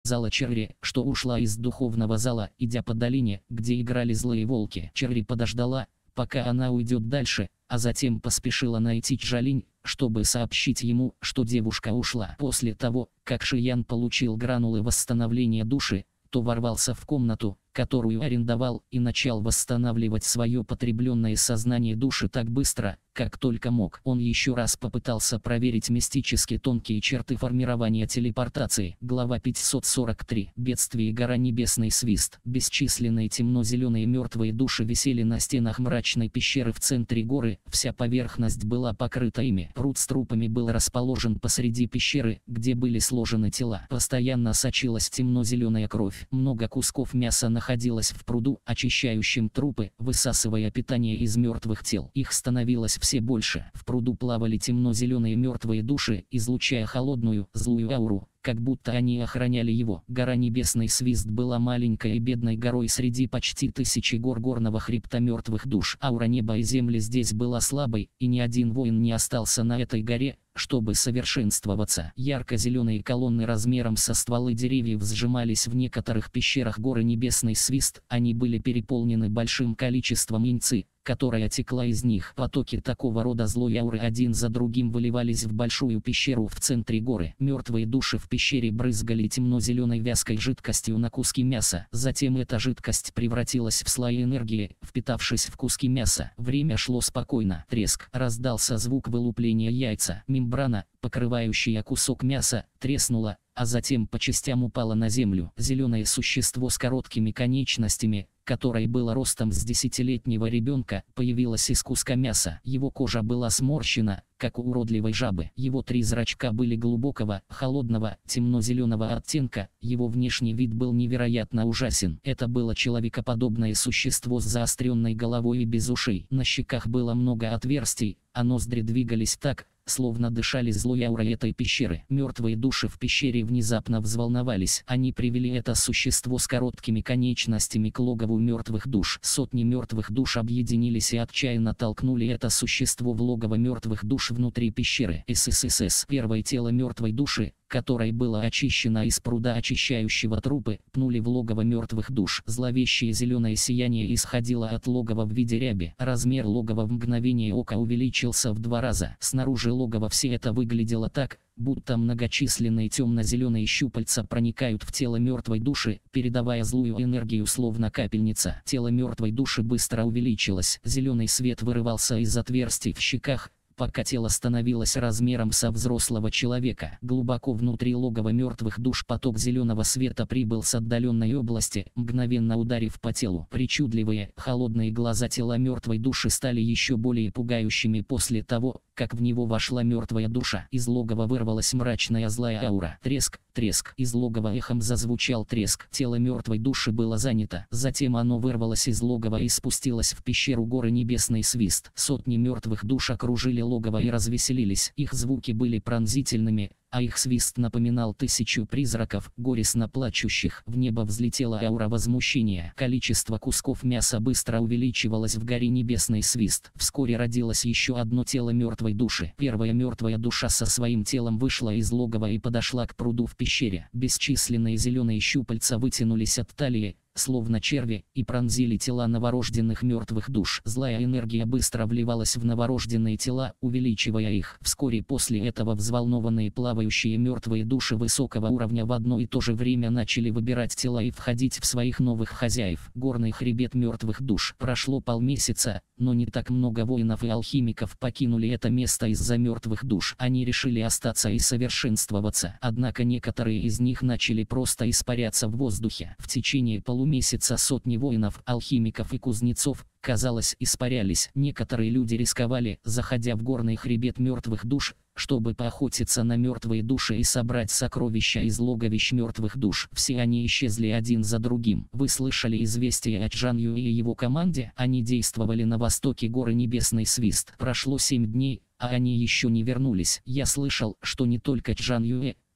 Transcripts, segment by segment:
зала Черри, что ушла из духовного зала, идя по долине, где играли злые волки. Черри подождала, пока она уйдет дальше, а затем поспешила найти Чжалинь, чтобы сообщить ему, что девушка ушла. После того, как Шиян получил гранулы восстановления души, то ворвался в комнату, которую арендовал, и начал восстанавливать свое потребленное сознание души так быстро, как только мог. Он еще раз попытался проверить мистически тонкие черты формирования телепортации. Глава 543. Бедствие. Гора. Небесный свист. Бесчисленные темно-зеленые мертвые души висели на стенах мрачной пещеры в центре горы, вся поверхность была покрыта ими. Пруд с трупами был расположен посреди пещеры, где были сложены тела. Постоянно сочилась темно-зеленая кровь. Много кусков мяса находилось в пруду, очищающем трупы, высасывая питание из мертвых тел. Их становилось все больше. В пруду плавали темно-зеленые мертвые души, излучая холодную, злую ауру, как будто они охраняли его. Гора Небесный Свист была маленькой и бедной горой среди почти тысячи гор горного хребта мертвых душ. Аура неба и земли здесь была слабой, и ни один воин не остался на этой горе, чтобы совершенствоваться. Ярко-зеленые колонны размером со стволы деревьев сжимались в некоторых пещерах горы Небесный Свист. Они были переполнены большим количеством иньци, которая текла из них. Потоки такого рода злой ауры один за другим выливались в большую пещеру в центре горы. Мертвые души в пещере брызгали темно-зеленой вязкой жидкостью на куски мяса. Затем эта жидкость превратилась в слои энергии, впитавшись в куски мяса. Время шло спокойно. Треск. Раздался звук вылупления яйца. Мембрана, покрывающая кусок мяса, треснула, а затем по частям упала на землю. Зеленое существо с короткими конечностями, которое было ростом с 10-летнего ребенка, появилось из куска мяса. Его кожа была сморщена, как у уродливой жабы. Его 3 зрачка были глубокого, холодного, темно-зеленого оттенка. Его внешний вид был невероятно ужасен. Это было человекоподобное существо с заостренной головой и без ушей. На щеках было много отверстий, а ноздри двигались так, словно дышали злой аурой этой пещеры. Мертвые души в пещере внезапно взволновались. Они привели это существо с короткими конечностями к логову мертвых душ. Сотни мертвых душ объединились и отчаянно толкнули это существо в логово мертвых душ внутри пещеры. ССС. Первое тело мертвой души, которое было очищено из пруда очищающего трупы, пнули в логово мертвых душ. Зловещее зеленое сияние исходило от логова в виде ряби. Размер логова в мгновение ока увеличился в 2 раза. Снаружи логова все это выглядело так, будто многочисленные темно-зеленые щупальца проникают в тело мертвой души, передавая злую энергию словно капельница. Тело мертвой души быстро увеличилось. Зеленый свет вырывался из отверстий в щеках, пока тело становилось размером со взрослого человека. Глубоко внутри логова мертвых душ поток зеленого света прибыл с отдаленной области, мгновенно ударив по телу. Причудливые, холодные глаза тела мертвой души стали еще более пугающими после того, как в него вошла мертвая душа. Из логова вырвалась мрачная злая аура. Треск, треск. Из логова эхом зазвучал треск. Тело мертвой души было занято. Затем оно вырвалось из логова и спустилось в пещеру горы Небесный Свист. Сотни мертвых душ окружили логово и развеселились. Их звуки были пронзительными, а их свист напоминал 1000 призраков, горестно плачущих. В небо взлетела аура возмущения. Количество кусков мяса быстро увеличивалось в горе Небесный Свист. Вскоре родилось еще одно тело мертвой души. Первая мертвая душа со своим телом вышла из логова и подошла к пруду в пещере. Бесчисленные зеленые щупальца вытянулись от талии, словно черви, и пронзили тела новорожденных мертвых душ. Злая энергия быстро вливалась в новорожденные тела, увеличивая их. Вскоре после этого взволнованные плавающие мертвые души высокого уровня в одно и то же время начали выбирать тела и входить в своих новых хозяев. Горный хребет мертвых душ. Прошло полмесяца, но не так много воинов и алхимиков покинули это место из-за мертвых душ. Они решили остаться и совершенствоваться. Однако некоторые из них начали просто испаряться в воздухе. В течение полумесяца сотни воинов, алхимиков и кузнецов, казалось, испарялись. Некоторые люди рисковали, заходя в горный хребет мертвых душ, чтобы поохотиться на мертвые души и собрать сокровища из логовищ мертвых душ. Все они исчезли один за другим. Вы слышали известие о Чжан Юэ и его команде? Они действовали на востоке горы Небесный Свист. Прошло 7 дней, а они еще не вернулись. Я слышал, что не только Чжан Юэ,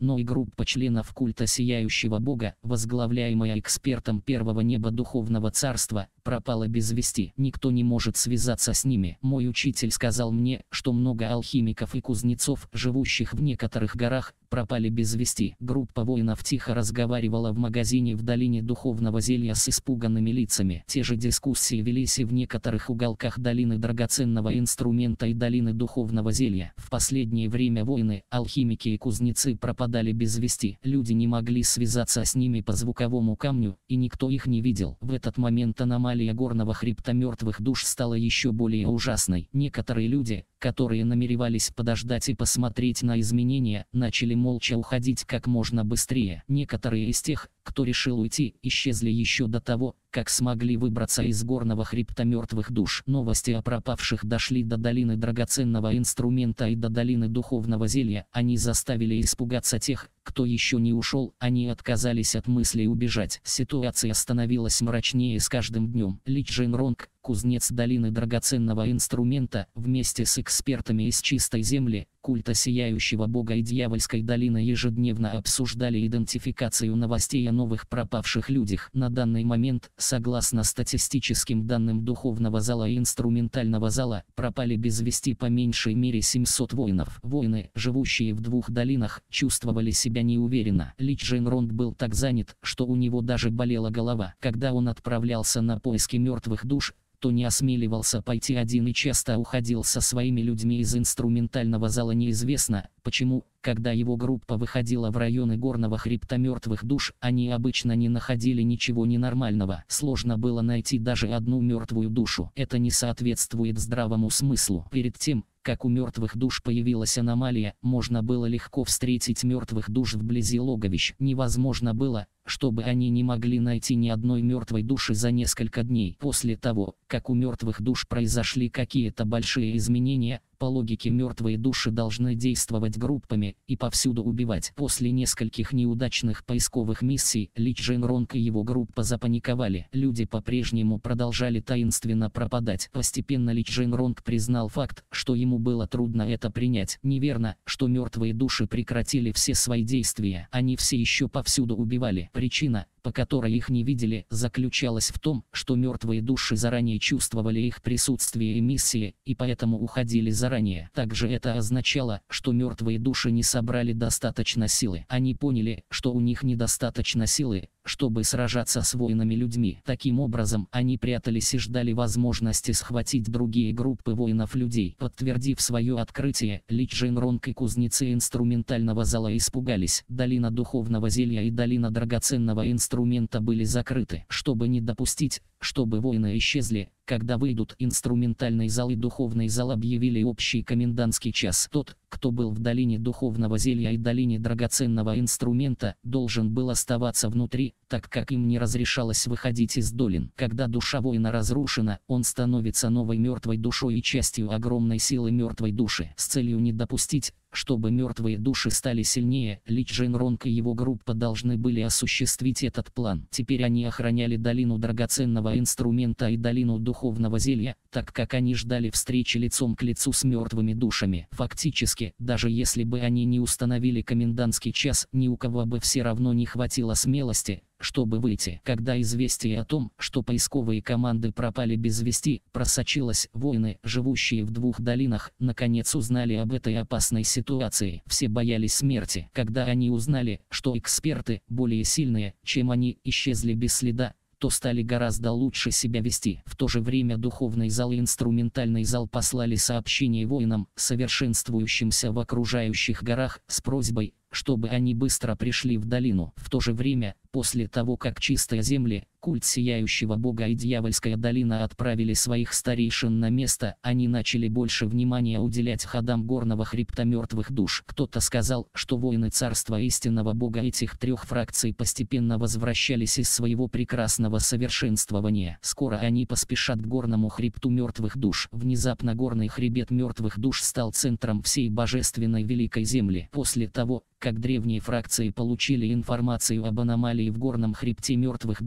но и группа членов культа Сияющего Бога, возглавляемая экспертом Первого Неба Духовного Царства, пропала без вести. Никто не может связаться с ними. Мой учитель сказал мне, что много алхимиков и кузнецов, живущих в некоторых горах, пропали без вести. Группа воинов тихо разговаривала в магазине в долине Духовного Зелья с испуганными лицами. Те же дискуссии велись и в некоторых уголках долины Драгоценного Инструмента и долины Духовного Зелья. В последнее время воины, алхимики и кузнецы пропадали без вести. Люди не могли связаться с ними по звуковому камню, и никто их не видел. В этот момент аномалия горного хребта мертвых душ стала еще более ужасной. Некоторые люди, которые намеревались подождать и посмотреть на изменения, начали молча уходить как можно быстрее. Некоторые из тех, кто решил уйти, исчезли еще до того, как смогли выбраться из горного хребта мертвых душ. Новости о пропавших дошли до долины Драгоценного Инструмента и до долины Духовного Зелья. Они заставили испугаться тех, кто еще не ушел, они отказались от мысли убежать. Ситуация становилась мрачнее с каждым днем. Ли Чжэньронг, кузнец долины Драгоценного Инструмента, вместе с экспертами из Чистой Земли, культа Сияющего Бога и Дьявольской долины ежедневно обсуждали идентификацию новостей о новых пропавших людях. На данный момент, согласно статистическим данным Духовного Зала и Инструментального Зала, пропали без вести по меньшей мере 700 воинов. Воины, живущие в двух долинах, чувствовали себя неуверенно. Ли Чжэньронг был так занят, что у него даже болела голова. Когда он отправлялся на поиски мертвых душ, то не осмеливался пойти один и часто уходил со своими людьми из инструментального зала. Неизвестно, почему, когда его группа выходила в районы горного хребта мертвых душ, они обычно не находили ничего ненормального. Сложно было найти даже одну мертвую душу. Это не соответствует здравому смыслу. Перед тем, как у мертвых душ появилась аномалия, можно было легко встретить мертвых душ вблизи логовищ. Невозможно было, чтобы они не могли найти ни одной мертвой души за несколько дней. После того, как у мертвых душ произошли какие-то большие изменения, по логике мертвые души должны действовать группами и повсюду убивать. После нескольких неудачных поисковых миссий, Ли Чжэньронг и его группа запаниковали. Люди по-прежнему продолжали таинственно пропадать. Постепенно Ли Чжэньронг признал факт, что ему было трудно это принять. Неверно, что мертвые души прекратили все свои действия. Они все еще повсюду убивали. Причина, по которой их не видели, заключалась в том, что мертвые души заранее чувствовали их присутствие и миссии, и поэтому уходили заранее. Также это означало, что мертвые души не собрали достаточно силы. Они поняли, что у них недостаточно силы, чтобы сражаться с воинами-людьми. Таким образом, они прятались и ждали возможности схватить другие группы воинов-людей. Подтвердив свое открытие, Ли Чжэньронг и кузнецы инструментального зала испугались. Долина Духовного Зелья и долина Драгоценного Инструмента были закрыты. Чтобы не допустить, чтобы воины исчезли, когда выйдут инструментальный зал и духовный зал объявили общий комендантский час. Тот, кто был в долине Духовного Зелья и долине Драгоценного Инструмента, должен был оставаться внутри, так как им не разрешалось выходить из долин. Когда душа воина разрушена, он становится новой мертвой душой и частью огромной силы мертвой души. С целью не допустить, чтобы мертвые души стали сильнее, Ли Чжэньронг и его группа должны были осуществить этот план. Теперь они охраняли долину Драгоценного Инструмента и долину Духовного Зелья, так как они ждали встречи лицом к лицу с мертвыми душами. Фактически, даже если бы они не установили комендантский час, ни у кого бы все равно не хватило смелости, чтобы выйти. Когда известие о том, что поисковые команды пропали без вести, просочилось, воины, живущие в двух долинах, наконец узнали об этой опасной ситуации. Все боялись смерти. Когда они узнали, что эксперты, более сильные, чем они, исчезли без следа, то стали гораздо лучше себя вести. В то же время духовный зал и инструментальный зал послали сообщение воинам, совершенствующимся в окружающих горах, с просьбой, чтобы они быстро пришли в долину. В то же время, после того как Чистые Земли, культ Сияющего Бога и Дьявольская долина отправили своих старейшин на место, они начали больше внимания уделять ходам горного хребта мертвых душ. Кто-то сказал, что воины царства истинного Бога этих трех фракций постепенно возвращались из своего прекрасного совершенствования. Скоро они поспешат к горному хребту мертвых душ. Внезапно горный хребет мертвых душ стал центром всей божественной Великой Земли. После того, как древние фракции получили информацию об аномалии в горном хребте мертвых душ,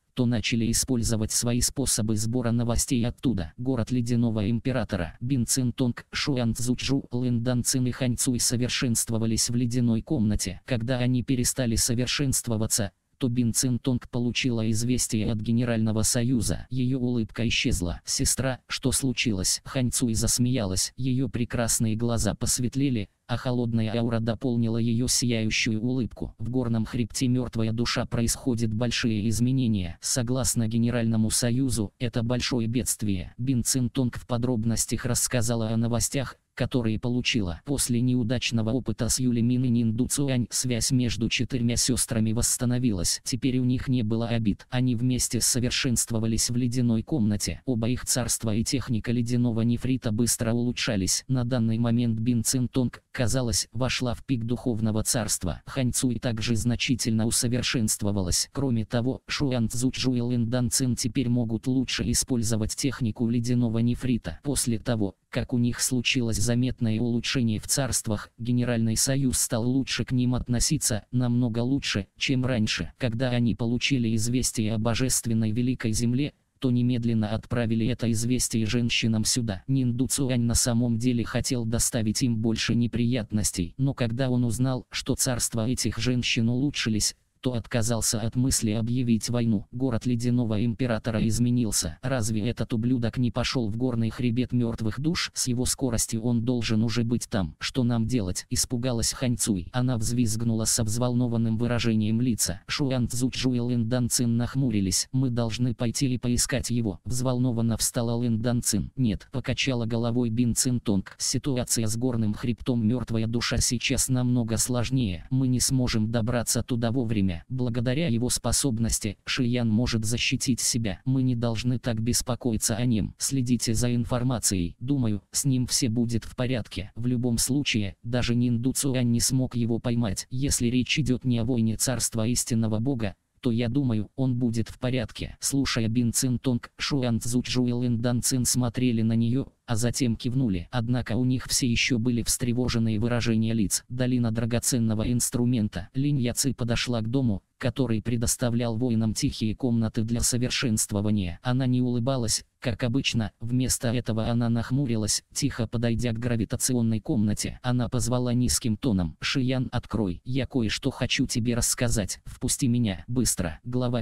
то начали использовать свои способы сбора новостей оттуда. Город Ледяного Императора. Бин Цин Тонг, Шуан Цзучжу, Линдан Цин и Хань Цуй совершенствовались в ледяной комнате. Когда они перестали совершенствоваться, то Бин Цин Тонг получила известие от Генерального Союза. Ее улыбка исчезла. «Сестра, что случилось?» Хань Цуй засмеялась. Ее прекрасные глаза посветлели, а холодная аура дополнила ее сияющую улыбку. В горном хребте мертвая душа происходят большие изменения. Согласно Генеральному Союзу, это большое бедствие. Бин Цин Тонг в подробностях рассказала о новостях, которые получила. После неудачного опыта с Юлимин и Нинду Цуань связь между 4 сестрами восстановилась. Теперь у них не было обид. Они вместе совершенствовались в ледяной комнате. Оба их царства и техника ледяного нефрита быстро улучшались. На данный момент Бин Цин Тонг, казалось, вошла в пик духовного царства. Хань Цуй также значительно усовершенствовалась. Кроме того, Шуан Цзучжу и Линдан Цин теперь могут лучше использовать технику ледяного нефрита. После того, как у них случилось заметное улучшение в царствах, Генеральный Союз стал лучше к ним относиться, намного лучше, чем раньше. Когда они получили известие о божественной Великой Земле, то немедленно отправили это известие женщинам сюда. Нинду Цуань на самом деле хотел доставить им больше неприятностей, но когда он узнал, что царства этих женщин улучшились, то отказался от мысли объявить войну. Город Ледяного Императора изменился. Разве этот ублюдок не пошел в горный хребет мертвых душ? С его скоростью он должен уже быть там. Что нам делать? Испугалась Хань Цуй. Она взвизгнула со взволнованным выражением лица. Шуан Цзучжу и Линдан Цин нахмурились. Мы должны пойти и поискать его. Взволнованно встала Линдан Цин. Нет, покачала головой Бин Цин Тонг. Ситуация с горным хребтом мертвая душа сейчас намного сложнее. Мы не сможем добраться туда вовремя. Благодаря его способности, Шиян может защитить себя. Мы не должны так беспокоиться о нем. Следите за информацией. Думаю, с ним все будет в порядке. В любом случае, даже Нинду Цуань не смог его поймать. Если речь идет не о войне царства истинного бога, то я думаю, он будет в порядке. Слушая Бин Цин Тонг, Шуан Цзучжу и Линдан Цин смотрели на нее, а затем кивнули. Однако у них все еще были встревоженные выражения лиц. Долина драгоценного инструмента. Линь Яци подошла к дому, который предоставлял воинам тихие комнаты для совершенствования. Она не улыбалась, как обычно, вместо этого она нахмурилась. Тихо подойдя к гравитационной комнате, она позвала низким тоном: «Шиян, открой, я кое-что хочу тебе рассказать, впусти меня, быстро». Глава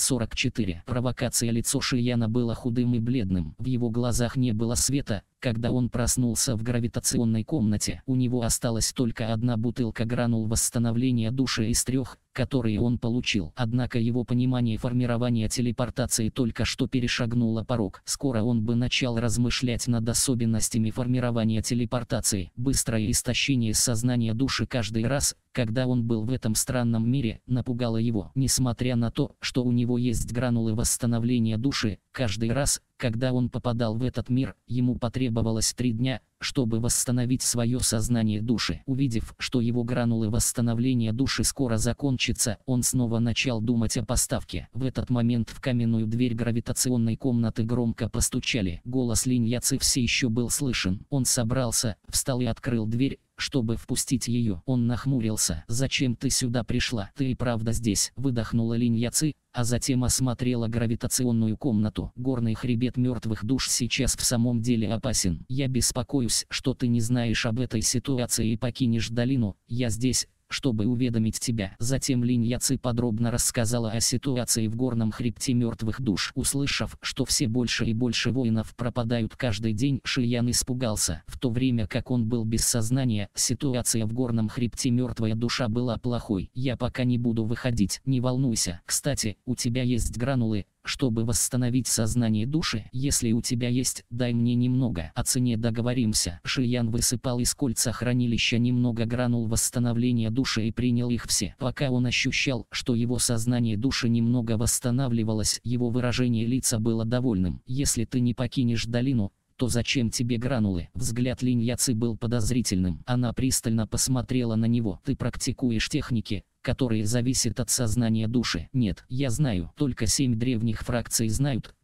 544. Провокация. Лицо Шияна было худым и бледным, в его глазах не было света. Когда он проснулся в гравитационной комнате, у него осталась только одна бутылка гранул восстановления души из 3, которые он получил. Однако его понимание формирования телепортации только что перешагнуло порог. Скоро он бы начал размышлять над особенностями формирования телепортации. Быстрое истощение сознания души каждый раз, когда он был в этом странном мире, напугало его. Несмотря на то, что у него есть гранулы восстановления души, каждый раз, когда он попадал в этот мир, ему потребовалось 3 дня, чтобы восстановить свое сознание души. Увидев, что его гранулы восстановления души скоро закончатся, он снова начал думать о поставке. В этот момент в каменную дверь гравитационной комнаты громко постучали. Голос Линь Яци все еще был слышен. Он собрался, встал и открыл дверь, чтобы впустить ее. Он нахмурился. «Зачем ты сюда пришла? Ты и правда здесь?» — выдохнула Линь Яци, а затем осмотрела гравитационную комнату. Горный хребет мертвых душ сейчас в самом деле опасен. Я беспокоюсь, что ты не знаешь об этой ситуации и покинешь долину. Я здесь, чтобы уведомить тебя. Затем Линь Яци подробно рассказала о ситуации в горном хребте мертвых душ. Услышав, что все больше и больше воинов пропадают каждый день, Шиян испугался. В то время как он был без сознания, ситуация в горном хребте мертвая душа была плохой. «Я пока не буду выходить, не волнуйся. Кстати, у тебя есть гранулы, чтобы восстановить сознание души? Если у тебя есть, дай мне немного. О цене договоримся». Шиян высыпал из кольца хранилища немного гранул восстановления души и принял их все. Пока он ощущал, что его сознание души немного восстанавливалось, его выражение лица было довольным. «Если ты не покинешь долину, то зачем тебе гранулы?» Взгляд Линь Яци был подозрительным. Она пристально посмотрела на него. «Ты практикуешь техники, которые зависят от сознания души?» «Нет, я знаю. Только 7 древних фракций знают,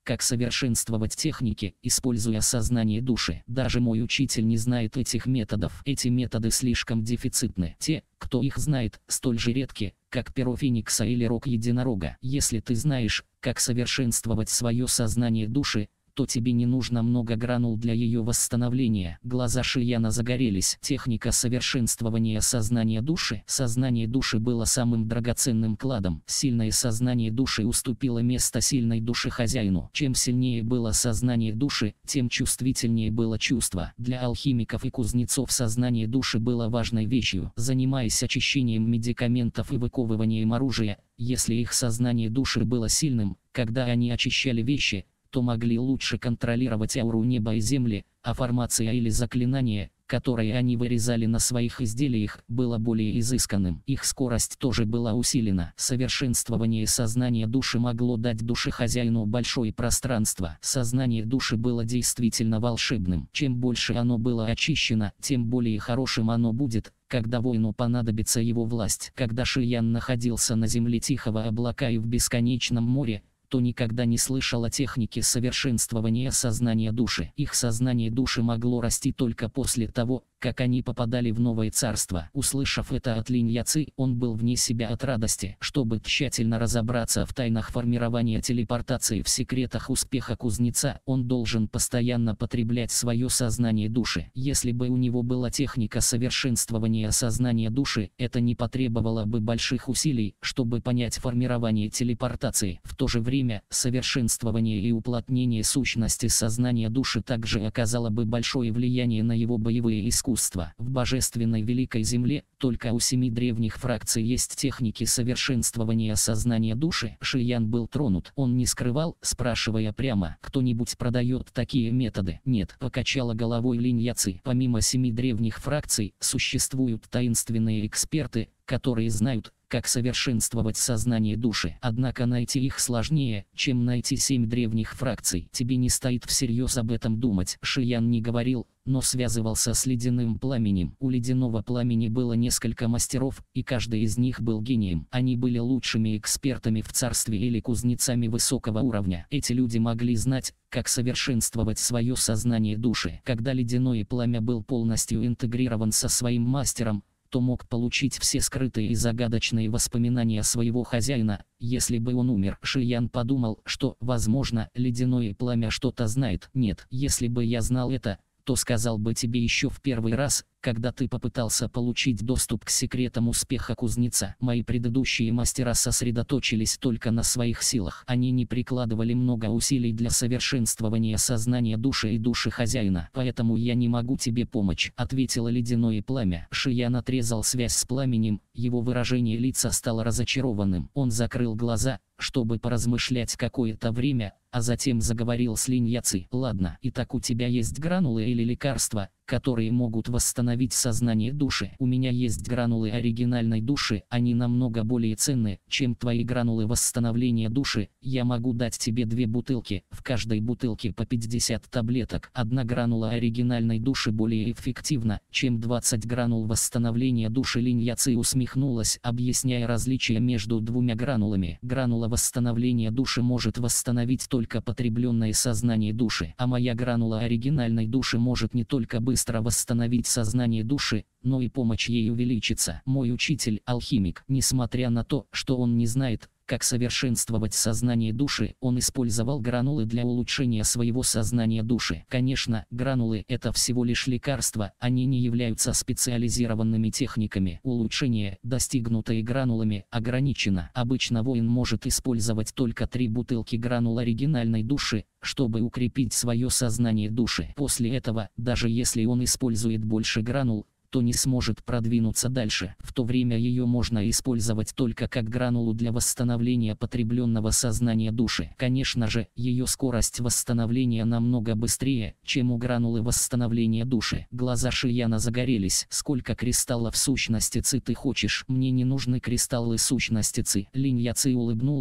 как совершенствовать техники, используя сознание души. Даже мой учитель не знает этих методов. Эти методы слишком дефицитны. Те, кто их знает, столь же редки, как перо феникса или рог единорога. Если ты знаешь, как совершенствовать свое сознание души, то тебе не нужно много гранул для ее восстановления. Глаза Шияна загорелись. Техника совершенствования сознания души. Сознание души было самым драгоценным кладом. Сильное сознание души уступило место сильной души хозяину. Чем сильнее было сознание души, тем чувствительнее было чувство. Для алхимиков и кузнецов сознание души было важной вещью. Занимаясь очищением медикаментов и выковыванием оружия, если их сознание души было сильным, когда они очищали вещи, то могли лучше контролировать ауру неба и земли, а формация или заклинание, которое они вырезали на своих изделиях, было более изысканным. Их скорость тоже была усилена. Совершенствование сознания души могло дать душе хозяину большое пространство. Сознание души было действительно волшебным. Чем больше оно было очищено, тем более хорошим оно будет, когда воину понадобится его власть. Когда Шиян находился на земле Тихого облака и в бесконечном море, то никогда не слышал о технике совершенствования сознания души. Их сознание души могло расти только после того, как они попадали в новое царство. Услышав это от Линь Яци, он был вне себя от радости. Чтобы тщательно разобраться в тайнах формирования телепортации, в секретах успеха кузнеца, он должен постоянно потреблять свое сознание души. Если бы у него была техника совершенствования сознания души, это не потребовало бы больших усилий, чтобы понять формирование телепортации. В то же время, совершенствование и уплотнение сущности сознания души также оказало бы большое влияние на его боевые искусства. В божественной Великой Земле только у 7 древних фракций есть техники совершенствования сознания души. Шиян был тронут. Он не скрывал, спрашивая прямо: кто-нибудь продает такие методы? Нет, покачала головой Линь Яци. Помимо 7 древних фракций, существуют таинственные эксперты, которые знают, как совершенствовать сознание души. Однако найти их сложнее, чем найти 7 древних фракций. Тебе не стоит всерьез об этом думать. Шиян не говорил, но связывался с ледяным пламенем. У ледяного пламени было несколько мастеров, и каждый из них был гением. Они были лучшими экспертами в царстве или кузнецами высокого уровня. Эти люди могли знать, как совершенствовать свое сознание души. Когда ледяное пламя был полностью интегрирован со своим мастером, то мог получить все скрытые и загадочные воспоминания своего хозяина, если бы он умер. Шиян подумал, что, возможно, ледяное пламя что-то знает. Нет, если бы я знал это, то сказал бы тебе еще в первый раз, когда ты попытался получить доступ к секретам успеха кузнеца. Мои предыдущие мастера сосредоточились только на своих силах. Они не прикладывали много усилий для совершенствования сознания души и души хозяина. Поэтому я не могу тебе помочь, ответило ледяное пламя. Шиян отрезал связь с пламенем, его выражение лица стало разочарованным. Он закрыл глаза, чтобы поразмышлять какое-то время, а затем заговорил с Линь Яци. Ладно, итак, у тебя есть гранулы или лекарства, которые могут восстановить сознание души. У меня есть гранулы оригинальной души, они намного более ценны, чем твои гранулы восстановления души. Я могу дать тебе 2 бутылки, в каждой бутылке по 50 таблеток. Одна гранула оригинальной души более эффективна, чем 20 гранул восстановления души. Линь Яци усмехнулась, объясняя различия между 2 гранулами. Гранула восстановления души может восстановить только потребленное сознание души, а моя гранула оригинальной души может не только быстро восстановить сознание души, но и помочь ей увеличиться. Мой учитель – алхимик. Несмотря на то, что он не знает, как совершенствовать сознание души, он использовал гранулы для улучшения своего сознания души. Конечно, гранулы – это всего лишь лекарства, они не являются специализированными техниками. Улучшение, достигнутое гранулами, ограничено. Обычно воин может использовать только 3 бутылки гранул оригинальной души, чтобы укрепить свое сознание души. После этого, даже если он использует больше гранул, то не сможет продвинуться дальше. В то время ее можно использовать только как гранулу для восстановления потребленного сознания души. Конечно же, ее скорость восстановления намного быстрее, чем у гранулы восстановления души. Глаза Шияна загорелись. Сколько кристаллов сущности Ци ты хочешь? Мне не нужны кристаллы сущности Ци. Линь Яци улыбнулась,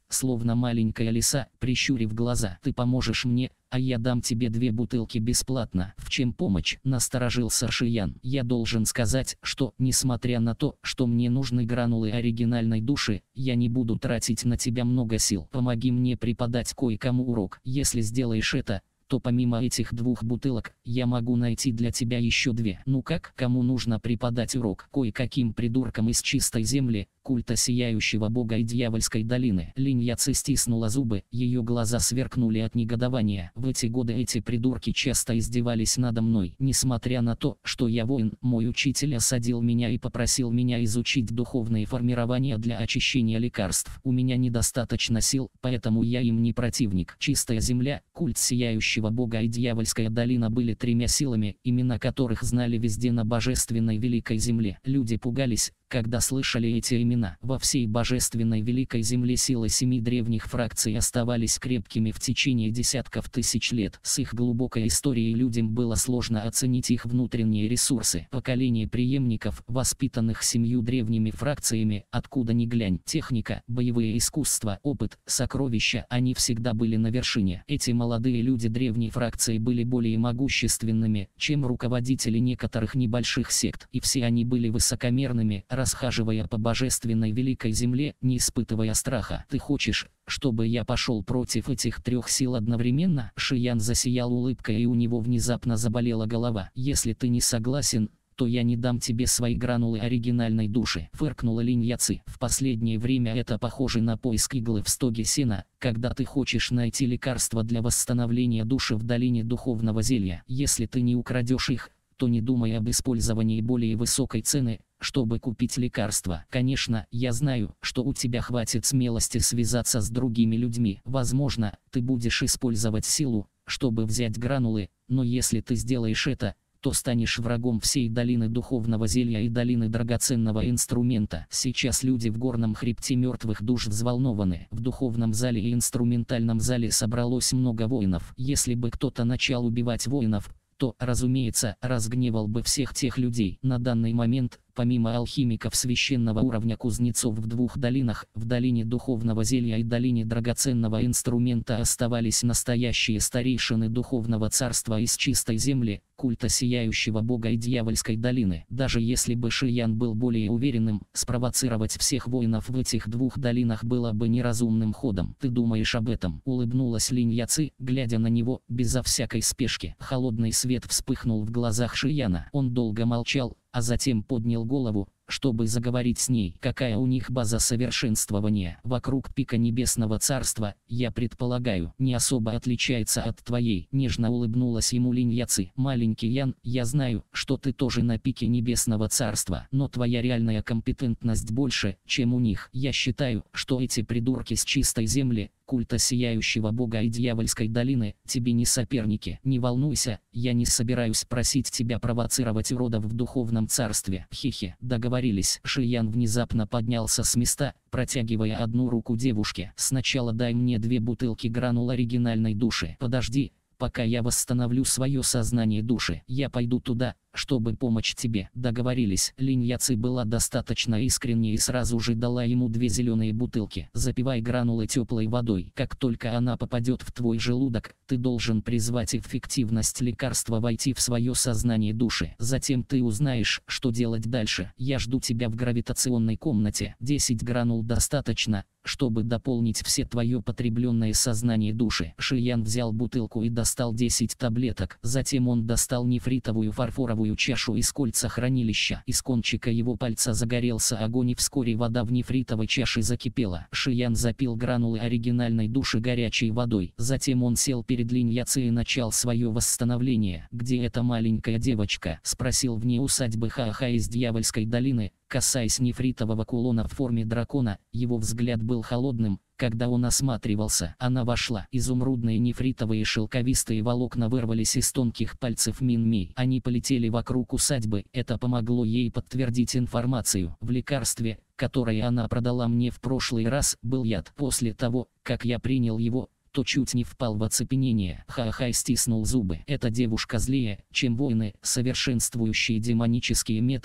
словно маленькая лиса, прищурив глаза. «Ты поможешь мне, а я дам тебе 2 бутылки бесплатно». «В чем помощь?» – насторожился Шиян. «Я должен сказать, что, несмотря на то, что мне нужны гранулы оригинальной души, я не буду тратить на тебя много сил. Помоги мне преподать кое-кому урок. Если сделаешь это, то помимо этих 2 бутылок, я могу найти для тебя еще 2. Ну как, кому нужно преподать урок? Кое-каким придуркам из чистой земли, культа Сияющего Бога и Дьявольской долины». Линь Яци стиснула зубы, ее глаза сверкнули от негодования. «В эти годы эти придурки часто издевались надо мной. Несмотря на то, что я воин, мой учитель осадил меня и попросил меня изучить духовные формирования для очищения лекарств. У меня недостаточно сил, поэтому я им не противник. Чистая земля, культ Сияющего Бога и Дьявольская долина были 3 силами, имена которых знали везде на божественной Великой Земле. Люди пугались, когда слышали эти имена. Во всей божественной Великой Земле силы 7 древних фракций оставались крепкими в течение десятков тысяч лет. С их глубокой историей людям было сложно оценить их внутренние ресурсы. Поколение преемников, воспитанных 7 древними фракциями, откуда ни глянь, техника, боевые искусства, опыт, сокровища, они всегда были на вершине. Эти молодые люди древней фракции были более могущественными, чем руководители некоторых небольших сект, и все они были высокомерными, расхаживая по божественной Великой Земле, не испытывая страха. «Ты хочешь, чтобы я пошел против этих 3 сил одновременно?» Шиян засиял улыбкой, и у него внезапно заболела голова. «Если ты не согласен, то я не дам тебе свои гранулы оригинальной души», — фыркнула Линь Яци. «В последнее время это похоже на поиск иглы в стоге сена, когда ты хочешь найти лекарство для восстановления души в долине духовного зелья. Если ты не украдешь их, то не думай об использовании более высокой цены, чтобы купить лекарство. Конечно, я знаю, что у тебя хватит смелости связаться с другими людьми. Возможно, ты будешь использовать силу, чтобы взять гранулы, но если ты сделаешь это, то станешь врагом всей долины духовного зелья и долины драгоценного инструмента. Сейчас люди в горном хребте мертвых душ взволнованы. В духовном зале и инструментальном зале собралось много воинов. Если бы кто-то начал убивать воинов, то, разумеется, разгневал бы всех тех людей. На данный момент, помимо алхимиков священного уровня кузнецов в 2 долинах, в долине духовного зелья и долине драгоценного инструмента оставались настоящие старейшины духовного царства из чистой земли, культа Сияющего Бога и Дьявольской долины. Даже если бы Шиян был более уверенным, спровоцировать всех воинов в этих 2 долинах было бы неразумным ходом. «Ты думаешь об этом?» — улыбнулась Линь Яци, глядя на него, безо всякой спешки. Холодный свет вспыхнул в глазах Шияна. Он долго молчал, а затем поднял голову, чтобы заговорить с ней. «Какая у них база совершенствования вокруг пика Небесного Царства, я предполагаю, не особо отличается от твоей?» Нежно улыбнулась ему Линь Яци. «Маленький Ян, я знаю, что ты тоже на пике Небесного Царства, но твоя реальная компетентность больше, чем у них. Я считаю, что эти придурки с чистой земли, культа Сияющего Бога и Дьявольской долины, тебе не соперники. Не волнуйся, я не собираюсь просить тебя провоцировать уродов в духовном царстве». «Хе-хе, договорились». Шиян внезапно поднялся с места, протягивая одну руку девушке. «Сначала дай мне 2 бутылки гранул оригинальной души. Подожди, пока я восстановлю свое сознание души. Я пойду туда, чтобы помочь тебе». «Договорились». Линь Яци была достаточно искренней и сразу же дала ему 2 зеленые бутылки. «Запивай гранулы теплой водой. Как только она попадет в твой желудок, ты должен призвать эффективность лекарства войти в свое сознание души. Затем ты узнаешь, что делать дальше. Я жду тебя в гравитационной комнате. 10 гранул достаточно, чтобы дополнить все твое потребленное сознание души». Шиян взял бутылку и достал 10 таблеток. Затем он достал нефритовую фарфоровую чашу из кольца хранилища. Из кончика его пальца загорелся огонь, и вскоре вода в нефритовой чаше закипела. Шиян запил гранулы оригинальной души горячей водой. Затем он сел перед Линь Яци и начал свое восстановление. «Где эта маленькая девочка?» — спросил вне усадьбы Ха-Ха из Дьявольской долины, касаясь нефритового кулона в форме дракона. Его взгляд был холодным, когда он осматривался. Она вошла. Изумрудные нефритовые шелковистые волокна вырвались из тонких пальцев Мин-Мей. Они полетели вокруг усадьбы. Это помогло ей подтвердить информацию. В лекарстве, которое она продала мне в прошлый раз, был яд. После того, как я принял его, то чуть не впал в оцепенение. Ха-Ха стиснул зубы. Эта девушка злее, чем воины, совершенствующие демонические методы,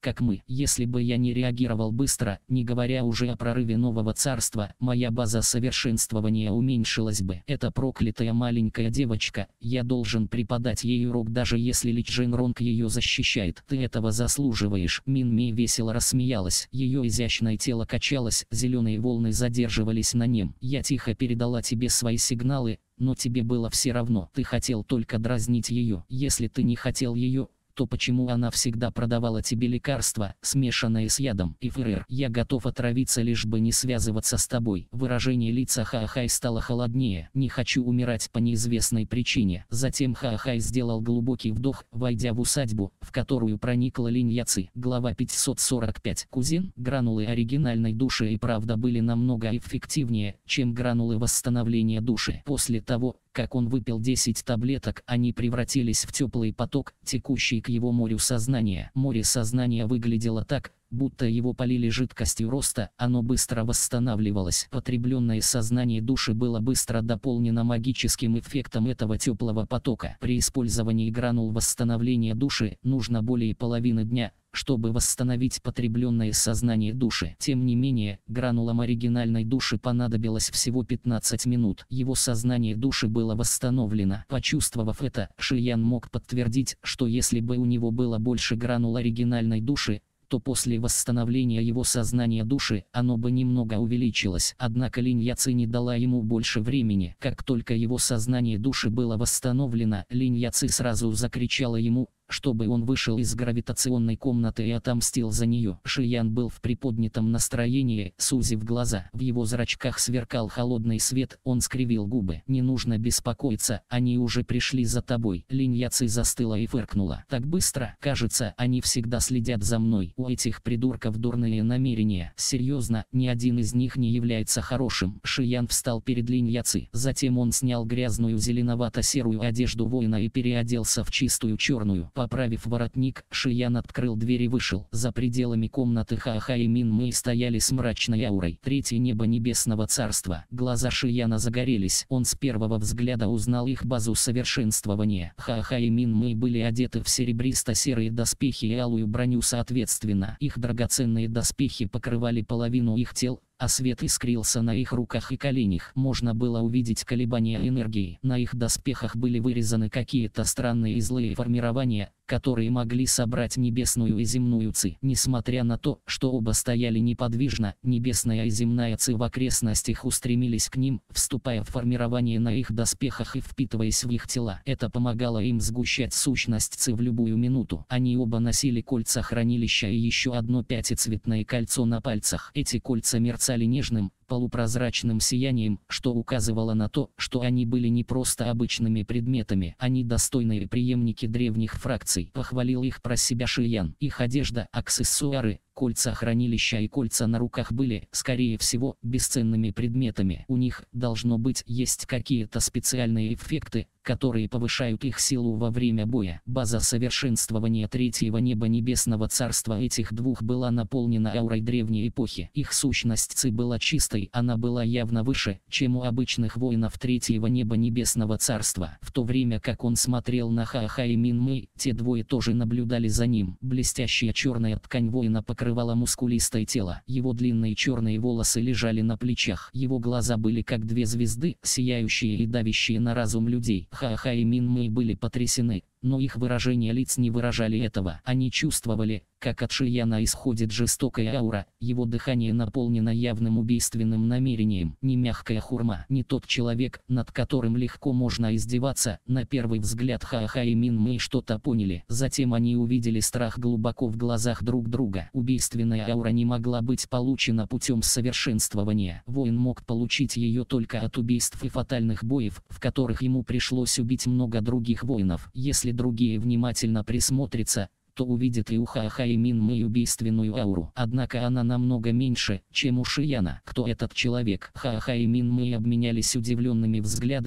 как мы. Если бы я не реагировал быстро, не говоря уже о прорыве нового царства, моя база совершенствования уменьшилась бы. Эта проклятая маленькая девочка, я должен преподать ей урок, даже если Ли Чжэньронг ее защищает. Ты этого заслуживаешь. Мин Мэй весело рассмеялась. Ее изящное тело качалось, зеленые волны задерживались на нем. Я тихо передала тебе свои сигналы, но тебе было все равно. Ты хотел только дразнить ее. Если ты не хотел ее, то почему она всегда продавала тебе лекарства, смешанные с ядом? И ФРР, я готов отравиться, лишь бы не связываться с тобой. Выражение лица Хаахай стало холоднее. Не хочу умирать по неизвестной причине. Затем Хаахай сделал глубокий вдох, войдя в усадьбу, в которую проникла Линь Яци. Глава 545. Кузин, гранулы оригинальной души и правда были намного эффективнее, чем гранулы восстановления души. После того, как он выпил 10 таблеток, они превратились в теплый поток, текущий к его морю сознания. Море сознания выглядело так, будто его полили жидкостью роста, оно быстро восстанавливалось. Потребленное сознание души было быстро дополнено магическим эффектом этого теплого потока. При использовании гранул восстановления души нужно более половины дня, чтобы восстановить потребленное сознание души. Тем не менее, гранулам оригинальной души понадобилось всего 15 минут. Его сознание души было восстановлено. Почувствовав это, Ши Ян мог подтвердить, что если бы у него было больше гранул оригинальной души, то после восстановления его сознания души, оно бы немного увеличилось. Однако Линь Яци не дала ему больше времени. Как только его сознание души было восстановлено, Линь Яци сразу закричала ему, чтобы он вышел из гравитационной комнаты и отомстил за нее. Ши Ян был в приподнятом настроении, сузив глаза. В его зрачках сверкал холодный свет, он скривил губы. «Не нужно беспокоиться, они уже пришли за тобой». Линь Яци застыла и фыркнула. «Так быстро? Кажется, они всегда следят за мной. У этих придурков дурные намерения. Серьезно, ни один из них не является хорошим». Ши Ян встал перед Линь Яци. Затем он снял грязную зеленовато-серую одежду воина и переоделся в чистую черную. Поправив воротник, Ши Ян открыл дверь и вышел. За пределами комнаты Хаахай и Мин Мэй стояли с мрачной аурой. Третье небо небесного царства. Глаза Ши Яна загорелись. Он с первого взгляда узнал их базу совершенствования. Хаахай и Мин Мэй были одеты в серебристо-серые доспехи и алую броню соответственно. Их драгоценные доспехи покрывали половину их тел, а свет искрился на их руках и коленях. Можно было увидеть колебания энергии. На их доспехах были вырезаны какие-то странные и злые формирования, которые могли собрать небесную и земную ци. Несмотря на то, что оба стояли неподвижно, небесная и земная ци в окрестностях устремились к ним, вступая в формирование на их доспехах и впитываясь в их тела. Это помогало им сгущать сущность ци в любую минуту. Они оба носили кольца хранилища и еще одно пятицветное кольцо на пальцах. Эти кольца мерцали нежным, полупрозрачным сиянием, что указывало на то, что они были не просто обычными предметами, они достойные преемники древних фракций. Похвалил их про себя Ши Ян. Их одежда, аксессуары, кольца хранилища и кольца на руках были, скорее всего, бесценными предметами. У них, должно быть, есть какие-то специальные эффекты, которые повышают их силу во время боя. База совершенствования третьего неба небесного царства этих двух была наполнена аурой древней эпохи. Их сущность ци была чистой, она была явно выше, чем у обычных воинов третьего неба небесного царства. В то время как он смотрел на Хаахай и Мин Мэй, те двое тоже наблюдали за ним. Блестящая черная ткань воина покрывала мускулистое тело. Его длинные черные волосы лежали на плечах. Его глаза были как две звезды, сияющие и давящие на разум людей. Хаахай и Мин Мэй были потрясены, но их выражения лиц не выражали этого. Они чувствовали, как от Ши Яна исходит жестокая аура, его дыхание наполнено явным убийственным намерением. Не мягкая хурма, не тот человек, над которым легко можно издеваться. На первый взгляд Хаахай и Мин Мэй что-то поняли. Затем они увидели страх глубоко в глазах друг друга. Убийственная аура не могла быть получена путем совершенствования. Воин мог получить ее только от убийств и фатальных боев, в которых ему пришлось убить много других воинов. Если другие внимательно присмотрятся, то увидит и у Хаахай и Мин Мэй убийственную ауру. Однако она намного меньше, чем у Ши Яна. Кто этот человек? Хаахай и Мин Мэй обменялись удивленными взглядами,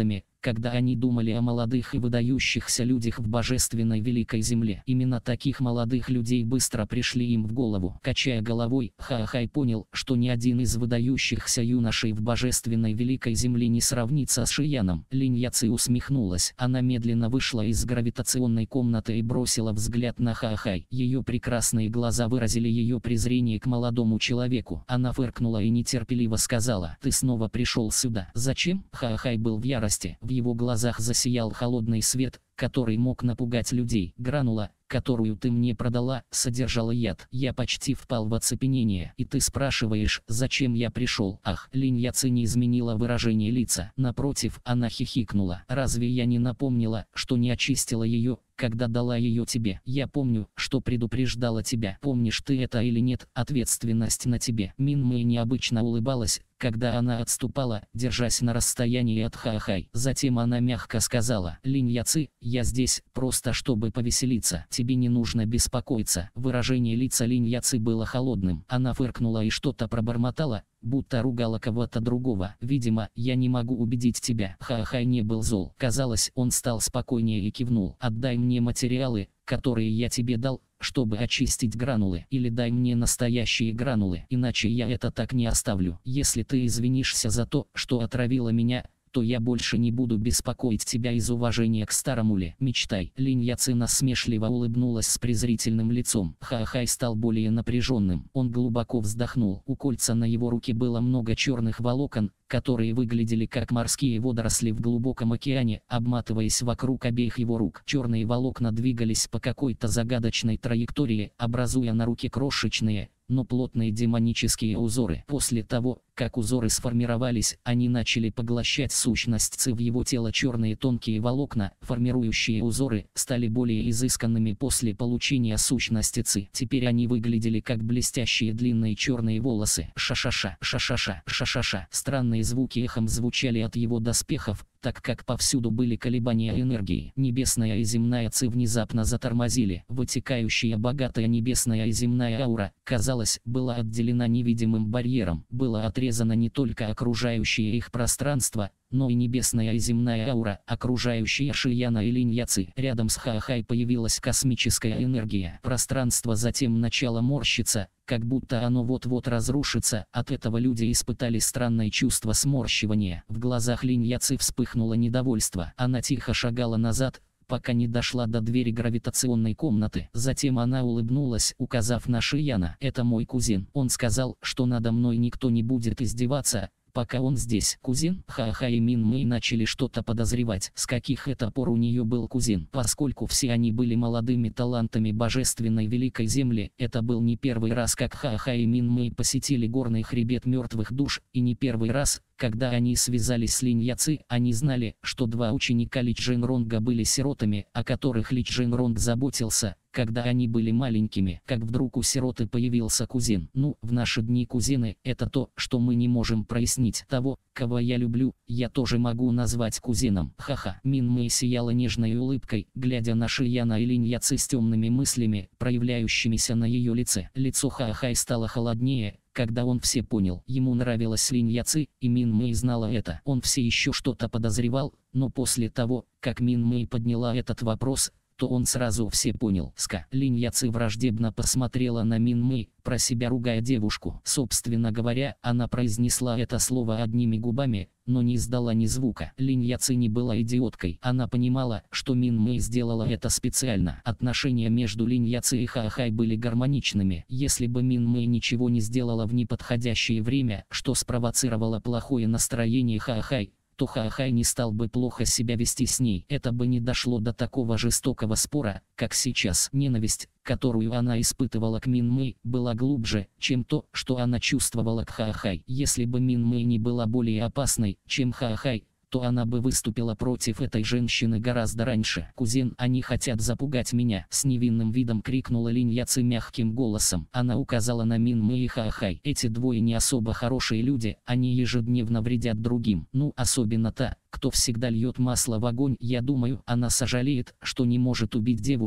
когда они думали о молодых и выдающихся людях в божественной великой земле. Именно таких молодых людей быстро пришли им в голову. Качая головой, Хаахай понял, что ни один из выдающихся юношей в божественной великой земле не сравнится с Шияном. Линь Яци усмехнулась. Она медленно вышла из гравитационной комнаты и бросила взгляд на Хаахай. Ее прекрасные глаза выразили ее презрение к молодому человеку. Она фыркнула и нетерпеливо сказала: «Ты снова пришел сюда. Зачем?» Хаахай был в ярости. В его глазах засиял холодный свет, который мог напугать людей. «Гранула, которую ты мне продала, содержала яд. Я почти впал в оцепенение. И ты спрашиваешь, зачем я пришел?» Ах, Линь Яци не изменила выражение лица. Напротив, она хихикнула. «Разве я не напомнила, что не очистила ее, когда дала ее тебе? Я помню, что предупреждала тебя. Помнишь ты это или нет? Ответственность на тебе». Мин Мэй необычно улыбалась, когда она отступала, держась на расстоянии от Хаахай. Затем она мягко сказала: «Линь Яци, я здесь, просто чтобы повеселиться. Тебе не нужно беспокоиться». Выражение лица Линь Яци было холодным. Она фыркнула и что-то пробормотала, будто ругала кого-то другого. «Видимо, я не могу убедить тебя». Хаахай не был зол. Казалось, он стал спокойнее и кивнул. «Отдай мне материалы, которые я тебе дал, чтобы очистить гранулы, или дай мне настоящие гранулы, иначе я это так не оставлю. Если ты извинишься за то, что отравила меня, то я больше не буду беспокоить тебя из уважения к старому Ли. Мечтай». Линь Яци насмешливо улыбнулась с презрительным лицом. Хаахай стал более напряженным. Он глубоко вздохнул. У кольца на его руке было много черных волокон, которые выглядели как морские водоросли в глубоком океане, обматываясь вокруг обеих его рук. Черные волокна двигались по какой-то загадочной траектории, образуя на руке крошечные, но плотные демонические узоры. После того, как узоры сформировались, они начали поглощать сущность Ци в его тело. Черные тонкие волокна, формирующие узоры, стали более изысканными после получения сущности Ци. Теперь они выглядели как блестящие длинные черные волосы. Ша-ша-ша, ша-ша-ша, ша-ша-ша. Странные звуки эхом звучали от его доспехов, так как повсюду были колебания энергии. Небесная и земная Ци внезапно затормозили. Вытекающая богатая небесная и земная аура, казалось, была отделена невидимым барьером. Было отрезано не только окружающее их пространство, но и небесная и земная аура, окружающая Шияна и Линь Яци. Рядом с Хаахай появилась космическая энергия. Пространство затем начало морщиться, как будто оно вот-вот разрушится. От этого люди испытали странное чувство сморщивания. В глазах Линь Яци вспыхнуло недовольство. Она тихо шагала назад, пока не дошла до двери гравитационной комнаты. Затем она улыбнулась, указав на Шияна. «Это мой кузен. Он сказал, что надо мной никто не будет издеваться, пока он здесь». «Кузен?» Хаахай и Мин Мэй начали что-то подозревать. С каких это пор у нее был кузен? Поскольку все они были молодыми талантами божественной великой земли, это был не первый раз, как Хаахай и Мин Мэй посетили горный хребет мертвых душ, и не первый раз, когда они связались с Линь Яци. Они знали, что два ученика Ли Чжэньронга были сиротами, о которых Ли Чжэньронг заботился, когда они были маленькими. Как вдруг у сироты появился кузен. Ну, в наши дни кузены — это то, что мы не можем прояснить. Того, кого я люблю, я тоже могу назвать кузеном. Ха-ха. Мин Мэй сияла нежной улыбкой, глядя на Шияна и Линь Яци с темными мыслями, проявляющимися на ее лице. Лицо Хаахай стало холоднее, когда он все понял. Ему нравилась Линь Яци, и Мин Мэй знала это. Он все еще что-то подозревал, но после того, как Мин Мэй подняла этот вопрос, то он сразу все понял. Линь Яци враждебно посмотрела на Мин Мэй, про себя ругая девушку. Собственно говоря, она произнесла это слово одними губами, но не издала ни звука. Линь Яци не была идиоткой. Она понимала, что Мин Мэй сделала это специально. Отношения между Линь Яци и Хаахай были гармоничными. Если бы Мин Мэй ничего не сделала в неподходящее время, что спровоцировало плохое настроение Хаахай, то Хаахай не стал бы плохо себя вести с ней. Это бы не дошло до такого жестокого спора, как сейчас. Ненависть, которую она испытывала к Мин Мэй, была глубже, чем то, что она чувствовала к Хаахай. Если бы Мин Мэй не была более опасной, чем Хаахай, то она бы выступила против этой женщины гораздо раньше. «Кузен, они хотят запугать меня!» — с невинным видом крикнула Линь Яци мягким голосом. Она указала на Мин Мэй и Хаахай. «Эти двое не особо хорошие люди, они ежедневно вредят другим. Ну, особенно та, кто всегда льет масло в огонь. Я думаю, она сожалеет, что не может убить девушек,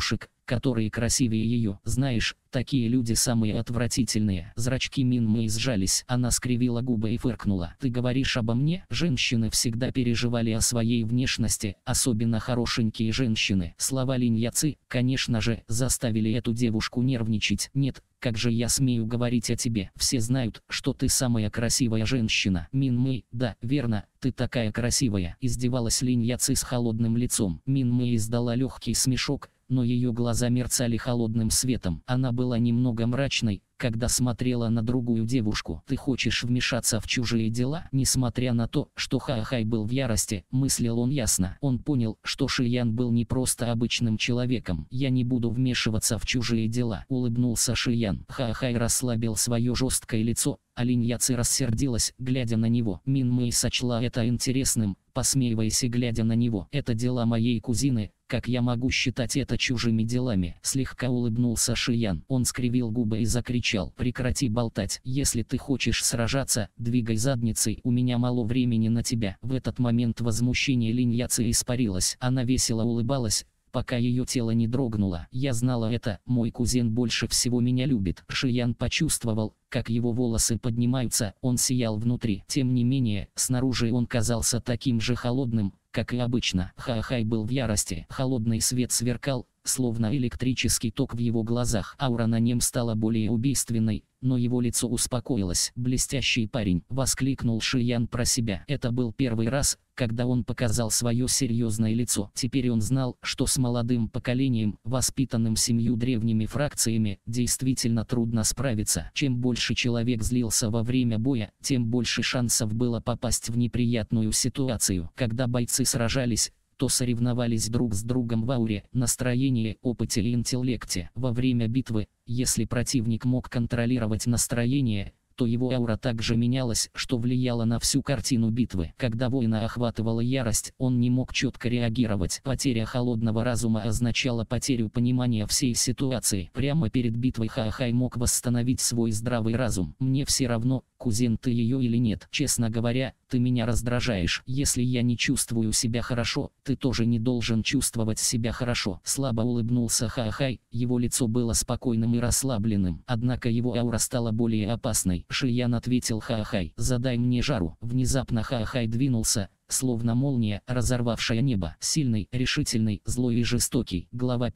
которые красивее ее. Знаешь, такие люди самые отвратительные. Зрачки Мин Мэй сжались. Она скривила губы и фыркнула. Ты говоришь обо мне? Женщины всегда переживали о своей внешности, особенно хорошенькие женщины. Слова Линь Яци, конечно же, заставили эту девушку нервничать. Нет, как же я смею говорить о тебе? Все знают, что ты самая красивая женщина. Мин Мэй, да, верно, ты такая красивая. Издевалась Линь Яци с холодным лицом. Мин Мэй издала легкий смешок, но ее глаза мерцали холодным светом. Она была немного мрачной, когда смотрела на другую девушку. Ты хочешь вмешаться в чужие дела? Несмотря на то, что Хаахай был в ярости, мыслил он ясно. Он понял, что Ши Ян был не просто обычным человеком. Я не буду вмешиваться в чужие дела, улыбнулся Ши Ян. Хаахай расслабил свое жесткое лицо, а Линь Яци рассердилась, глядя на него. Мин Мэй сочла это интересным, посмеиваясь и глядя на него. Это дела моей кузины, как я могу считать это чужими делами? Слегка улыбнулся Ши Ян. Он скривил губы и закричал: прекрати болтать. Если ты хочешь сражаться, двигай задницей, у меня мало времени на тебя. В этот момент возмущение Линь Яци испарилось. Она весело улыбалась, пока ее тело не дрогнуло. Я знала это, мой кузен больше всего меня любит. Ши Ян почувствовал, как его волосы поднимаются, он сиял внутри. Тем не менее, снаружи он казался таким же холодным, как и обычно. Хаахай был в ярости. Холодный свет сверкал, словно электрический ток в его глазах. Аура на нем стала более убийственной, но его лицо успокоилось. «Блестящий парень!» — воскликнул Ши Ян про себя. Это был первый раз, когда он показал свое серьезное лицо. Теперь он знал, что с молодым поколением, воспитанным 7 древними фракциями, действительно трудно справиться. Чем больше человек злился во время боя, тем больше шансов было попасть в неприятную ситуацию. Когда бойцы сражались, то соревновались друг с другом в ауре, настроении, опыте и интеллекте. Во время битвы, если противник мог контролировать настроение, то его аура также менялась, что влияло на всю картину битвы. Когда воина охватывала ярость, он не мог четко реагировать. Потеря холодного разума означала потерю понимания всей ситуации. Прямо перед битвой Хаахай мог восстановить свой здравый разум. Мне все равно, кузен ты ее или нет. Честно говоря, ты меня раздражаешь. Если я не чувствую себя хорошо, ты тоже не должен чувствовать себя хорошо. Слабо улыбнулся Хаахай, его лицо было спокойным и расслабленным. Однако его аура стала более опасной. Ши Ян ответил: Хаахай, задай мне жару. Внезапно Хаахай двинулся, словно молния, разорвавшая небо. Сильный, решительный, злой и жестокий. Глава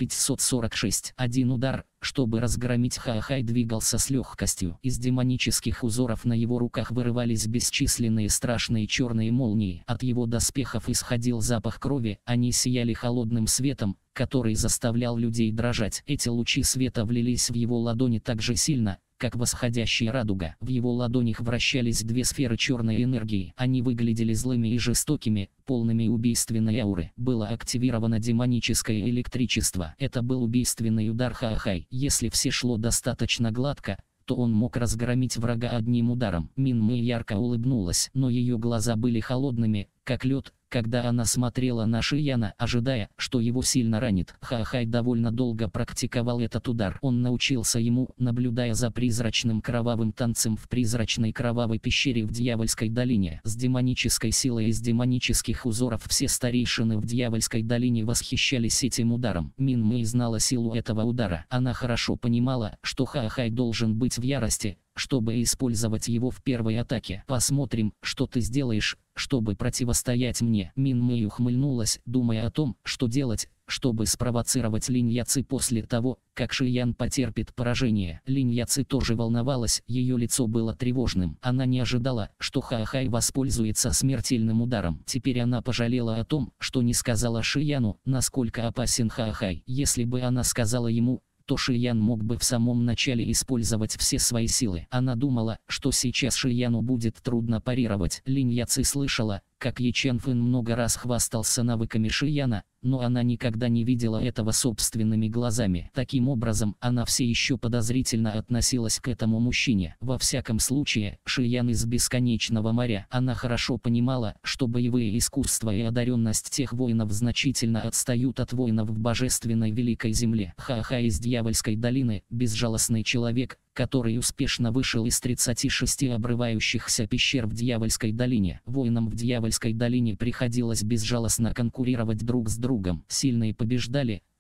546. Один удар, чтобы разгромить Хаахай, двигался с легкостью. Из демонических узоров на его руках вырывались бесчисленные страшные черные молнии. От его доспехов исходил запах крови, они сияли холодным светом, который заставлял людей дрожать. Эти лучи света влились в его ладони так же сильно, как восходящая радуга. В его ладонях вращались 2 сферы черной энергии. Они выглядели злыми и жестокими, полными убийственной ауры. Было активировано демоническое электричество. Это был убийственный удар Хаахай. Если все шло достаточно гладко, то он мог разгромить врага одним ударом. Мин Мэй ярко улыбнулась, но ее глаза были холодными, как лед, когда она смотрела на Ши Яна, ожидая, что его сильно ранит. Хаахай довольно долго практиковал этот удар. Он научился ему, наблюдая за призрачным кровавым танцем в призрачной кровавой пещере в Дьявольской долине. С демонической силой из демонических узоров все старейшины в Дьявольской долине восхищались этим ударом. Мин Мэй знала силу этого удара. Она хорошо понимала, что Хаахай должен быть в ярости, чтобы использовать его в первой атаке. Посмотрим, что ты сделаешь, чтобы противостоять мне. Мин Мэй ухмыльнулась, думая о том, что делать, чтобы спровоцировать Линь Яци после того, как Ши Ян потерпит поражение. Линь Яци тоже волновалась, ее лицо было тревожным. Она не ожидала, что Хаахай воспользуется смертельным ударом. Теперь она пожалела о том, что не сказала Ши Яну, насколько опасен Хаахай. Если бы она сказала ему, то Ши Ян мог бы в самом начале использовать все свои силы. Она думала, что сейчас Ши Яну будет трудно парировать. Линь Яци слышала, как Е Чен Фэн много раз хвастался навыками Ши Яна, но она никогда не видела этого собственными глазами. Таким образом, она все еще подозрительно относилась к этому мужчине. Во всяком случае, Ши Ян из Бесконечного моря. Она хорошо понимала, что боевые искусства и одаренность тех воинов значительно отстают от воинов в божественной Великой Земле. Хаахай из Дьявольской долины, безжалостный человек, который успешно вышел из 36 обрывающихся пещер в Дьявольской долине. Воинам в Дьявольской долине приходилось безжалостно конкурировать друг с другом. Сильные побеждали,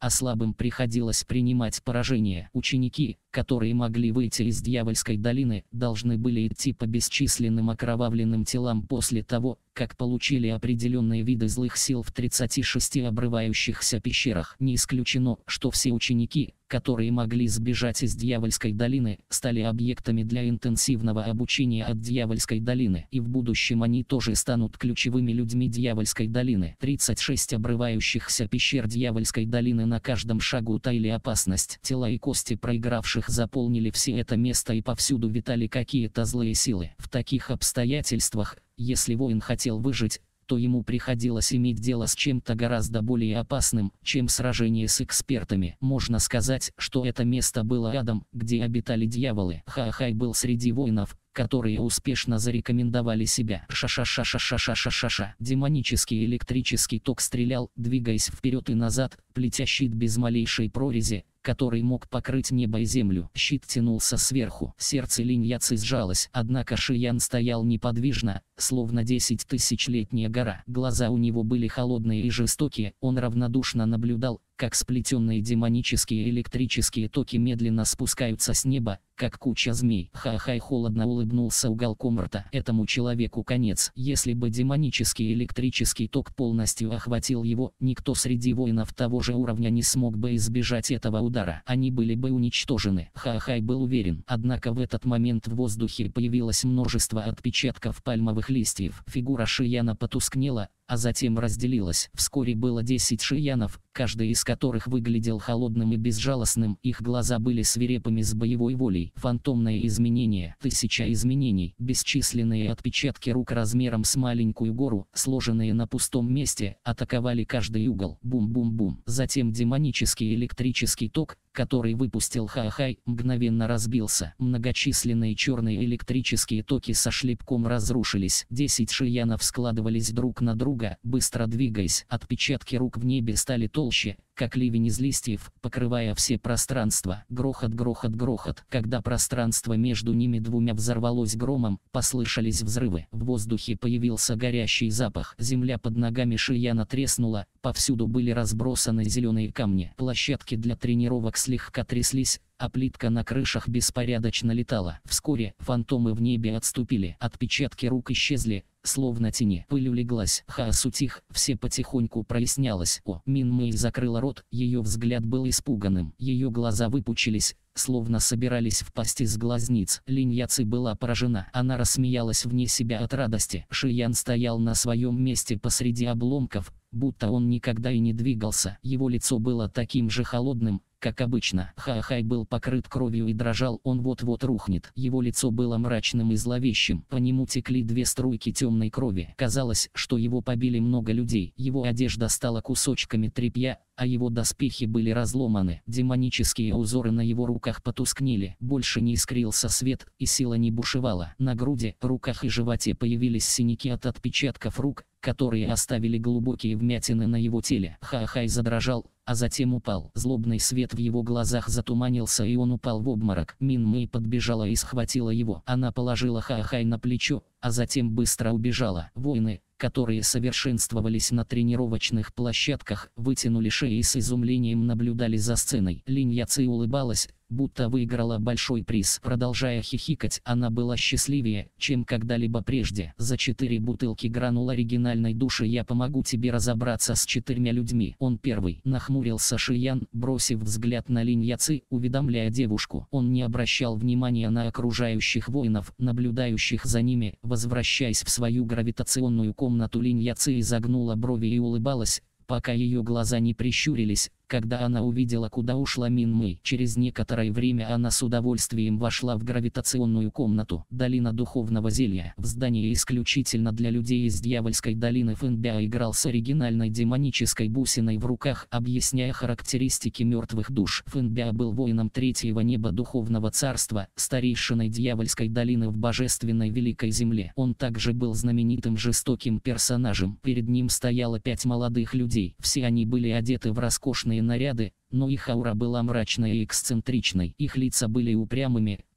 а слабым приходилось принимать поражение. Ученики, которые могли выйти из Дьявольской долины, должны были идти по бесчисленным окровавленным телам после того, как получили определенные виды злых сил в 36 обрывающихся пещерах. Не исключено, что все ученики, которые могли сбежать из Дьявольской долины, стали объектами для интенсивного обучения от Дьявольской долины, и в будущем они тоже станут ключевыми людьми Дьявольской долины. 36 обрывающихся пещер Дьявольской долины, на каждом шагу таили опасность. Тела и кости проигравших заполнили все это место, и повсюду витали какие-то злые силы. В таких обстоятельствах, если воин хотел выжить, то ему приходилось иметь дело с чем-то гораздо более опасным, чем сражение с экспертами. Можно сказать, что это место было адом, где обитали дьяволы. Хаахай был среди воинов, которые успешно зарекомендовали себя. Ша-ша-ша-ша-ша-ша-ша-ша. Демонический электрический ток стрелял, двигаясь вперед и назад, плетя щит без малейшей прорези, который мог покрыть небо и землю. Щит тянулся сверху. Сердце Линь Яци сжалось. Однако Шиян стоял неподвижно, словно 10-тысячелетняя гора. Глаза у него были холодные и жестокие. Он равнодушно наблюдал, как сплетенные демонические электрические токи медленно спускаются с неба, как куча змей. Хаахай холодно улыбнулся уголком рта. Этому человеку конец. Если бы демонический электрический ток полностью охватил его, никто среди воинов того же уровня не смог бы избежать этого удара. Они были бы уничтожены. Хаахай был уверен. Однако в этот момент в воздухе появилось множество отпечатков пальмовых листьев. Фигура Шияна потускнела, а затем разделилась. Вскоре было 10 шиянов, каждый из которых выглядел холодным и безжалостным. Их глаза были свирепыми с боевой волей. Фантомное изменение. 1000 изменений. Бесчисленные отпечатки рук размером с маленькую гору, сложенные на пустом месте, атаковали каждый угол. Бум-бум-бум. Затем демонический электрический ток, который выпустил Хаахай, мгновенно разбился. Многочисленные черные электрические токи со шлепком разрушились. 10 шиянов складывались друг на друга, быстро двигаясь. Отпечатки рук в небе стали толще, как ливень из листьев, покрывая все пространство. Грохот, грохот, грохот. Когда пространство между ними двумя взорвалось громом, послышались взрывы. В воздухе появился горящий запах. Земля под ногами Шияна треснула, повсюду были разбросаны зеленые камни. Площадки для тренировок слегка тряслись, а плитка на крышах беспорядочно летала. Вскоре фантомы в небе отступили. Отпечатки рук исчезли, словно тени. Пыль улеглась. Хаос утих, все потихоньку прояснялось. Мин Мэй закрыла рот, ее взгляд был испуганным. Ее глаза выпучились, словно собирались впасть из глазниц. Линь Яци была поражена. Она рассмеялась вне себя от радости. Шиян стоял на своем месте посреди обломков, будто он никогда и не двигался. Его лицо было таким же холодным, как обычно. Хаахай был покрыт кровью и дрожал, он вот-вот рухнет. Его лицо было мрачным и зловещим. По нему текли 2 струйки темной крови. Казалось, что его побили много людей. Его одежда стала кусочками тряпья, а его доспехи были разломаны. Демонические узоры на его руках потускнели. Больше не искрился свет, и сила не бушевала. На груди, руках и животе появились синяки от отпечатков рук, которые оставили глубокие вмятины на его теле. Хаахай задрожал, а затем упал. Злобный свет в его глазах затуманился, и он упал в обморок. Мин Мэй подбежала и схватила его. Она положила Хаахай на плечо, а затем быстро убежала. Воины, которые совершенствовались на тренировочных площадках, вытянули шеи и с изумлением наблюдали за сценой. Линь Яци улыбалась, будто выиграла большой приз. Продолжая хихикать, она была счастливее, чем когда-либо прежде. За 4 бутылки гранул оригинальной души я помогу тебе разобраться с 4 людьми. Он первый. Нахмурился Шиян, бросив взгляд на Линь Яци, уведомляя девушку. Он не обращал внимания на окружающих воинов, наблюдающих за ними. Возвращаясь в свою гравитационную комнату, Линь Яци изогнула брови и улыбалась, пока ее глаза не прищурились, когда она увидела, куда ушла Мин Мэй. Через некоторое время она с удовольствием вошла в гравитационную комнату. Долина духовного зелья. В здании исключительно для людей из Дьявольской долины Фэнбя играл с оригинальной демонической бусиной в руках, объясняя характеристики мертвых душ. Фэнбя был воином 3-го неба духовного царства, старейшиной Дьявольской долины в божественной Великой Земле. Он также был знаменитым жестоким персонажем. Перед ним стояло 5 молодых людей. Все они были одеты в роскошные наряды, но их аура была мрачной и эксцентричной. Их лица были упрямыми,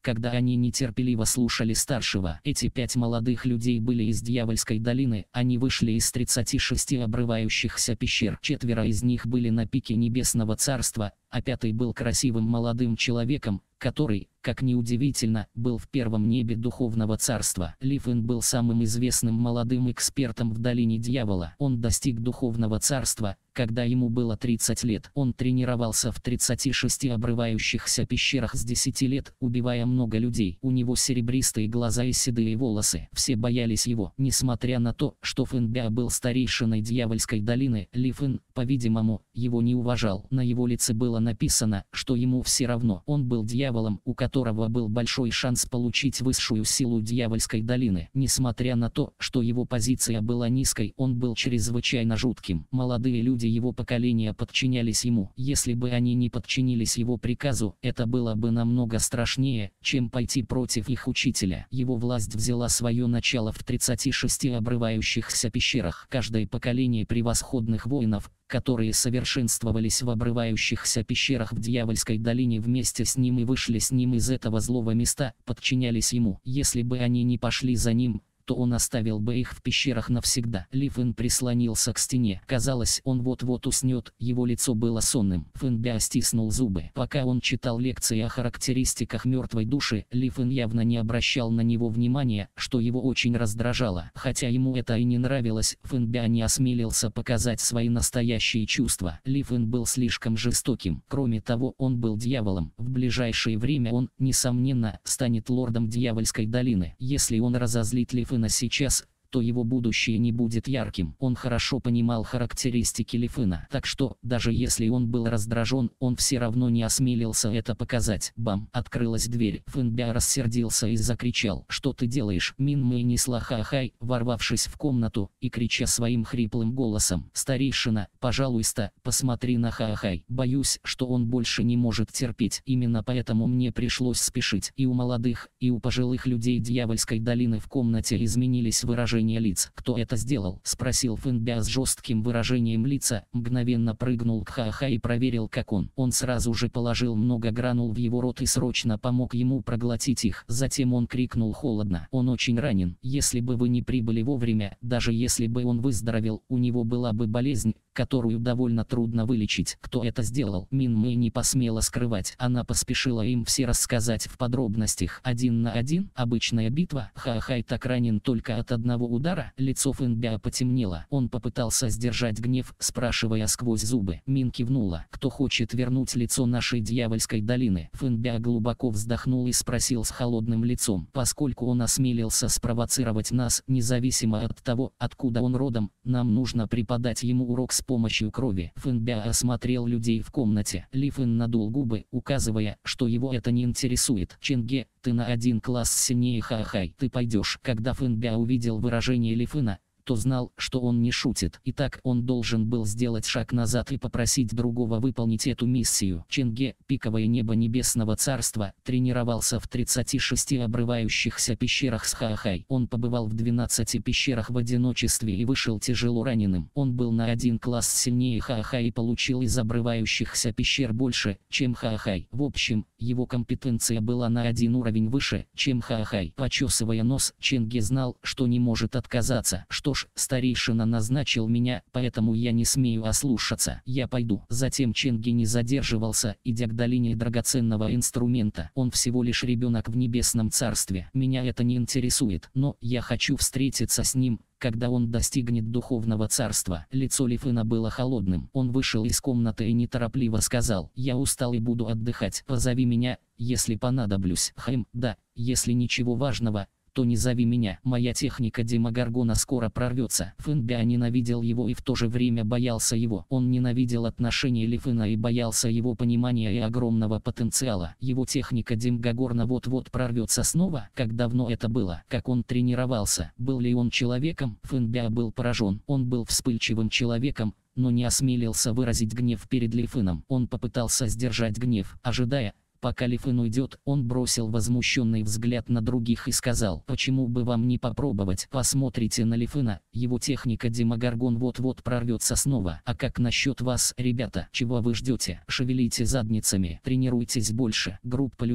когда они нетерпеливо слушали старшего. Эти 5 молодых людей были из Дьявольской долины, они вышли из 36 обрывающихся пещер. 4 из них были на пике Небесного Царства, а 5-й был красивым молодым человеком, который, как ни удивительно, был в первом небе Духовного Царства. Лифен был самым известным молодым экспертом в Долине Дьявола. Он достиг Духовного Царства, когда ему было 30 лет. Он тренировался в 36 обрывающихся пещерах с 10 лет, убивая много людей. У него серебристые глаза и седые волосы. Все боялись его. Несмотря на то, что Фэнбя был старейшиной Дьявольской долины, Лифен, по-видимому, его не уважал. На его лице было написано, что ему все равно. Он был дьяволом, у которого был большой шанс получить высшую силу Дьявольской долины. Несмотря на то, что его позиция была низкой, он был чрезвычайно жутким. Молодые люди его поколения подчинялись ему. Если бы они не подчинились его приказу, это было бы намного страшнее, чем пойти против их учителя. Его власть взяла свое начало в 36 обрывающихся пещерах. Каждое поколение превосходных воинов, которые совершенствовались в обрывающихся пещерах в Дьявольской долине вместе с ним и вышли с ним из этого злого места, подчинялись ему. Если бы они не пошли за ним, то он оставил бы их в пещерах навсегда. Лифен прислонился к стене. Казалось, он вот-вот уснет, его лицо было сонным. Фэнбя стиснул зубы. Пока он читал лекции о характеристиках мертвой души, Лифен явно не обращал на него внимания, что его очень раздражало. Хотя ему это и не нравилось, Фэнбя не осмелился показать свои настоящие чувства. Лифен был слишком жестоким. Кроме того, он был дьяволом. В ближайшее время он, несомненно, станет лордом Дьявольской долины. Если он разозлит Лифена сейчас, то его будущее не будет ярким. Он хорошо понимал характеристики Лифена, так что, даже если он был раздражен, он все равно не осмелился это показать. Бам! Открылась дверь. Фэнбя рассердился и закричал: «Что ты делаешь?» Мин Мэй несла Хаахай, ворвавшись в комнату, и крича своим хриплым голосом: «Старейшина, пожалуйста, посмотри на Хаахай. Боюсь, что он больше не может терпеть. Именно поэтому мне пришлось спешить». И у молодых, и у пожилых людей Дьявольской долины в комнате изменились выражения лиц. «Кто это сделал?» — спросил Фэнбя с жестким выражением лица, мгновенно прыгнул к Хаахай и проверил, как он. Он сразу же положил много гранул в его рот и срочно помог ему проглотить их. Затем он крикнул холодно: «Он очень ранен. Если бы вы не прибыли вовремя, даже если бы он выздоровел, у него была бы болезнь, которую довольно трудно вылечить». «Кто это сделал?» Мин Мэй не посмела скрывать. Она поспешила им все рассказать в подробностях. 1 на 1? Обычная битва? Хаахай так ранен только от одного удара? Лицо Фэнбя потемнело. Он попытался сдержать гнев, спрашивая сквозь зубы. Мин кивнула. «Кто хочет вернуть лицо нашей Дьявольской долины?» Фэнбя глубоко вздохнул и спросил с холодным лицом: «Поскольку он осмелился спровоцировать нас, независимо от того, откуда он родом, нам нужно преподать ему урок с помощью крови». Фэнбя осмотрел людей в комнате. Лифен надул губы, указывая, что его это не интересует. «Ченге, ты на 1 класс сильнее Хаахай. Ты пойдешь». Когда Фэнбя увидел выражение Лифена, то знал, что он не шутит. Итак, он должен был сделать шаг назад и попросить другого выполнить эту миссию. Ченге, пиковое небо Небесного Царства, тренировался в 36 обрывающихся пещерах с Хаахай. Он побывал в 12 пещерах в одиночестве и вышел тяжело раненым. Он был на 1 класс сильнее Хаахай и получил из обрывающихся пещер больше, чем Хаахай. В общем, его компетенция была на 1 уровень выше, чем Хаахай. Почесывая нос, Ченге знал, что не может отказаться. «Что ж, старейшина назначил меня, поэтому я не смею ослушаться. Я пойду». Затем Ченге не задерживался, идя к долине драгоценного инструмента. «Он всего лишь ребенок в Небесном Царстве. Меня это не интересует, но я хочу встретиться с ним, когда он достигнет Духовного Царства». Лицо Лифена было холодным. Он вышел из комнаты и неторопливо сказал: «Я устал и буду отдыхать. Позови меня, если понадоблюсь». Да, если ничего важного, то не зови меня. Моя техника Демогоргона скоро прорвется». Фэнбя ненавидел его и в то же время боялся его. Он ненавидел отношения Лифена и боялся его понимания и огромного потенциала. Его техника Демогоргона вот-вот прорвется снова. Как давно это было? Как он тренировался? Был ли он человеком? Фэнбя был поражен. Он был вспыльчивым человеком, но не осмелился выразить гнев перед Лифеном. Он попытался сдержать гнев, ожидая, пока Лифен уйдет. Он бросил возмущенный взгляд на других и сказал: «Почему бы вам не попробовать? Посмотрите на Лифена, его техника Демогоргон вот-вот прорвется снова. А как насчет вас, ребята? Чего вы ждете? Шевелите задницами, тренируйтесь больше». Группа людей,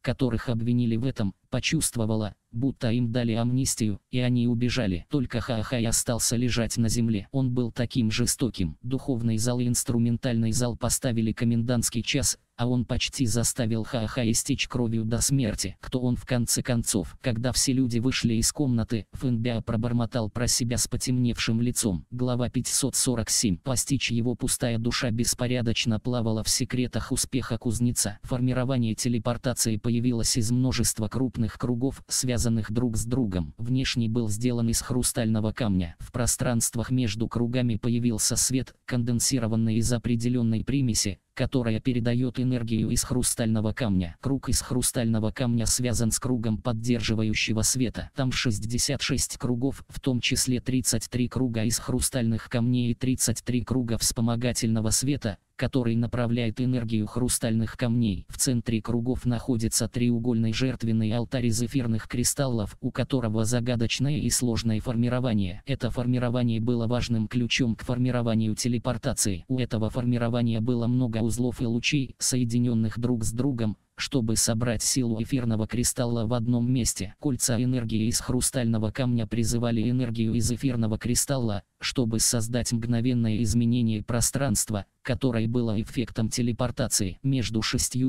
которых обвинили в этом, почувствовала, будто им дали амнистию, и они убежали. Только Хаахай остался лежать на земле. Он был таким жестоким. Духовный зал и инструментальный зал поставили комендантский час, а он почти заставил Хаахай истечь кровью до смерти. Кто он в конце концов? Когда все люди вышли из комнаты, Фэнбиа пробормотал про себя с потемневшим лицом. Глава 547. Постичь его пустая душа беспорядочно плавала в секретах успеха кузнеца. Формирование телепортации появилось из множества крупных кругов, связанных друг с другом. Внешний был сделан из хрустального камня. В пространствах между кругами появился свет, конденсированный из определенной примеси, которая передает энергию из хрустального камня. Круг из хрустального камня связан с кругом поддерживающего света. Там 66 кругов, в том числе 33 круга из хрустальных камней и 33 круга вспомогательного света, который направляет энергию хрустальных камней. В центре кругов находится треугольный жертвенный алтарь из эфирных кристаллов, у которого загадочное и сложное формирование. Это формирование было важным ключом к формированию телепортации. У этого формирования было много узлов и лучей, соединенных друг с другом, чтобы собрать силу эфирного кристалла в одном месте. Кольца энергии из хрустального камня призывали энергию из эфирного кристалла, чтобы создать мгновенное изменение пространства, которое было эффектом телепортации. Между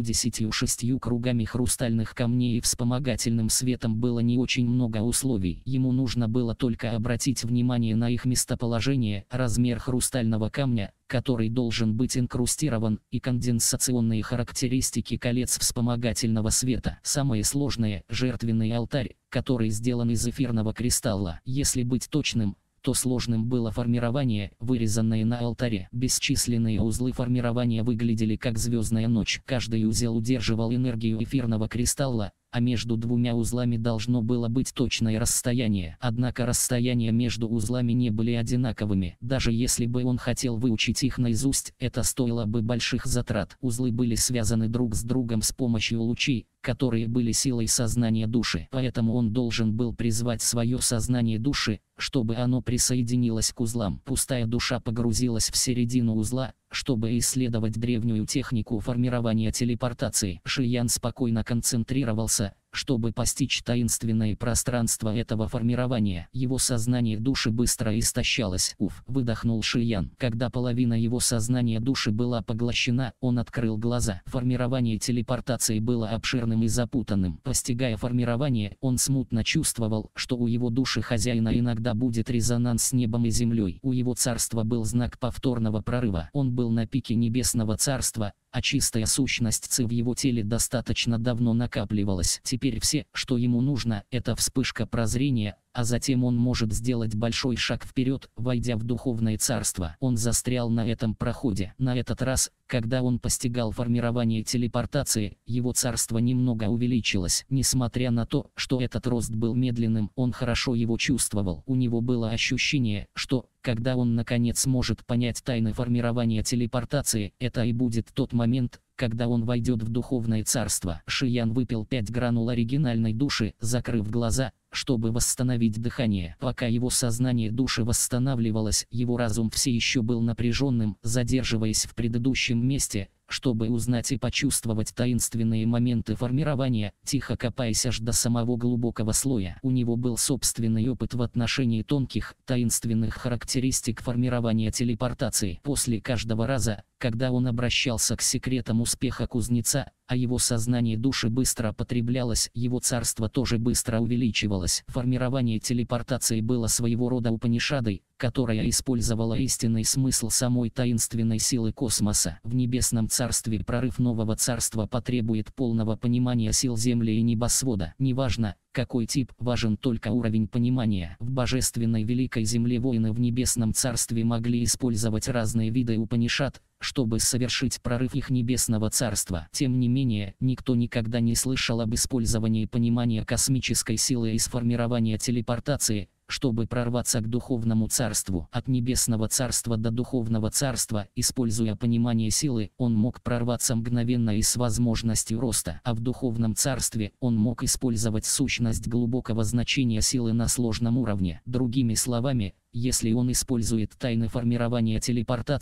66 кругами хрустальных камней и вспомогательным светом было не очень много условий. Ему нужно было только обратить внимание на их местоположение, размер хрустального камня, который должен быть инкрустирован, и конденсационные характеристики колец вспомогательного света. Самое сложное – жертвенный алтарь, который сделан из эфирного кристалла. Если быть точным, то сложным было формирование, вырезанное на алтаре. Бесчисленные узлы формирования выглядели как звездная ночь. Каждый узел удерживал энергию эфирного кристалла, а между двумя узлами должно было быть точное расстояние. Однако расстояния между узлами не были одинаковыми. Даже если бы он хотел выучить их наизусть, это стоило бы больших затрат. Узлы были связаны друг с другом с помощью лучей, которые были силой сознания души. Поэтому он должен был призвать свое сознание души, чтобы оно присоединилось к узлам. Пустая душа погрузилась в середину узла, чтобы исследовать древнюю технику формирования телепортации. Шиян спокойно концентрировался, чтобы постичь таинственное пространство этого формирования. Его сознание души быстро истощалось. Уф, выдохнул Шиян. Когда половина его сознания души была поглощена, он открыл глаза. Формирование телепортации было обширным и запутанным. Постигая формирование, он смутно чувствовал, что у его души хозяина иногда будет резонанс с небом и землей. У его царства был знак повторного прорыва. Он был на пике небесного царства, а чистая сущность Ци в его теле достаточно давно накапливалась. Теперь все, что ему нужно, это вспышка прозрения, а затем он может сделать большой шаг вперед, войдя в духовное царство. Он застрял на этом проходе. На этот раз, когда он постигал формирование телепортации, его царство немного увеличилось. Несмотря на то, что этот рост был медленным, он хорошо его чувствовал. У него было ощущение, что, когда он наконец сможет понять тайны формирования телепортации, это и будет тот момент, когда он войдет в духовное царство. Шиян выпил 5 гранул оригинальной души, закрыв глаза, чтобы восстановить дыхание. Пока его сознание души восстанавливалось, его разум все еще был напряженным, задерживаясь в предыдущем месте, чтобы узнать и почувствовать таинственные моменты формирования, тихо копаясь аж до самого глубокого слоя. У него был собственный опыт в отношении тонких, таинственных характеристик формирования телепортации. После каждого раза, когда он обращался к секретам успеха кузнеца, а его сознание души быстро потреблялось, его царство тоже быстро увеличивалось. Формирование телепортации было своего рода Упанишадой, которая использовала истинный смысл самой таинственной силы космоса. В небесном царстве прорыв нового царства потребует полного понимания сил Земли и небосвода. Неважно, какой тип, важен только уровень понимания. В божественной великой земле воины в небесном царстве могли использовать разные виды Упанишад, чтобы совершить прорыв их небесного царства. Тем не менее, никто никогда не слышал об использовании понимания космической силы и сформирования телепортации, чтобы прорваться к духовному царству. От небесного царства до духовного царства, используя понимание силы, он мог прорваться мгновенно и с возможностью роста. А в духовном царстве он мог использовать сущность глубокого значения силы на сложном уровне. Другими словами, если он использует тайны формирования телепортации,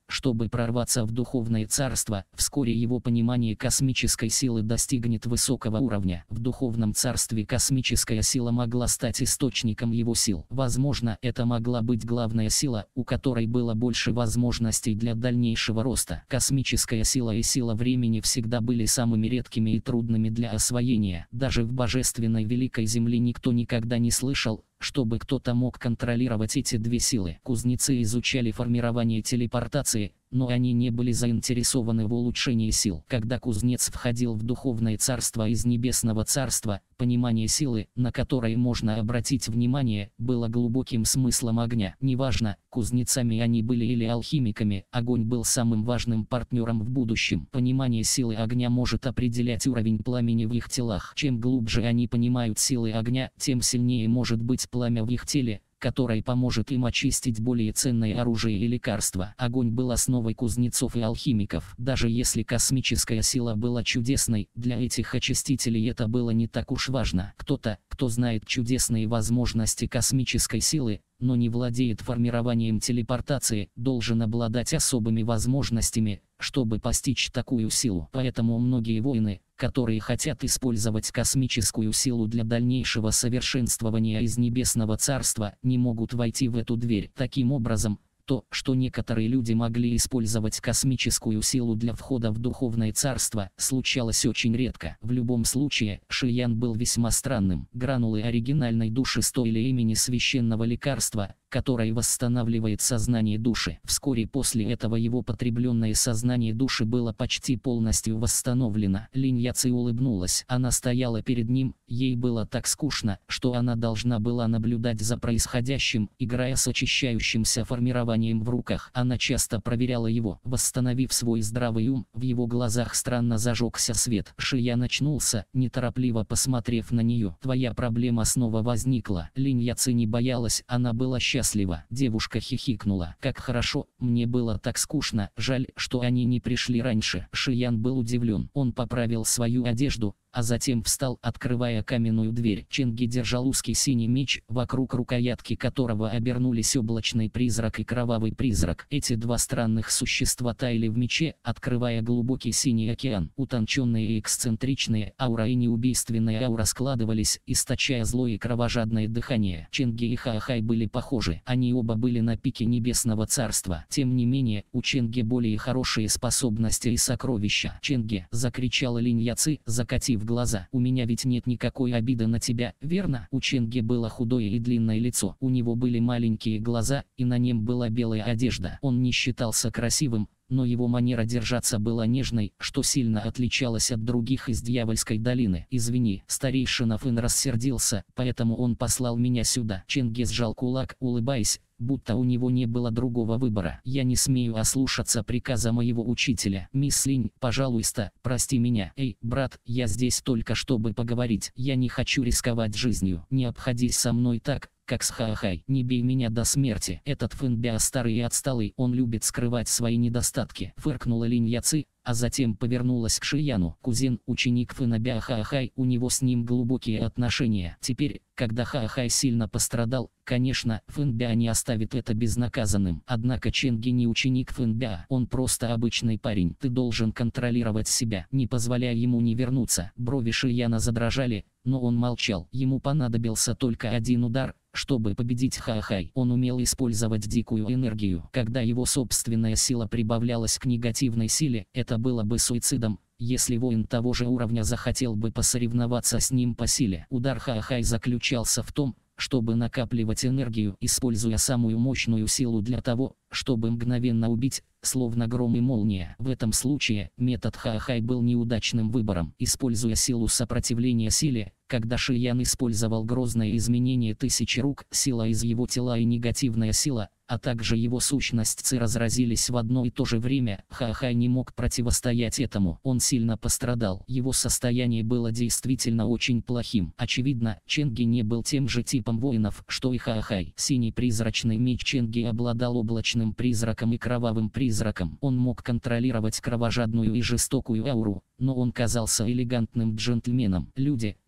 чтобы прорваться в духовное царство. Вскоре его понимание космической силы достигнет высокого уровня. В духовном царстве космическая сила могла стать источником его сил. Возможно, это могла быть главная сила, у которой было больше возможностей для дальнейшего роста. Космическая сила и сила времени всегда были самыми редкими и трудными для освоения. Даже в божественной Великой Земле никто никогда не слышал, чтобы кто-то мог контролировать эти две силы. Кузнецы изучали формирование телепортации, но они не были заинтересованы в улучшении сил. Когда кузнец входил в духовное царство из небесного царства, понимание силы, на которой можно обратить внимание, было глубоким смыслом огня. Неважно, кузнецами они были или алхимиками, огонь был самым важным партнером в будущем. Понимание силы огня может определять уровень пламени в их телах. Чем глубже они понимают силы огня, тем сильнее может быть пламя в их теле, которое поможет им очистить более ценное оружие и лекарства. Огонь был основой кузнецов и алхимиков. Даже если космическая сила была чудесной, для этих очистителей это было не так уж важно. Кто-то, кто знает чудесные возможности космической силы, но не владеет формированием телепортации, должен обладать особыми возможностями, чтобы постичь такую силу. Поэтому многие воины, которые хотят использовать космическую силу для дальнейшего совершенствования из небесного царства, не могут войти в эту дверь. Таким образом, то, что некоторые люди могли использовать космическую силу для входа в духовное царство, случалось очень редко. В любом случае, Шиян был весьма странным. Гранулы оригинальной души стоили имени священного лекарства, которое восстанавливает сознание души. Вскоре после этого его потребленное сознание души было почти полностью восстановлено. Линь Яци улыбнулась. Она стояла перед ним, ей было так скучно, что она должна была наблюдать за происходящим, играя с очищающимся формированием в руках. Она часто проверяла его. Восстановив свой здравый ум, в его глазах странно зажегся свет. Шиян очнулся, неторопливо посмотрев на нее. «Твоя проблема снова возникла». Линь Яци не боялась, она была счастлива. Девушка хихикнула. «Как хорошо, мне было так скучно, жаль, что они не пришли раньше». Шиян был удивлен. Он поправил свою одежду, а затем встал, открывая каменную дверь. Ченги держал узкий синий меч, вокруг рукоятки которого обернулись облачный призрак и кровавый призрак. Эти два странных существа таяли в мече, открывая глубокий синий океан. Утонченные и эксцентричные аура и неубийственная аура складывались, источая злое и кровожадное дыхание. Ченги и Хаахай были похожи. Они оба были на пике небесного царства. Тем не менее, у Ченги более хорошие способности и сокровища. «Ченги!» — закричала Линь Яци, закатив глаза. «У меня ведь нет никакой обиды на тебя, верно?» У Ченги было худое и длинное лицо. У него были маленькие глаза, и на нем была белая одежда. Он не считался красивым, но его манера держаться была нежной, что сильно отличалось от других из Дьявольской долины. «Извини, старейшина Фэн рассердился, поэтому он послал меня сюда». Ченги сжал кулак, улыбаясь, будто у него не было другого выбора. «Я не смею ослушаться приказа моего учителя. Мисс Линь, пожалуйста, прости меня». «Эй, брат, я здесь только чтобы поговорить. Я не хочу рисковать жизнью. Не обходись со мной так, как с Хаахай. Не бей меня до смерти. Этот Фэнбя старый и отсталый, он любит скрывать свои недостатки». Фыркнула Линь Яци, а затем повернулась к Шияну. «Кузен, ученик Фэнбя Хаахай, у него с ним глубокие отношения. Теперь, когда Хаахай сильно пострадал, конечно, Фэнбя не оставит это безнаказанным. Однако Ченги не ученик Фэнбя, он просто обычный парень. Ты должен контролировать себя, не позволяя ему не вернуться». Брови Шияна задрожали, но он молчал. Ему понадобился только один удар, чтобы победить Хаахай. Он умел использовать дикую энергию. Когда его собственная сила прибавлялась к негативной силе, это было бы суицидом, если воин того же уровня захотел бы посоревноваться с ним по силе. Удар Хаахай заключался в том, чтобы накапливать энергию, используя самую мощную силу для того, чтобы мгновенно убить, словно гром и молния. В этом случае, метод Хаахай был неудачным выбором. Используя силу сопротивления силе, когда Шиян использовал грозное изменение тысячи рук, сила из его тела и негативная сила, а также его сущность Ци разразились в одно и то же время, Хаахай не мог противостоять этому. Он сильно пострадал. Его состояние было действительно очень плохим. Очевидно, Ченги не был тем же типом воинов, что и Хаахай. Синий призрачный меч Ченги обладал облачным призраком и кровавым призраком. Он мог контролировать кровожадную и жестокую ауру, но он казался элегантным джентльменом. Люди,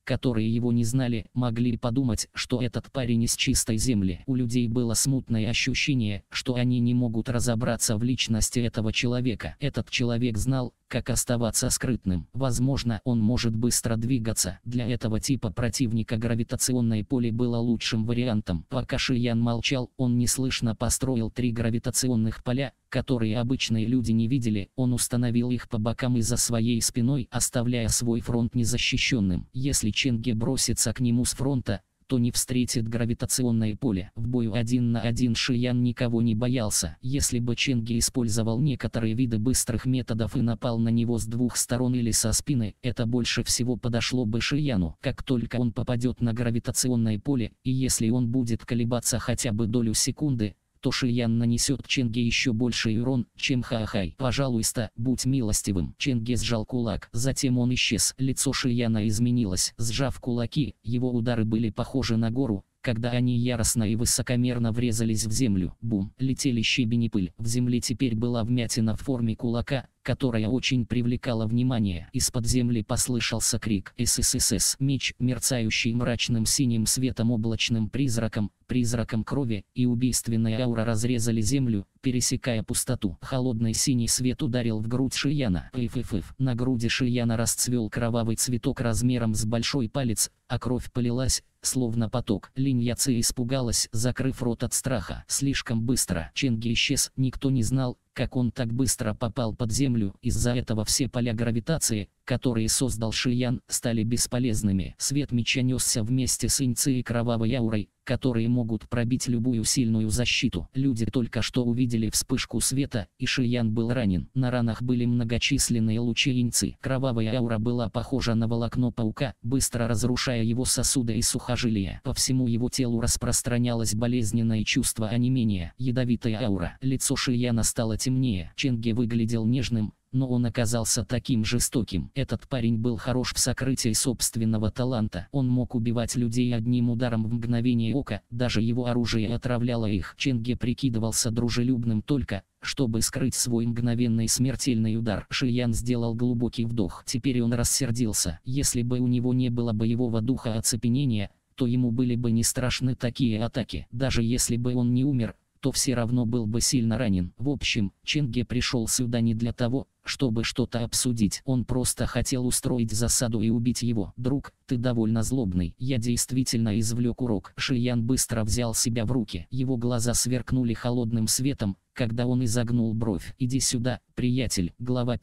которые его не знали, могли подумать, что этот парень из чистой земли. У людей было смутное ощущение, что они не могут разобраться в личности этого человека. Этот человек знал, как оставаться скрытным. Возможно, он может быстро двигаться. Для этого типа противника гравитационное поле было лучшим вариантом. Пока Ши Ян молчал, он неслышно построил 3 гравитационных поля, которые обычные люди не видели. Он установил их по бокам и за своей спиной, оставляя свой фронт незащищенным. Если Ченге бросится к нему с фронта, то не встретит гравитационное поле. В бою 1 на 1 Ши Ян никого не боялся. Если бы Ченге использовал некоторые виды быстрых методов и напал на него с 2 сторон или со спины, это больше всего подошло бы Ши Яну. Как только он попадет на гравитационное поле, и если он будет колебаться хотя бы долю секунды, то Ши Ян нанесет Ченге еще больший урон, чем Хаахай. «Пожалуйста, будь милостивым». Ченге сжал кулак, затем он исчез. Лицо Ши Яна изменилось. Сжав кулаки, его удары были похожи на гору, когда они яростно и высокомерно врезались в землю. Бум! Летели щебень и пыль. В земле теперь была вмятина в форме кулака, которая очень привлекала внимание. Из-под земли послышался крик «СССС». Меч, мерцающий мрачным синим светом облачным призраком крови, и убийственная аура разрезали землю, пересекая пустоту. Холодный синий свет ударил в грудь Ши Яна. Пыф-пыф. На груди Ши Яна расцвел кровавый цветок размером с большой палец, а кровь полилась, словно поток. Линь Яци испугалась, закрыв рот от страха. Слишком быстро. Ченге исчез. Никто не знал, как он так быстро попал под землю. Из-за этого все поля гравитации, которые создал Ши Ян, стали бесполезными. Свет меча несся вместе с иньци и кровавой аурой, которые могут пробить любую сильную защиту. Люди только что увидели вспышку света, и Ши Ян был ранен. На ранах были многочисленные лучи иньци. Кровавая аура была похожа на волокно паука, быстро разрушая его сосуды и сухожилия. По всему его телу распространялось болезненное чувство онемения. Ядовитая аура. Лицо Ши Яна стало темнее. Ченге выглядел нежным, но он оказался таким жестоким. Этот парень был хорош в сокрытии собственного таланта. Он мог убивать людей одним ударом в мгновение ока, даже его оружие отравляло их. Ченге прикидывался дружелюбным только, чтобы скрыть свой мгновенный смертельный удар. Ши Ян сделал глубокий вдох. Теперь он рассердился. Если бы у него не было боевого духа оцепенения, то ему были бы не страшны такие атаки. Даже если бы он не умер, то все равно был бы сильно ранен. В общем, Ченге пришел сюда не для того, чтобы что-то обсудить. Он просто хотел устроить засаду и убить его. «Друг, ты довольно злобный. Я действительно извлек урок». Ши Ян быстро взял себя в руки. Его глаза сверкнули холодным светом, когда он изогнул бровь. «Иди сюда, приятель». Глава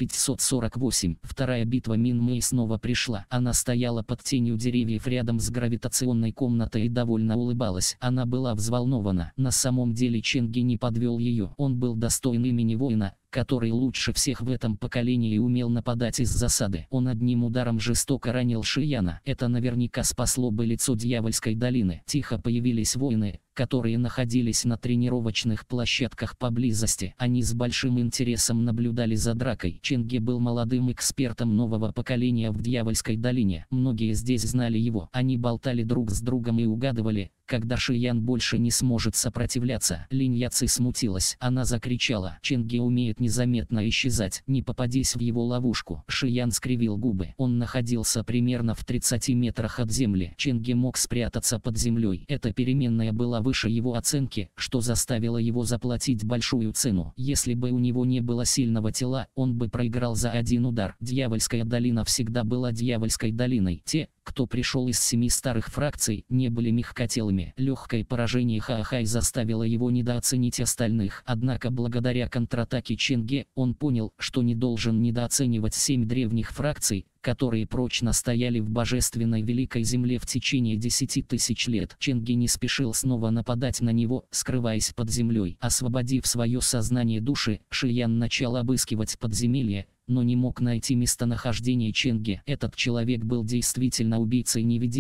548. Вторая битва Мин Мэй снова пришла. Она стояла под тенью деревьев рядом с гравитационной комнатой и довольно улыбалась. Она была взволнована. На самом деле Ченге не подвел ее. Он был достоин имени воина, который лучше всех в этом поколении умел нападать из засады. Он одним ударом жестоко ранил Ши Яна. Это наверняка спасло бы лицо Дьявольской долины. Тихо появились воины, которые находились на тренировочных площадках поблизости. Они с большим интересом наблюдали за дракой. Ченге был молодым экспертом нового поколения в Дьявольской долине. Многие здесь знали его. Они болтали друг с другом и угадывали, когда Ши Ян больше не сможет сопротивляться. Линь Яци смутилась. Она закричала: «Ченге умеет незаметно исчезать. Не попадись в его ловушку». Ши Ян скривил губы. Он находился примерно в 30 метрах от земли. Ченге мог спрятаться под землей. Эта переменная была выше его оценки, что заставило его заплатить большую цену. Если бы у него не было сильного тела, он бы проиграл за один удар. Дьявольская долина всегда была Дьявольской долиной. Те, кто пришел из 7 старых фракций, не были мягкотелыми. Легкое поражение Хаахай заставило его недооценить остальных. Однако благодаря контратаке Ченге, он понял, что не должен недооценивать 7 древних фракций, которые прочно стояли в божественной Великой Земле в течение 10 тысяч лет. Ченге не спешил снова нападать на него, скрываясь под землей. Освободив свое сознание души, Ши Ян начал обыскивать подземелье, но не мог найти местонахождение Ченге. Этот человек был действительно убийцей-невидимкой,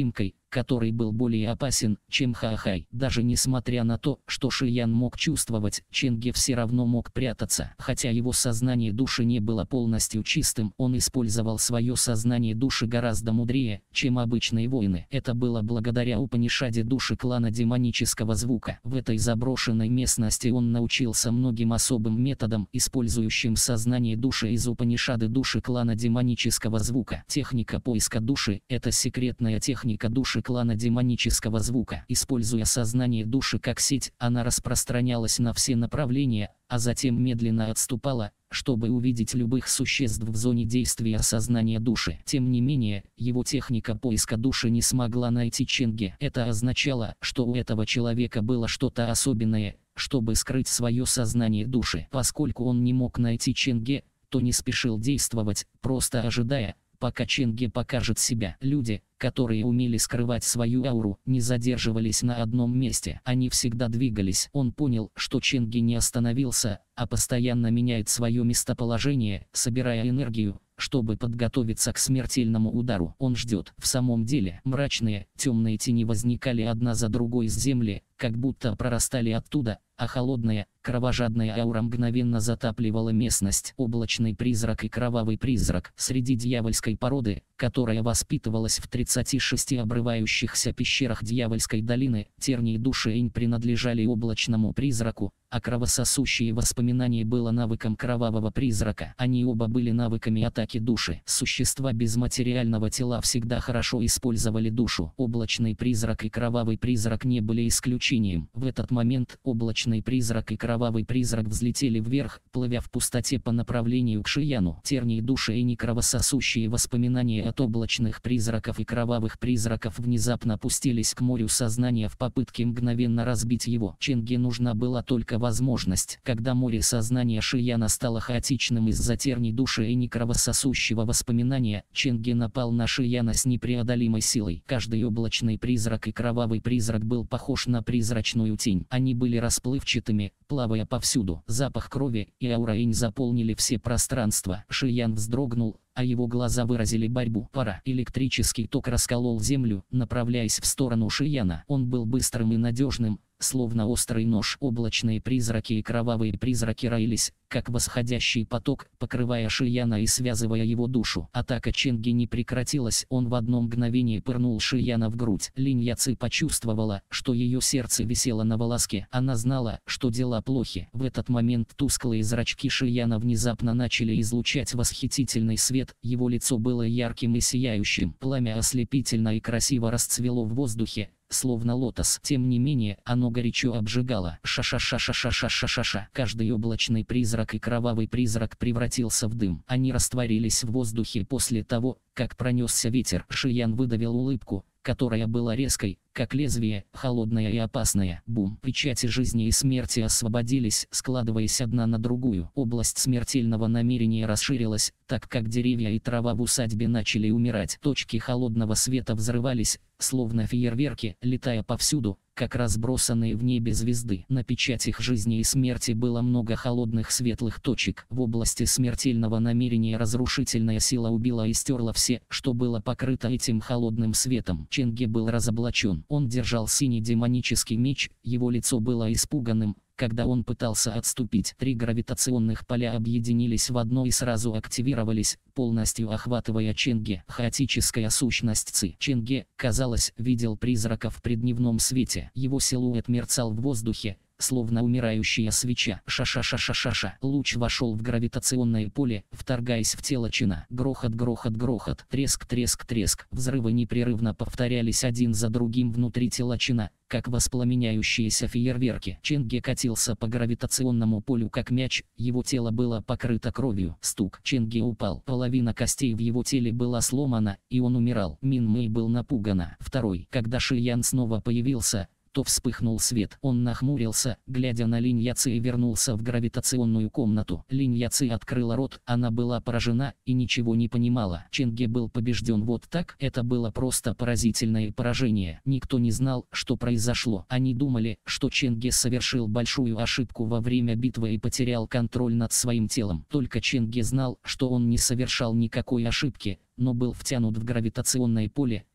который был более опасен, чем Хаахай. Даже несмотря на то, что Ши Ян мог чувствовать, Ченге все равно мог прятаться. Хотя его сознание души не было полностью чистым, он использовал свое сознание души гораздо мудрее, чем обычные воины. Это было благодаря Упанишаде души клана демонического звука. В этой заброшенной местности он научился многим особым методам, использующим сознание души из Упанишады души клана демонического звука. Техника поиска души – это секретная техника души клана демонического звука. Используя сознание души как сеть, она распространялась на все направления, а затем медленно отступала, чтобы увидеть любых существ в зоне действия сознания души. Тем не менее, его техника поиска души не смогла найти Ченге. Это означало, что у этого человека было что-то особенное, чтобы скрыть свое сознание души. Поскольку он не мог найти Ченге, то не спешил действовать, просто ожидая, пока Ченге покажет себя. Люди, которые умели скрывать свою ауру, не задерживались на одном месте. Они всегда двигались. Он понял, что Ченге не остановился, а постоянно меняет свое местоположение, собирая энергию, чтобы подготовиться к смертельному удару. Он ждет. В самом деле, мрачные, темные тени возникали одна за другой из земли, как будто прорастали оттуда, а холодная, кровожадная аура мгновенно затапливала местность. Облачный призрак и кровавый призрак. Среди дьявольской породы, которая воспитывалась в 36 обрывающихся пещерах Дьявольской долины, тернии души Энь принадлежали облачному призраку, а кровососущие воспоминания было навыком кровавого призрака. Они оба были навыками атаки души. Существа без материального тела всегда хорошо использовали душу. Облачный призрак и кровавый призрак не были исключением. В этот момент облачный призрак и кровавый призрак взлетели вверх, плывя в пустоте по направлению к Ши Яну. Тернии души и кровососущие воспоминания от облачных призраков и кровавых призраков внезапно опустились к морю сознания в попытке мгновенно разбить его. Ченге нужна была только возможность. Когда море сознания Ши Яна стало хаотичным из-за терний души и кровососущего воспоминания, Ченге напал на Ши Яна с непреодолимой силой. Каждый облачный призрак и кровавый призрак был похож на призрачную тень. Они были расплывчатыми, плавая повсюду. Запах крови и аура Энь заполнили все пространства. Ши Ян вздрогнул, а его глаза выразили борьбу. Пора. Электрический ток расколол землю, направляясь в сторону Ши Яна. Он был быстрым и надежным, словно острый нож. Облачные призраки и кровавые призраки роились, как восходящий поток, покрывая Ши Яна и связывая его душу. Атака Ченге не прекратилась, он в одно мгновение пырнул Ши Яна в грудь. Линь Яци почувствовала, что ее сердце висело на волоске. Она знала, что дела плохи. В этот момент тусклые зрачки Ши Яна внезапно начали излучать восхитительный свет, его лицо было ярким и сияющим. Пламя ослепительно и красиво расцвело в воздухе, словно лотос. Тем не менее, оно горячо обжигало. Ша-ша-ша-ша-ша-ша-ша-ша. Каждый облачный призрак и кровавый призрак превратился в дым. Они растворились в воздухе после того, как пронесся ветер. Ши Ян выдавил улыбку, которая была резкой, как лезвие, холодная и опасная. Бум. Печати жизни и смерти освободились, складываясь одна на другую. Область смертельного намерения расширилась, так как деревья и трава в усадьбе начали умирать. Точки холодного света взрывались, словно фейерверки, летая повсюду, как разбросанные в небе звезды. На печатях жизни и смерти было много холодных светлых точек. В области смертельного намерения разрушительная сила убила и стерла все, что было покрыто этим холодным светом. Ченге был разоблачен. Он держал синий демонический меч, его лицо было испуганным, когда он пытался отступить. 3 гравитационных поля объединились в одно и сразу активировались, полностью охватывая Ченге. Хаотическая сущность Ци. Ченге, казалось, видел призраков при дневном свете. Его силуэт мерцал в воздухе, словно умирающая свеча. Ша-ша-ша-ша-ша-ша. Луч вошел в гравитационное поле, вторгаясь в тело Чена. Грохот, грохот, грохот. Треск, треск, треск. Взрывы непрерывно повторялись один за другим внутри тела Чена, как воспламеняющиеся фейерверки. Ченге катился по гравитационному полю как мяч, его тело было покрыто кровью. Стук. Ченге упал. Половина костей в его теле была сломана, и он умирал. Мин Мэй был напугана. Второй. Когда Ши Ян снова появился, то вспыхнул свет. Он нахмурился, глядя на Линь Яци, и вернулся в гравитационную комнату. Линь Яци открыла рот, она была поражена и ничего не понимала. Ченге был побежден вот так? Это было просто поразительное поражение. Никто не знал, что произошло. Они думали, что Ченге совершил большую ошибку во время битвы и потерял контроль над своим телом. Только Ченге знал, что он не совершал никакой ошибки, но был втянут в гравитационное поле,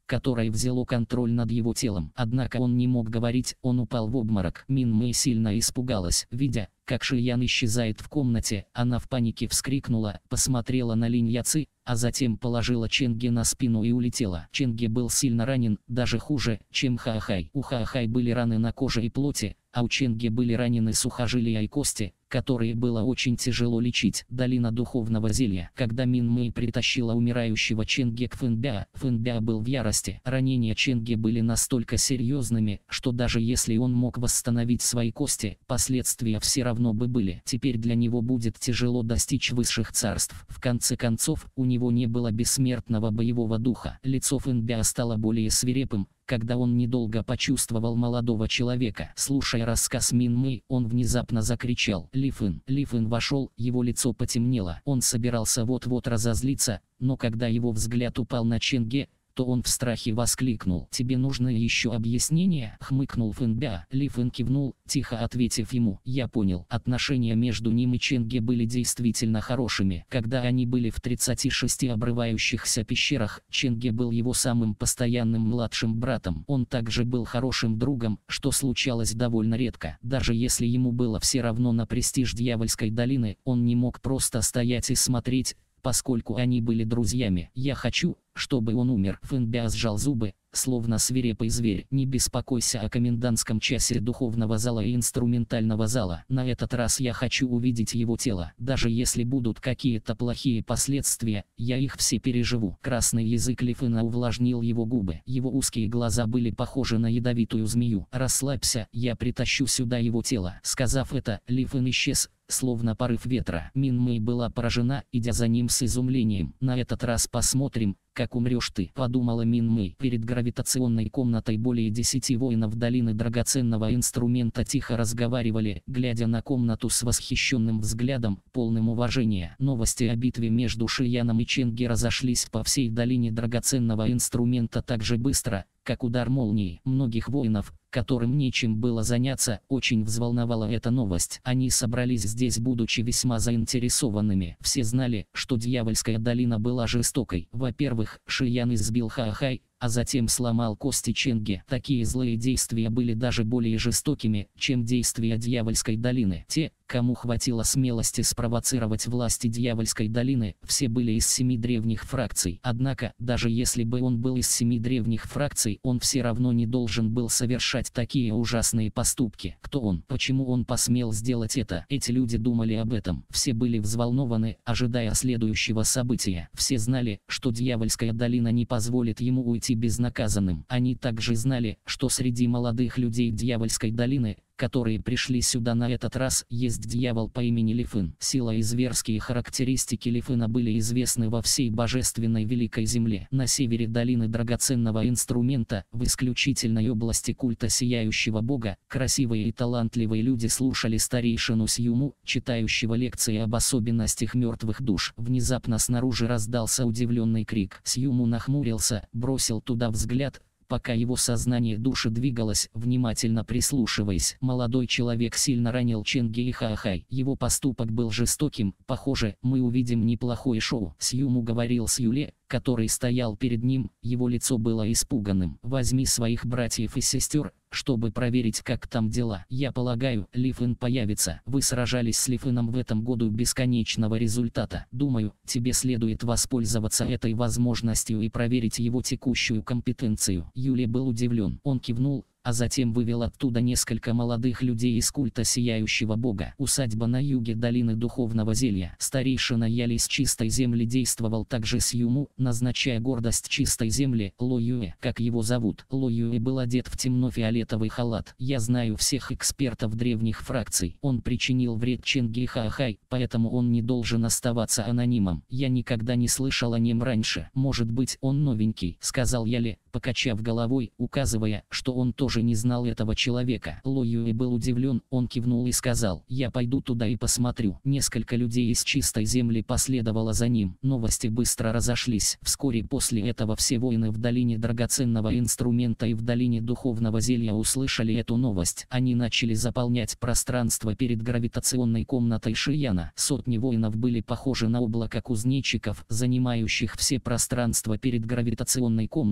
которое взяло контроль над его телом. Однако он не мог говорить, он упал в обморок. Мин Мэй сильно испугалась, видя, как Ши Ян исчезает в комнате. Она в панике вскрикнула, посмотрела на Линь Яци, а затем положила Ченге на спину и улетела. Ченге был сильно ранен, даже хуже, чем Хаахай. У Хаахай были раны на коже и плоти, а у Ченге были ранены сухожилия и кости, которые было очень тяжело лечить. Долина духовного зелья. Когда Мин Мэй притащила умирающего Ченге к Фэнбя, Фэнбя был в ярости. Ранения Ченге были настолько серьезными, что даже если он мог восстановить свои кости, последствия все равно бы были. Теперь для него будет тяжело достичь высших царств. В конце концов, у него не было бессмертного боевого духа. Лицо Фэнбя стало более свирепым, когда он недолго почувствовал молодого человека. Слушая рассказ Мин Мэй, он внезапно закричал: «Ли Фэн!». Ли Фэн вошел, его лицо потемнело. Он собирался вот-вот разозлиться, но когда его взгляд упал на Ченге, то он в страхе воскликнул: «Тебе нужно еще объяснение?» — хмыкнул Фэнбя. Ли Фэн кивнул, тихо ответив ему: «Я понял». Отношения между ним и Ченге были действительно хорошими. Когда они были в 36 обрывающихся пещерах, Ченге был его самым постоянным младшим братом. Он также был хорошим другом, что случалось довольно редко. Даже если ему было все равно на престиж Дьявольской долины, он не мог просто стоять и смотреть, поскольку они были друзьями. «Я хочу, чтобы он умер». Фэнбя сжал зубы, словно свирепый зверь. «Не беспокойся о комендантском часе духовного зала и инструментального зала. На этот раз я хочу увидеть его тело. Даже если будут какие-то плохие последствия, я их все переживу». Красный язык Ли Фэна увлажнил его губы. Его узкие глаза были похожи на ядовитую змею. «Расслабься, я притащу сюда его тело». Сказав это, Ли Фэн исчез, словно порыв ветра. Мин Мэй была поражена, идя за ним с изумлением. «На этот раз посмотрим, как умрешь ты», — подумала Мин Мэй. Перед гравитационной комнатой более 10 воинов долины драгоценного инструмента тихо разговаривали, глядя на комнату с восхищенным взглядом, полным уважения. Новости о битве между Ши Яном и Ченге разошлись по всей долине драгоценного инструмента так же быстро, как удар молнии. Многих воинов, которым нечем было заняться, очень взволновала эта новость. Они собрались здесь, будучи весьма заинтересованными. Все знали, что Дьявольская долина была жестокой. Во-первых, Ши Ян избил Хаахай, а затем сломал кости Ченге. Такие злые действия были даже более жестокими, чем действия Дьявольской долины. Те, кому хватило смелости спровоцировать власти Дьявольской долины, все были из 7 древних фракций. Однако, даже если бы он был из 7 древних фракций, он все равно не должен был совершать такие ужасные поступки. Кто он? Почему он посмел сделать это? Эти люди думали об этом. Все были взволнованы, ожидая следующего события. Все знали, что Дьявольская долина не позволит ему уйти безнаказанным. Они также знали, что среди молодых людей Дьявольской долины, которые пришли сюда на этот раз, есть дьявол по имени Ли Фэн. Сила и зверские характеристики Ли Фэна были известны во всей божественной Великой Земле. На севере долины драгоценного инструмента, в исключительной области культа Сияющего Бога, красивые и талантливые люди слушали старейшину Сьюму, читающего лекции об особенностях мертвых душ. Внезапно снаружи раздался удивленный крик. Сьюму нахмурился, бросил туда взгляд, пока его сознание души двигалось, внимательно прислушиваясь. Молодой человек сильно ранил Ченге и Хаахай. Его поступок был жестоким. «Похоже, мы увидим неплохое шоу», — Сьюму говорил Сьюле, который стоял перед ним. Его лицо было испуганным. «Возьми своих братьев и сестер, чтобы проверить, как там дела. Я полагаю, Ли Фэн появится. Вы сражались с Ли Фэном в этом году бесконечного результата. Думаю, тебе следует воспользоваться этой возможностью и проверить его текущую компетенцию». Юле был удивлен. Он кивнул, а затем вывел оттуда несколько молодых людей из культа Сияющего Бога. Усадьба на юге долины Духовного Зелья. Старейшина Яли из Чистой Земли действовал также Сьюму, назначая гордость Чистой Земли, Ло Юэ. Как его зовут? Ло Юэ был одет в темно-фиолетовый халат. «Я знаю всех экспертов древних фракций. Он причинил вред Ченге и Хаахай, поэтому он не должен оставаться анонимом. Я никогда не слышал о нем раньше. Может быть, он новенький», — сказал Яли, покачав головой, указывая, что он тоже не знал этого человека. Ло Юэ был удивлен, он кивнул и сказал: «Я пойду туда и посмотрю». Несколько людей из Чистой Земли последовало за ним. Новости быстро разошлись. Вскоре после этого все воины в долине драгоценного инструмента и в долине Духовного Зелья услышали эту новость. Они начали заполнять пространство перед гравитационной комнатой Ши Яна. Сотни воинов были похожи на облако кузнечиков, занимающих все пространство перед гравитационной комнатой.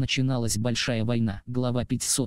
начиналась большая война. Глава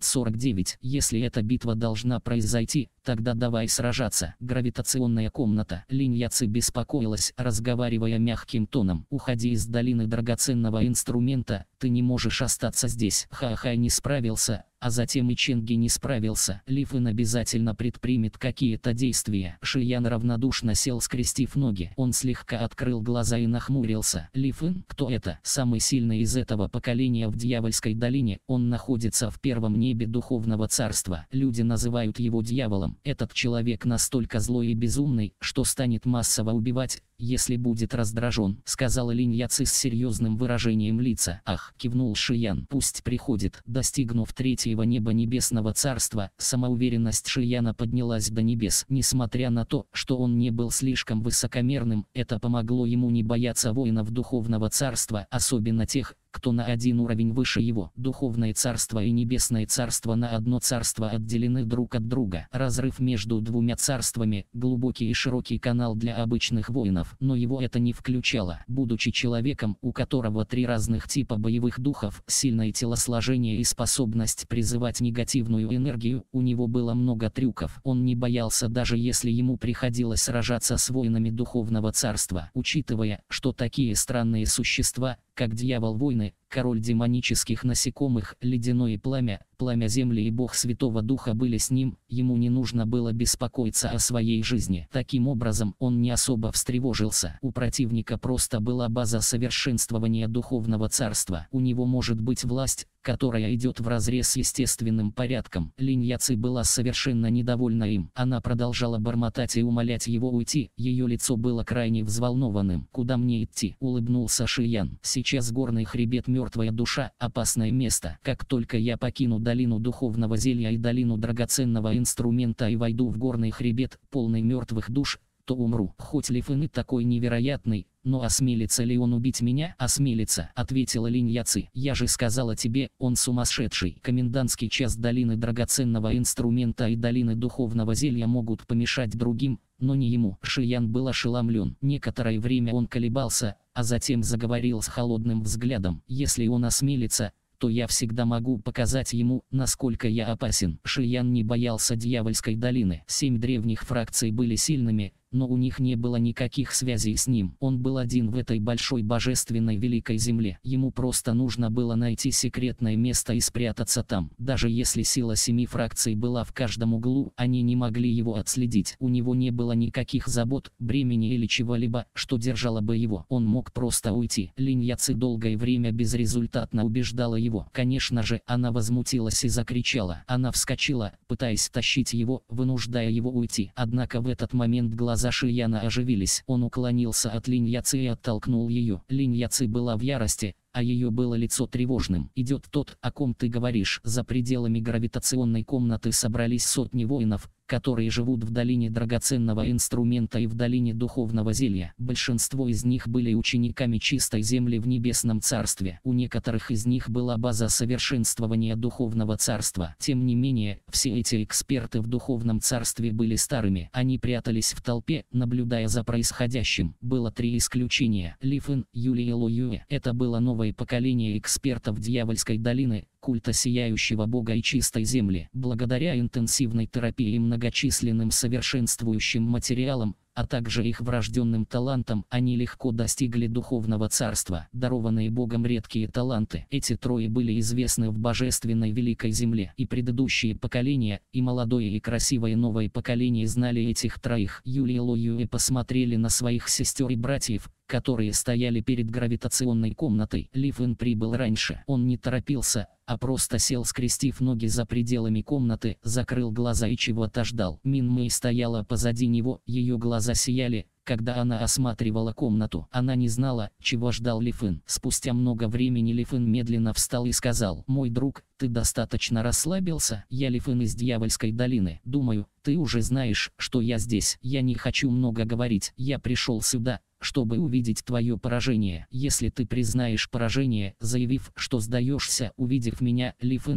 549. Если эта битва должна произойти, тогда давай сражаться. Гравитационная комната. Линь Яци беспокоилась, разговаривая мягким тоном. Уходи из долины драгоценного инструмента, ты не можешь остаться здесь. Хахай не справился, а затем и Ченги не справился. Ли Фэн обязательно предпримет какие-то действия. Шиян равнодушно сел, скрестив ноги. Он слегка открыл глаза и нахмурился. Ли Фэн? Кто это? Самый сильный из этого поколения в Дьявольской долине. Он находится в первом небе Духовного Царства. Люди называют его дьяволом. Этот человек настолько злой и безумный, что станет массово убивать, если будет раздражен, сказала Линь Яци с серьезным выражением лица. Ах, кивнул Шиян. Пусть приходит. Достигнув третьего неба Небесного Царства, самоуверенность Шияна поднялась до небес. Несмотря на то, что он не был слишком высокомерным, это помогло ему не бояться воинов Духовного Царства, особенно тех, кто на один уровень выше его. Духовное царство и небесное царство на одно царство отделены друг от друга. Разрыв между двумя царствами – глубокий и широкий канал для обычных воинов, но его это не включало. Будучи человеком, у которого 3 разных типа боевых духов, сильное телосложение и способность призывать негативную энергию, у него было много трюков. Он не боялся, даже если ему приходилось сражаться с воинами Духовного Царства. Учитывая, что такие странные существа, как дьявол-войны, король демонических насекомых, ледяное пламя, пламя земли и бог Святого Духа были с ним, ему не нужно было беспокоиться о своей жизни. Таким образом, он не особо встревожился. У противника просто была база совершенствования Духовного Царства. У него может быть власть, которая идет вразрез с естественным порядком. Линь Яци была совершенно недовольна им. Она продолжала бормотать и умолять его уйти. Ее лицо было крайне взволнованным. «Куда мне идти?» — улыбнулся Шиян. «Сейчас горный хребет, мертвая душа, опасное место. Как только я покину долину духовного зелья и долину драгоценного инструмента и войду в горный хребет, полный мертвых душ, то умру. Хоть Ли Фэн и такой невероятный, но осмелится ли он убить меня?» «Осмелится», — ответила Линь Яци. «Я же сказала тебе, он сумасшедший. Комендантский час долины драгоценного инструмента и долины духовного зелья могут помешать другим, но не ему». Шиян был ошеломлен. Некоторое время он колебался, а затем заговорил с холодным взглядом. «Если он осмелится, то я всегда могу показать ему, насколько я опасен». Шиян не боялся Дьявольской долины. 7 древних фракций были сильными, но у них не было никаких связей с ним. Он был один в этой большой божественной великой земле. Ему просто нужно было найти секретное место и спрятаться там. Даже если сила 7 фракций была в каждом углу, они не могли его отследить. У него не было никаких забот, бремени или чего-либо, что держало бы его. Он мог просто уйти. Линь Яци долгое время безрезультатно убеждала его. Конечно же, она возмутилась и закричала. Она вскочила, пытаясь тащить его, вынуждая его уйти. Однако в этот момент глаза Шияна оживились. Он уклонился от Линь Яци и оттолкнул ее. Линь Яци была в ярости, а ее было лицо тревожным. «Идет тот, о ком ты говоришь». За пределами гравитационной комнаты собрались сотни воинов, которые живут в долине драгоценного инструмента и в долине духовного зелья. Большинство из них были учениками чистой земли в Небесном Царстве. У некоторых из них была база совершенствования Духовного Царства. Тем не менее, все эти эксперты в Духовном Царстве были старыми. Они прятались в толпе, наблюдая за происходящим. Было 3 исключения: Ли Фэн, Юли и Ло Юэ. Это было новое поколение экспертов Дьявольской долины, культа Сияющего Бога и Чистой Земли. Благодаря интенсивной терапии и многочисленным совершенствующим материалам, а также их врожденным талантам, они легко достигли Духовного Царства. Дарованные Богом редкие таланты. Эти 3 были известны в Божественной Великой Земле. И предыдущие поколения, и молодое и красивое новое поколение знали этих 3. Юли и Ло Юэ посмотрели на своих сестер и братьев, которые стояли перед гравитационной комнатой. Ли Фэн прибыл раньше. Он не торопился, а просто сел, скрестив ноги за пределами комнаты, закрыл глаза и чего-то ждал. Мин Мэй стояла позади него, ее глаза сияли, когда она осматривала комнату. Она не знала, чего ждал Ли Фэн. Спустя много времени Ли Фэн медленно встал и сказал: «Мой друг, ты достаточно расслабился? Я Ли Фэн из Дьявольской долины. Думаю, ты уже знаешь, что я здесь. Я не хочу много говорить. Я пришел сюда, чтобы увидеть твое поражение. Если ты признаешь поражение, заявив, что сдаешься, увидев меня, Ли Фэна,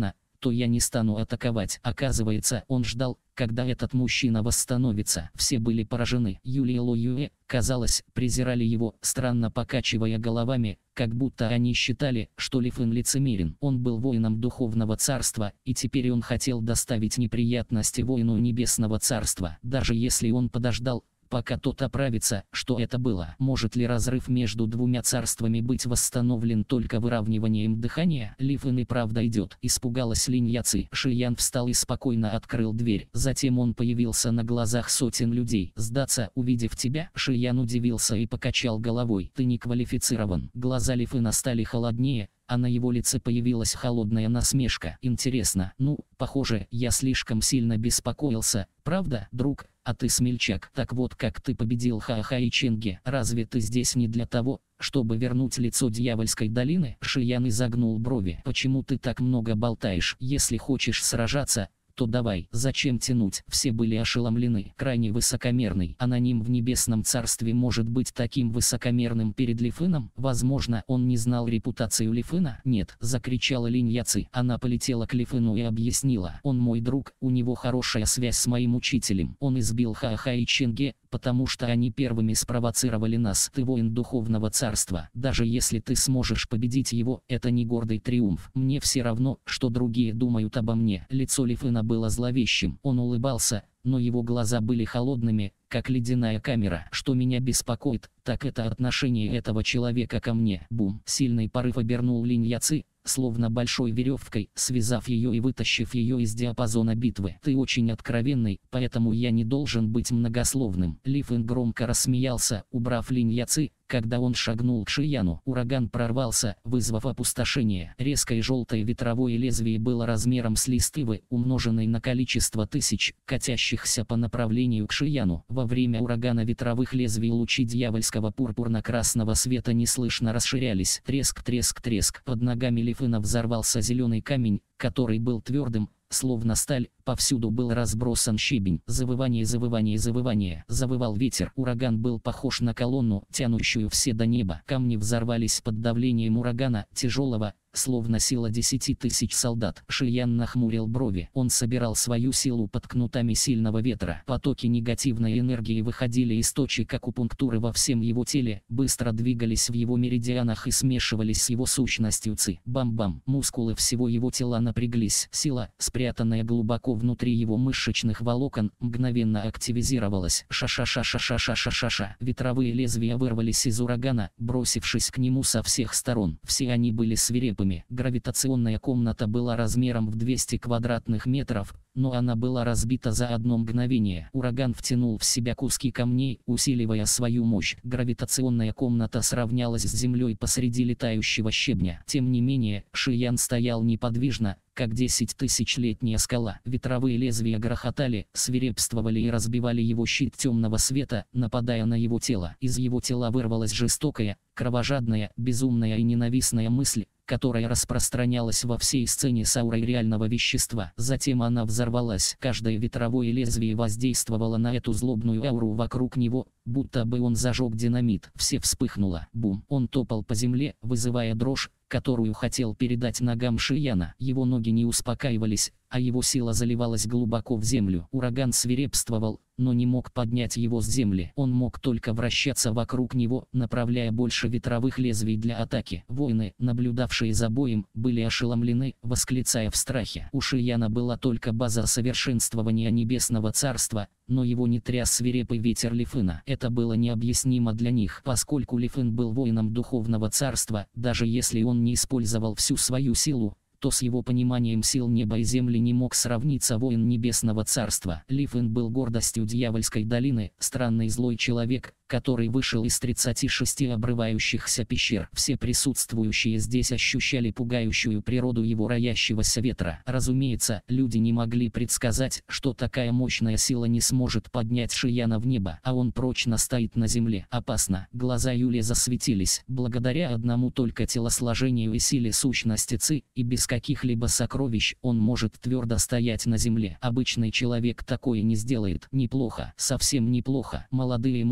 то я не стану атаковать. Оказывается, он ждал, когда этот мужчина восстановится. Все были поражены. Юли и Ло Юэ, казалось, презирали его, странно покачивая головами, как будто они считали, что Ли Фэн лицемерен. Он был воином Духовного Царства, и теперь он хотел доставить неприятности воину Небесного Царства. Даже если он подождал, пока тот оправится, что это было? Может ли разрыв между двумя царствами быть восстановлен только выравниванием дыхания? Ли Фэн и правда идет. Испугалась Линь Яци. Ши Ян встал и спокойно открыл дверь. Затем он появился на глазах сотен людей. Сдаться, увидев тебя? Ши Ян удивился и покачал головой. Ты не квалифицирован. Глаза Ли Фэна стали холоднее, а на его лице появилась холодная насмешка. Интересно, похоже, я слишком сильно беспокоился, правда, друг? А ты смельчак. Так вот как ты победил Ха-Ха и Ченге. Разве ты здесь не для того, чтобы вернуть лицо Дьявольской долины? Ши Ян изогнул брови. Почему ты так много болтаешь? Если хочешь сражаться, то давай. Зачем тянуть? Все были ошеломлены. Крайне высокомерный аноним в Небесном Царстве может быть таким высокомерным перед Ли Фэном? Возможно, он не знал репутацию Ли Фэна? Нет, закричала Линь Яци. Она полетела к Ли Фэну и объяснила. Он мой друг, у него хорошая связь с моим учителем. Он избил Ха-Ха и Ченге, потому что они первыми спровоцировали нас. Ты воин Духовного Царства. Даже если ты сможешь победить его, это не гордый триумф. Мне все равно, что другие думают обо мне. Лицо Ли Фэна было зловещим. Он улыбался, но его глаза были холодными, как ледяная камера. Что меня беспокоит, так это отношение этого человека ко мне. Бум! Сильный порыв обернул Линь Яци, словно большой веревкой, связав ее и вытащив ее из диапазона битвы. Ты очень откровенный, поэтому я не должен быть многословным. Ли Фэн громко рассмеялся, убрав Линь Яци. Когда он шагнул к Ши Яну, ураган прорвался, вызвав опустошение. Резкое желтое ветровое лезвие было размером с лист ивы, умноженной на количество тысяч, катящихся по направлению к Ши Яну. Во время урагана ветровых лезвий лучи дьявольского пурпурно-красного света неслышно расширялись. Треск, треск, треск. Под ногами Ли Фэна взорвался зеленый камень, который был твердым, словно сталь. Повсюду был разбросан щебень. Завывание, завывание, завывание. Завывал ветер. Ураган был похож на колонну, тянущую все до неба. Камни взорвались под давлением урагана, тяжелого, словно сила 10 тысяч солдат. Ши Ян нахмурил брови. Он собирал свою силу под кнутами сильного ветра. Потоки негативной энергии выходили из точек акупунктуры во всем его теле, быстро двигались в его меридианах и смешивались с его сущностью ци. Бам-бам. Мускулы всего его тела напряглись. Сила, спрятанная глубоко внутри его мышечных волокон, мгновенно активизировалась. Ша-ша-ша-ша-ша-ша-ша-ша. Ветровые лезвия вырвались из урагана, бросившись к нему со всех сторон. Все они были свирепыми. Гравитационная комната была размером в 200 квадратных метров, но она была разбита за одно мгновение. Ураган втянул в себя куски камней, усиливая свою мощь. Гравитационная комната сравнялась с землей посреди летающего щебня. Тем не менее, Ши Ян стоял неподвижно, как 10-тысячелетняя скала. Ветровые лезвия грохотали, свирепствовали и разбивали его щит темного света, нападая на его тело. Из его тела вырвалась жестокая, кровожадная, безумная и ненавистная мысль, которая распространялась во всей сцене с аурой реального вещества. Затем она взорвалась. Каждое ветровое лезвие воздействовало на эту злобную ауру вокруг него, будто бы он зажег динамит. Все вспыхнуло. Бум. Он топал по земле, вызывая дрожь, которую хотел передать ногам Ши Яна. Его ноги не успокаивались, а его сила заливалась глубоко в землю. Ураган свирепствовал, но не мог поднять его с земли. Он мог только вращаться вокруг него, направляя больше ветровых лезвий для атаки. Воины, наблюдавшие за боем, были ошеломлены, восклицая в страхе. У Ши Яна была только база совершенствования Небесного Царства, но его не тряс свирепый ветер Ли Фэна. Это было необъяснимо для них, поскольку Ли Фэн был воином Духовного Царства. Даже если он не использовал всю свою силу, то с его пониманием сил неба и земли не мог сравниться воин Небесного Царства. Ли Фэн был гордостью Дьявольской долины, странный злой человек, который вышел из 36 обрывающихся пещер. Все присутствующие здесь ощущали пугающую природу его роящегося ветра. Разумеется, люди не могли предсказать, что такая мощная сила не сможет поднять Ши Яна в небо, а он прочно стоит на земле. Опасно. Глаза Юли засветились. Благодаря одному только телосложению и силе сущности Ци, и без каких-либо сокровищ, он может твердо стоять на земле. Обычный человек такое не сделает. Неплохо, совсем неплохо. Молодые мужчины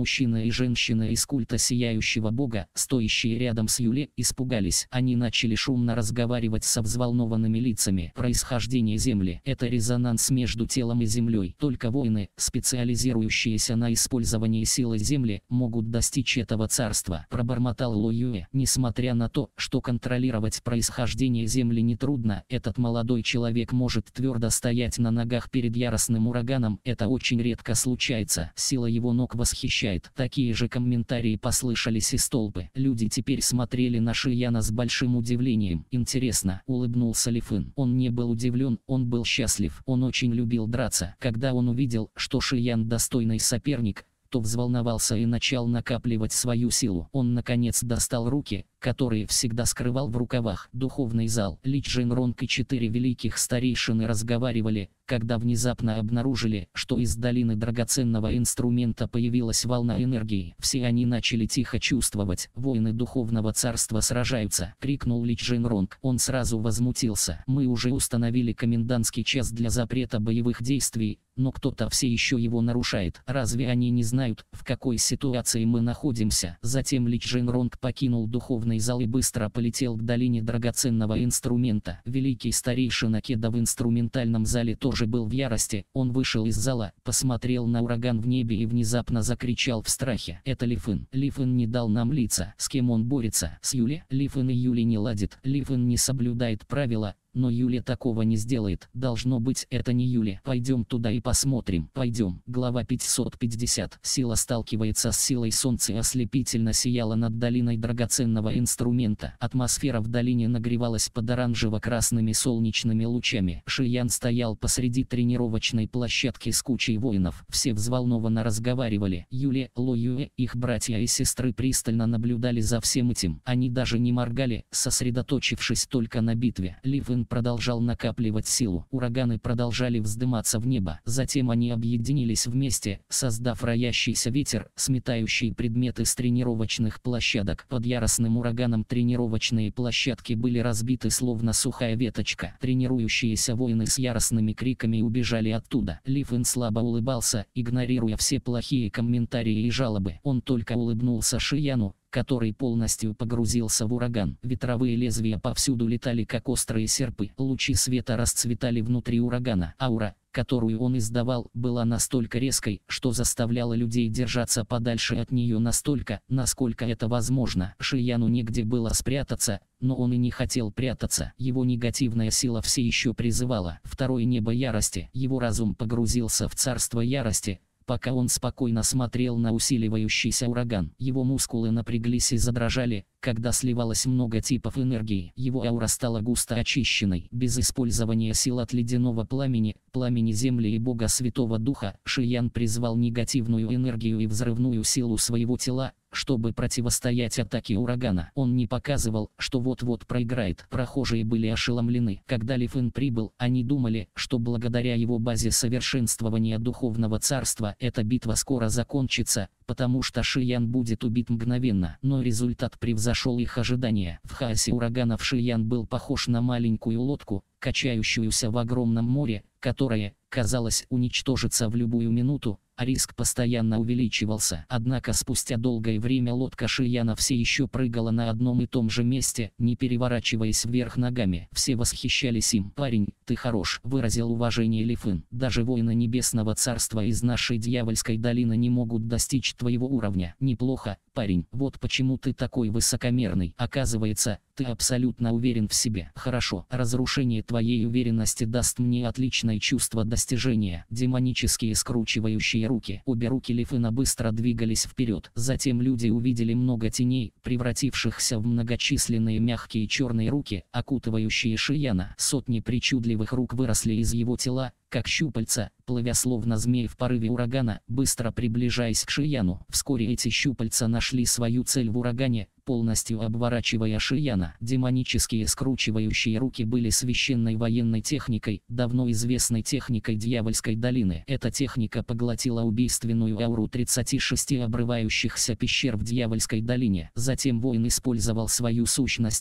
мужчина и женщина из культа сияющего бога, стоящие рядом с Юле, испугались. Они начали шумно разговаривать со взволнованными лицами. Происхождение Земли – это резонанс между телом и Землей. Только воины, специализирующиеся на использовании силы Земли, могут достичь этого царства, пробормотал Ло Юэ. Несмотря на то, что контролировать происхождение Земли нетрудно, этот молодой человек может твердо стоять на ногах перед яростным ураганом. Это очень редко случается. Сила его ног восхищает. Такие же комментарии послышались из толпы. Люди теперь смотрели на Шияна с большим удивлением. Интересно, улыбнулся Ли Фэн. Он не был удивлен, он был счастлив. Он очень любил драться. Когда он увидел, что Шиян достойный соперник, то взволновался и начал накапливать свою силу. Он наконец достал руки, которые всегда скрывал в рукавах. Духовный зал. Ли Чжэньронг и 4 великих старейшины разговаривали, когда внезапно обнаружили, что из долины драгоценного инструмента появилась волна энергии. Все они начали тихо чувствовать. Воины духовного царства сражаются, крикнул Ли Чжэньронг. Он сразу возмутился. Мы уже установили комендантский час для запрета боевых действий, но кто-то все еще его нарушает. Разве они не знают, в какой ситуации мы находимся? Затем Ли Чжэньронг покинул духовный зал и быстро полетел к долине драгоценного инструмента. Великий старейшина Кеда в инструментальном зале тоже был в ярости. Он вышел из зала, посмотрел на ураган в небе и внезапно закричал в страхе: это Ли Фэн. Ли Фэн не дал нам лица. С кем он борется? С Юле? Ли Фэн и Юли не ладит. Ли Фэн не соблюдает правила. Но Юля такого не сделает. Должно быть, это не Юля. Пойдем туда и посмотрим. Пойдем. Глава 550. Сила сталкивается с силой. Солнце ослепительно сияло над долиной драгоценного инструмента. Атмосфера в долине нагревалась под оранжево-красными солнечными лучами. Шиян стоял посреди тренировочной площадки с кучей воинов. Все взволнованно разговаривали. Юля, Ло Юэ, их братья и сестры пристально наблюдали за всем этим. Они даже не моргали, сосредоточившись только на битве. Ли Фэн продолжал накапливать силу. Ураганы продолжали вздыматься в небо. Затем они объединились вместе, создав роящийся ветер, сметающий предметы с тренировочных площадок. Под яростным ураганом тренировочные площадки были разбиты словно сухая веточка. Тренирующиеся воины с яростными криками убежали оттуда. Ли Фэн слабо улыбался, игнорируя все плохие комментарии и жалобы. Он только улыбнулся Шияну, который полностью погрузился в ураган. Ветровые лезвия повсюду летали как острые серпы. Лучи света расцветали внутри урагана. Аура, которую он издавал, была настолько резкой, что заставляла людей держаться подальше от нее настолько, насколько это возможно. Шияну негде было спрятаться, но он и не хотел прятаться. Его негативная сила все еще призывала второе небо ярости. Его разум погрузился в царство ярости, пока он спокойно смотрел на усиливающийся ураган. Его мускулы напряглись и задрожали, когда сливалось много типов энергии. Его аура стала густо очищенной. Без использования сил от ледяного пламени, пламени земли и бога Святого Духа, Шиян призвал негативную энергию и взрывную силу своего тела, чтобы противостоять атаке урагана. Он не показывал, что вот-вот проиграет. Прохожие были ошеломлены. Когда Ли Фэн прибыл, они думали, что благодаря его базе совершенствования духовного царства эта битва скоро закончится, потому что Шиян будет убит мгновенно. Но результат превзошел их ожидания. В хаосе ураганов Шиян был похож на маленькую лодку, качающуюся в огромном море, которая, казалось, уничтожится в любую минуту, а риск постоянно увеличивался. Однако спустя долгое время лодка Шияна все еще прыгала на одном и том же месте, не переворачиваясь вверх ногами. Все восхищались им. «Парень, ты хорош», — выразил уважение Ли Фэн. «Даже воины Небесного Царства из нашей дьявольской долины не могут достичь твоего уровня». «Неплохо, парень, вот почему ты такой высокомерный. Оказывается, ты абсолютно уверен в себе». «Хорошо, разрушение твоей уверенности даст мне отличное чувство достижения». Демонические скручивающие руки. Обе руки Ли Фэна быстро двигались вперед. Затем люди увидели много теней, превратившихся в многочисленные мягкие черные руки, окутывающие Шияна. Сотни причудливых рук выросли из его тела, как щупальца, плывя словно змей в порыве урагана, быстро приближаясь к Шияну. Вскоре эти щупальца нашли свою цель в урагане, полностью обворачивая Шияна. Демонические скручивающие руки были священной военной техникой, давно известной техникой Дьявольской долины. Эта техника поглотила убийственную ауру 36 обрывающихся пещер в Дьявольской долине. Затем воин использовал свою сущность Ци,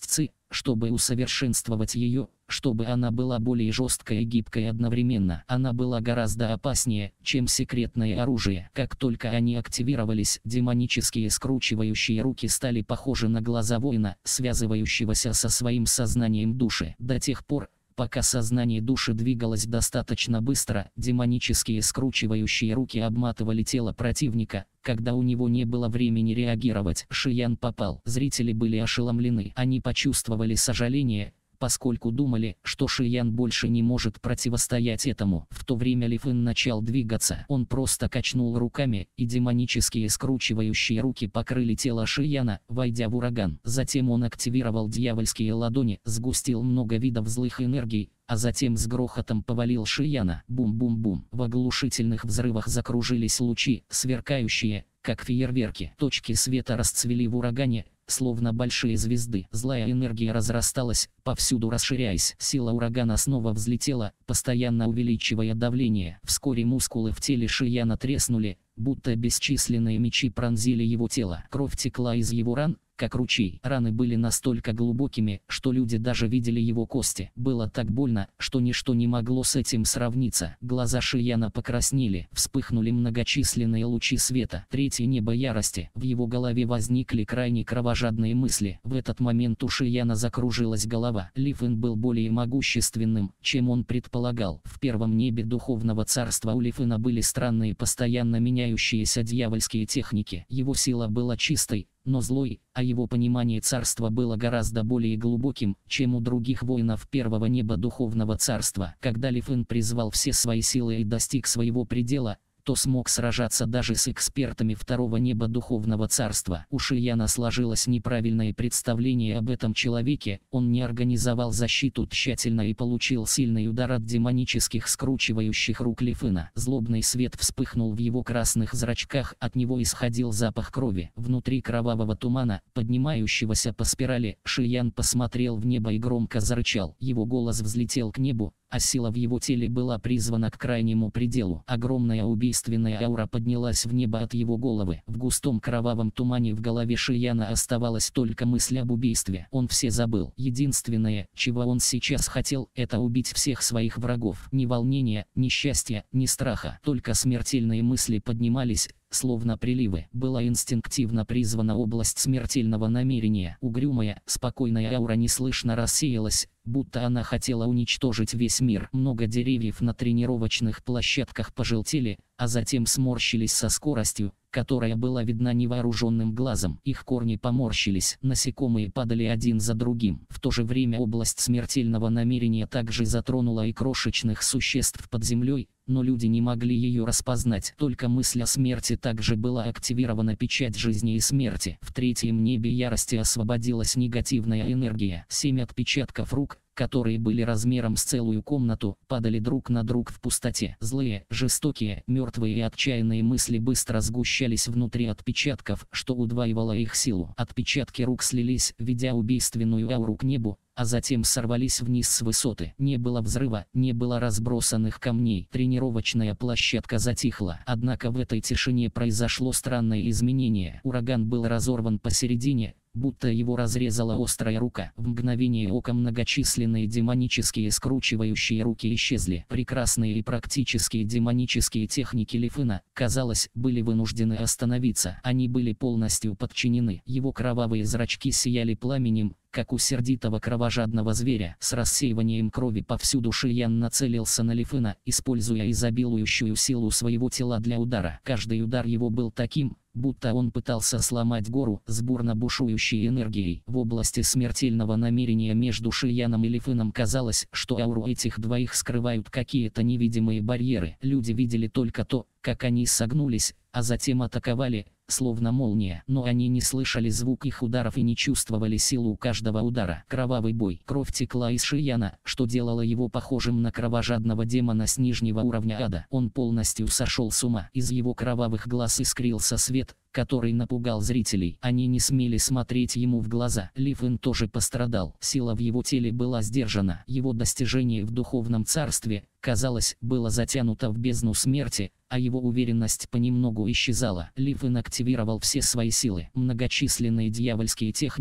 чтобы усовершенствовать ее, чтобы она была более жесткой и гибкой одновременно. Она была гораздо опаснее, чем секретное оружие. Как только они активировались, демонические скручивающие руки стали похожи на глаза воина, связывающегося со своим сознанием души. До тех пор, пока сознание души двигалось достаточно быстро, демонические скручивающие руки обматывали тело противника, когда у него не было времени реагировать. Шиян попал. Зрители были ошеломлены. Они почувствовали сожаление, поскольку думали, что Шиян больше не может противостоять этому. В то время Ли Фэн начал двигаться. Он просто качнул руками, и демонические скручивающие руки покрыли тело Шияна, войдя в ураган. Затем он активировал дьявольские ладони, сгустил много видов злых энергий, а затем с грохотом повалил Шияна. Бум-бум-бум. В оглушительных взрывах закружились лучи, сверкающие, как фейерверки. Точки света расцвели в урагане, словно большие звезды. Злая энергия разрасталась, повсюду расширяясь. Сила урагана снова взлетела, постоянно увеличивая давление. Вскоре мускулы в теле Шияна треснули, будто бесчисленные мечи пронзили его тело. Кровь текла из его ран, как ручей. Раны были настолько глубокими, что люди даже видели его кости. Было так больно, что ничто не могло с этим сравниться. Глаза Шияна покраснели, вспыхнули многочисленные лучи света. Третье небо ярости. В его голове возникли крайне кровожадные мысли. В этот момент у Шияна закружилась голова. Ли Фэн был более могущественным, чем он предполагал. В первом небе духовного царства у Ли Фэна были странные постоянно меняющиеся дьявольские техники. Его сила была чистой, но злой, а его понимание царства было гораздо более глубоким, чем у других воинов первого неба духовного царства. Когда Ли Фэн призвал все свои силы и достиг своего предела, то смог сражаться даже с экспертами второго неба духовного царства. У Шияна сложилось неправильное представление об этом человеке, он не организовал защиту тщательно и получил сильный удар от демонических скручивающих рук Ли Фэна. Злобный свет вспыхнул в его красных зрачках, от него исходил запах крови. Внутри кровавого тумана, поднимающегося по спирали, Шиян посмотрел в небо и громко зарычал. Его голос взлетел к небу, а сила в его теле была призвана к крайнему пределу. Огромная убийственная аура поднялась в небо от его головы. В густом кровавом тумане в голове Шияна оставалась только мысль об убийстве. Он все забыл. Единственное, чего он сейчас хотел, это убить всех своих врагов. Ни волнения, ни счастья, ни страха. Только смертельные мысли поднимались, словно приливы. Была инстинктивно призвана область смертельного намерения. Угрюмая, спокойная аура неслышно рассеялась, будто она хотела уничтожить весь мир. Много деревьев на тренировочных площадках пожелтели, а затем сморщились со скоростью, которая была видна невооруженным глазом. Их корни поморщились, насекомые падали один за другим. В то же время область смертельного намерения также затронула и крошечных существ под землей, но люди не могли ее распознать. Только мысль о смерти также была активирована печать жизни и смерти. В третьем небе ярости освободилась негативная энергия. 7 отпечатков рук, которые были размером с целую комнату, падали друг на друг в пустоте. Злые, жестокие, мертвые и отчаянные мысли быстро сгущались внутри отпечатков, что удваивало их силу. Отпечатки рук слились, ведя убийственную ауру к небу, а затем сорвались вниз с высоты. Не было взрыва, не было разбросанных камней. Тренировочная площадка затихла. Однако в этой тишине произошло странное изменение. Ураган был разорван посередине, будто его разрезала острая рука. В мгновение ока многочисленные демонические скручивающие руки исчезли. Прекрасные и практические демонические техники Ли Фэна, казалось, были вынуждены остановиться. Они были полностью подчинены. Его кровавые зрачки сияли пламенем, как у сердитого кровожадного зверя. С рассеиванием крови повсюду Шиян нацелился на Ли Фэна, используя изобилующую силу своего тела для удара. Каждый удар его был таким, будто он пытался сломать гору с бурно бушующей энергией. В области смертельного намерения между Шияном и Ли Фэном казалось, что ауру этих двоих скрывают какие-то невидимые барьеры. Люди видели только то, как они согнулись, а затем атаковали, словно молния. Но они не слышали звук их ударов и не чувствовали силу каждого удара. Кровавый бой. Кровь текла из Шияна, что делало его похожим на кровожадного демона с нижнего уровня ада. Он полностью сошел с ума. Из его кровавых глаз искрился свет, который напугал зрителей. Они не смели смотреть ему в глаза. Ли Фэн тоже пострадал. Сила в его теле была сдержана. Его достижение в духовном царстве, казалось, было затянуто в бездну смерти, а его уверенность понемногу исчезала. Ли Фэн активировал все свои силы. Многочисленные дьявольские техники,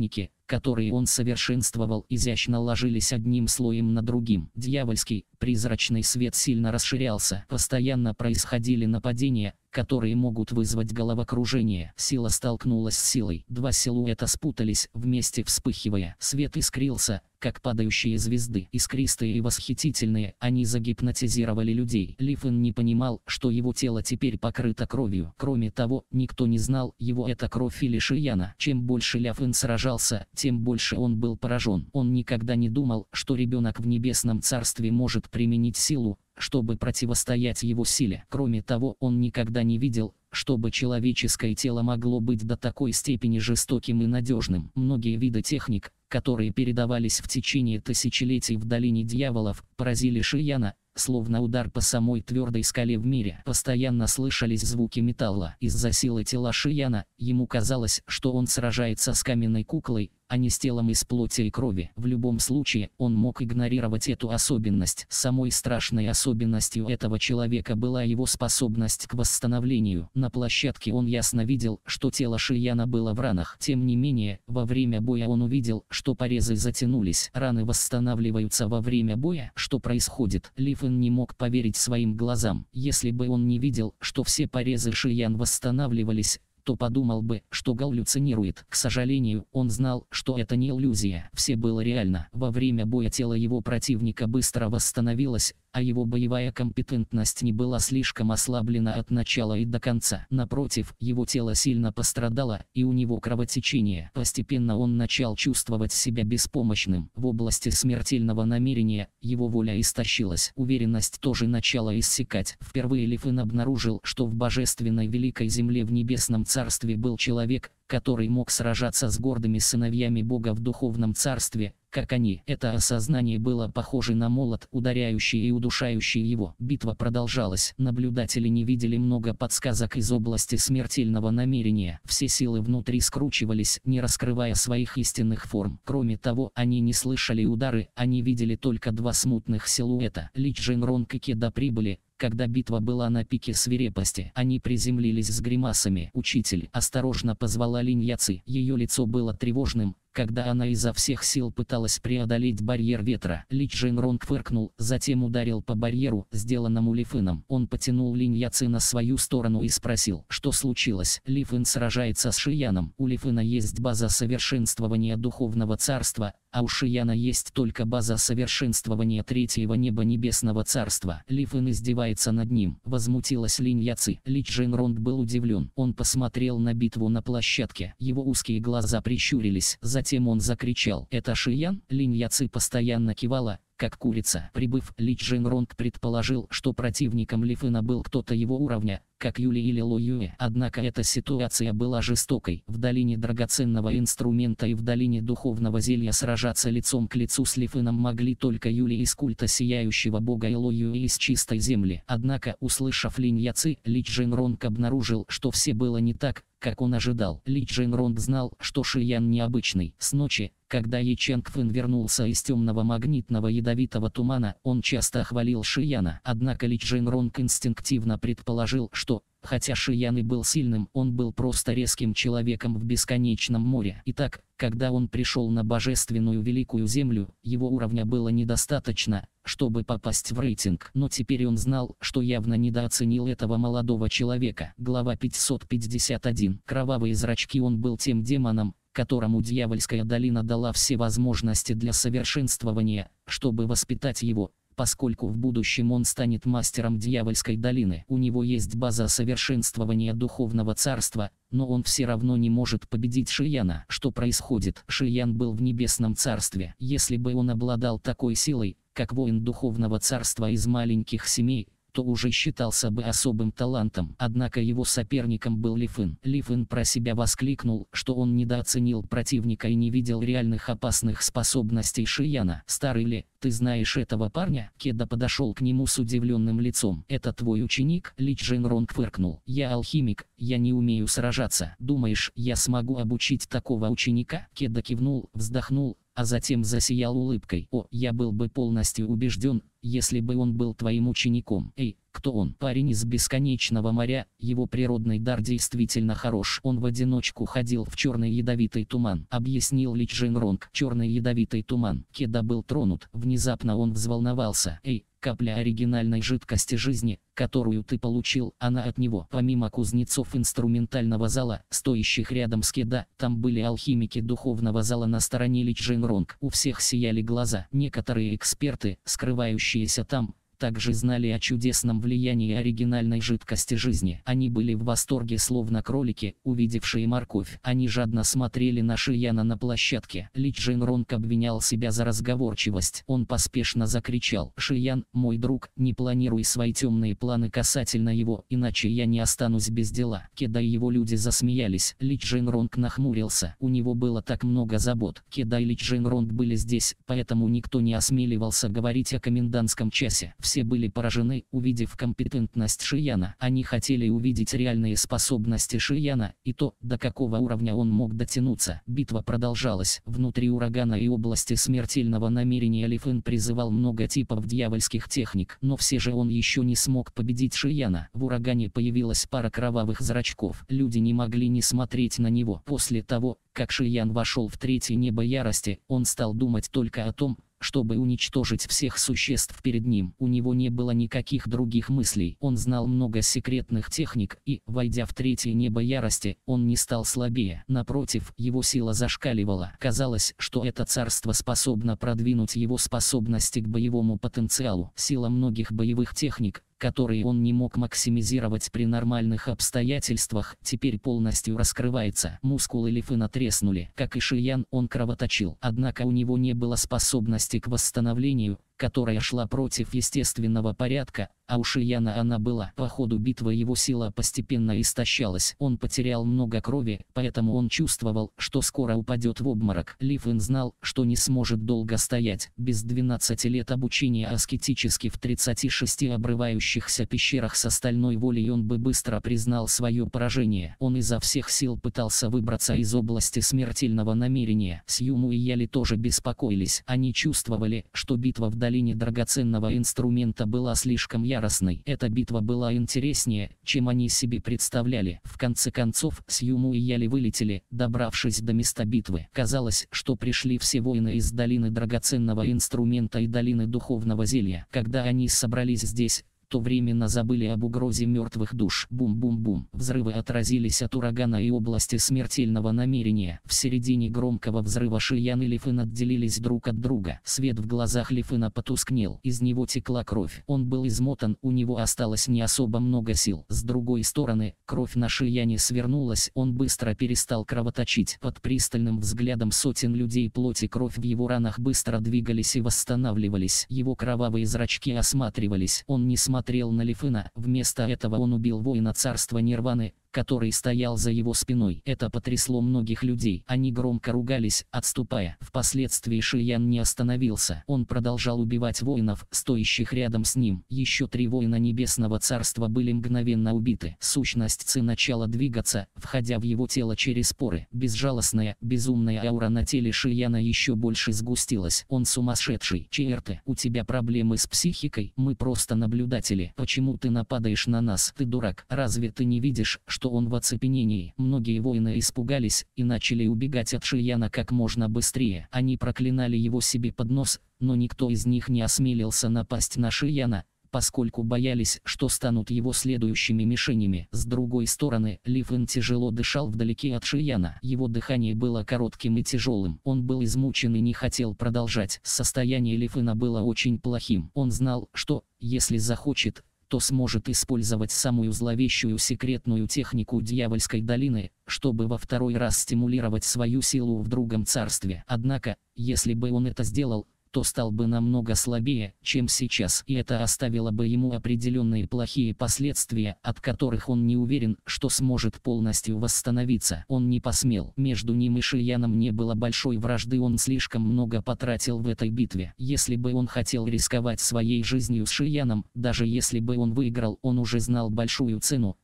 которые он совершенствовал, изящно ложились одним слоем на другим. Дьявольский, призрачный свет сильно расширялся. Постоянно происходили нападения, которые могут вызвать головокружение. Сила столкнулась с силой. Два силуэта спутались, вместе вспыхивая. Свет искрился, как падающие звезды. Искристые и восхитительные, они загипнотизировали людей. Ли Фэн не понимал, что его тело теперь покрыто кровью. Кроме того, никто не знал, его это кровь или Шияна. Чем больше Ля Фэн сражался, тем больше он был поражен. Он никогда не думал, что ребенок в небесном царстве может применить силу, чтобы противостоять его силе. Кроме того, он никогда не видел, чтобы человеческое тело могло быть до такой степени жестоким и надежным. Многие виды техник, которые передавались в течение тысячелетий в долине дьяволов, поразили Шияна, словно удар по самой твердой скале в мире. Постоянно слышались звуки металла. Из-за силы тела Шияна, ему казалось, что он сражается с каменной куклой, а не с телом из плоти и крови. В любом случае, он мог игнорировать эту особенность. Самой страшной особенностью этого человека была его способность к восстановлению. На площадке он ясно видел, что тело Шияна было в ранах. Тем не менее, во время боя он увидел, что порезы затянулись. Раны восстанавливаются во время боя. Что происходит? Ли Фэн не мог поверить своим глазам. Если бы он не видел, что все порезы Шиян восстанавливались, то подумал бы, что галлюцинирует. К сожалению, он знал, что это не иллюзия. Все было реально. Во время боя тело его противника быстро восстановилось, а его боевая компетентность не была слишком ослаблена от начала и до конца. Напротив, его тело сильно пострадало, и у него кровотечение. Постепенно он начал чувствовать себя беспомощным. В области смертельного намерения его воля истощилась. Уверенность тоже начала иссякать. Впервые Ли Фэн обнаружил, что в божественной великой земле в небесном царстве был человек, который мог сражаться с гордыми сыновьями Бога в духовном царстве, как они. Это осознание было похоже на молот, ударяющий и удушающий его. Битва продолжалась. Наблюдатели не видели много подсказок из области смертельного намерения. Все силы внутри скручивались, не раскрывая своих истинных форм. Кроме того, они не слышали удары, они видели только два смутных силуэта. Ли Чжэньронг и Кеда прибыли, когда битва была на пике свирепости. Они приземлились с гримасами. «Учитель!» — осторожно позвала Линь Яци. Ее лицо было тревожным, когда она изо всех сил пыталась преодолеть барьер ветра. Ли Чжэньронг фыркнул, затем ударил по барьеру, сделанному Ли Фэном. Он потянул Линь Яци на свою сторону и спросил, что случилось. Ли Фэн сражается с Шияном. У Ли Фэна есть база совершенствования духовного царства, а у Шияна есть только база совершенствования третьего неба небесного царства. Ли Фэн издевается над ним. Возмутилась Линь Яци. Ли Чжэньронг был удивлен. Он посмотрел на битву на площадке. Его узкие глаза прищурились. Затем он закричал: «Это Шиян?» Линь Яци постоянно кивала, как курица. Прибыв, Ли Чжэньронг предположил, что противником Ли Фэна был кто-то его уровня, как Юли или Ло Юэ. Однако эта ситуация была жестокой. В долине драгоценного инструмента и в долине духовного зелья сражаться лицом к лицу с Ли Фэном могли только Юли из культа сияющего бога и Ло Юэ из чистой земли. Однако, услышав Линь Яци, Ли Чжэньронг обнаружил, что все было не так, как он ожидал. Ли Чжэньронг знал, что Шиян необычный. С ночи, когда Е Чэнг Фэн вернулся из темного магнитного ядовитого тумана, он часто хвалил Шияна. Однако Ли Чжэньронг инстинктивно предположил, что, хотя Шиян и был сильным, он был просто резким человеком в бесконечном море. Итак, когда он пришел на божественную великую землю, его уровня было недостаточно, чтобы попасть в рейтинг. Но теперь он знал, что явно недооценил этого молодого человека. Глава 551. Кровавые зрачки. Он был тем демоном, которому дьявольская долина дала все возможности для совершенствования, чтобы воспитать его, поскольку в будущем он станет мастером дьявольской долины. У него есть база совершенствования духовного царства, но он все равно не может победить Шияна. Что происходит? Шиян был в небесном царстве. Если бы он обладал такой силой, как воин духовного царства из маленьких семей, то уже считался бы особым талантом. Однако его соперником был Ли Фэн. Ли Фэн про себя воскликнул, что он недооценил противника и не видел реальных опасных способностей Шияна. «Старый Ли, ты знаешь этого парня?» Кеда подошел к нему с удивленным лицом. «Это твой ученик?» Ли Чжэньронг фыркнул. «Я алхимик, я не умею сражаться. Думаешь, я смогу обучить такого ученика?» Кеда кивнул, вздохнул, а затем засиял улыбкой. «О, я был бы полностью убежден, если бы он был твоим учеником». «Эй, кто он?» «Парень из бесконечного моря, его природный дар действительно хорош. Он в одиночку ходил в черный ядовитый туман», — объяснил Ли Чжэньронг. «Черный ядовитый туман». Кеда был тронут. Внезапно он взволновался. «Эй, капля оригинальной жидкости жизни, которую ты получил, она от него». Помимо кузнецов инструментального зала, стоящих рядом с Кеда, там были алхимики духовного зала на стороне Ли Чжэньронг. У всех сияли глаза. Некоторые эксперты, скрывающиеся там, также знали о чудесном влиянии оригинальной жидкости жизни. Они были в восторге, словно кролики, увидевшие морковь. Они жадно смотрели на Шияна на площадке. Ли Чжэньронг обвинял себя за разговорчивость. Он поспешно закричал: «Шиян, мой друг, не планируй свои темные планы касательно его, иначе я не останусь без дела». Кеда и его люди засмеялись. Ли Чжэньронг нахмурился. У него было так много забот. Кеда и Ли Чжэньронг были здесь, поэтому никто не осмеливался говорить о комендантском часе. Все были поражены, увидев компетентность Шияна. Они хотели увидеть реальные способности Шияна и то, до какого уровня он мог дотянуться. Битва продолжалась. Внутри урагана и области смертельного намерения Ли Фэн призывал много типов дьявольских техник, но все же он еще не смог победить Шияна. В урагане появилась пара кровавых зрачков. Люди не могли не смотреть на него. После того, как Шиян вошел в третье небо ярости, он стал думать только о том, чтобы уничтожить всех существ перед ним. У него не было никаких других мыслей. Он знал много секретных техник и, войдя в третье небо ярости, он не стал слабее. Напротив, его сила зашкаливала. Казалось, что это царство способно продвинуть его способности к боевому потенциалу. Сила многих боевых техник, которые он не мог максимизировать при нормальных обстоятельствах, теперь полностью раскрывается. Мускулы Ли Фэна треснули. Как и Шиян, он кровоточил. Однако у него не было способности к восстановлению, которая шла против естественного порядка, а у Шияна она была. По ходу битвы его сила постепенно истощалась. Он потерял много крови, поэтому он чувствовал, что скоро упадет в обморок. Ли Фэн знал, что не сможет долго стоять. Без 12 лет обучения аскетически в 36 обрывающихся пещерах с остальной волей он бы быстро признал свое поражение. Он изо всех сил пытался выбраться из области смертельного намерения. Сьюму и Яли тоже беспокоились. Они чувствовали, что битва в долине драгоценного инструмента была слишком яростной. Эта битва была интереснее, чем они себе представляли. В конце концов, Сьюму и Яли вылетели, добравшись до места битвы. Казалось, что пришли все воины из долины драгоценного инструмента и долины духовного зелья. Когда они собрались здесь, то временно забыли об угрозе мертвых душ. Бум-бум-бум. Взрывы отразились от урагана и области смертельного намерения. В середине громкого взрыва Шиян и Ли Фэн отделились друг от друга. Свет в глазах Ли Фэна потускнел. Из него текла кровь. Он был измотан, у него осталось не особо много сил. С другой стороны, кровь на Шияне свернулась, он быстро перестал кровоточить. Под пристальным взглядом сотен людей плоть и кровь в его ранах быстро двигались и восстанавливались. Его кровавые зрачки осматривались. Он не смотрел на Ли Фэна. Вместо этого он убил воина царства Нирваны, который стоял за его спиной. Это потрясло многих людей. Они громко ругались, отступая. Впоследствии Шиян не остановился. Он продолжал убивать воинов, стоящих рядом с ним. Еще 3 воина Небесного Царства были мгновенно убиты. Сущность Ци начала двигаться, входя в его тело через поры. Безжалостная, безумная аура на теле Шияна еще больше сгустилась. Он сумасшедший. Черты, у тебя проблемы с психикой? Мы просто наблюдатели. Почему ты нападаешь на нас? Ты дурак. Разве ты не видишь, что он в оцепенении? Многие воины испугались и начали убегать от Шияна как можно быстрее. Они проклинали его себе под нос, но никто из них не осмелился напасть на Шияна, поскольку боялись, что станут его следующими мишенями. С другой стороны, Ли Фэн тяжело дышал вдалеке от Шияна. Его дыхание было коротким и тяжелым. Он был измучен и не хотел продолжать. Состояние Ли Фэна было очень плохим. Он знал, что, если захочет, то сможет использовать самую зловещую секретную технику Дьявольской долины, чтобы во второй раз стимулировать свою силу в другом царстве. Однако, если бы он это сделал, то стал бы намного слабее, чем сейчас, и это оставило бы ему определенные плохие последствия, от которых он не уверен, что сможет полностью восстановиться. Он не посмел. Между ним и Шияном не было большой вражды, он слишком много потратил в этой битве. Если бы он хотел рисковать своей жизнью с Шияном, даже если бы он выиграл, он уже знал большую цену,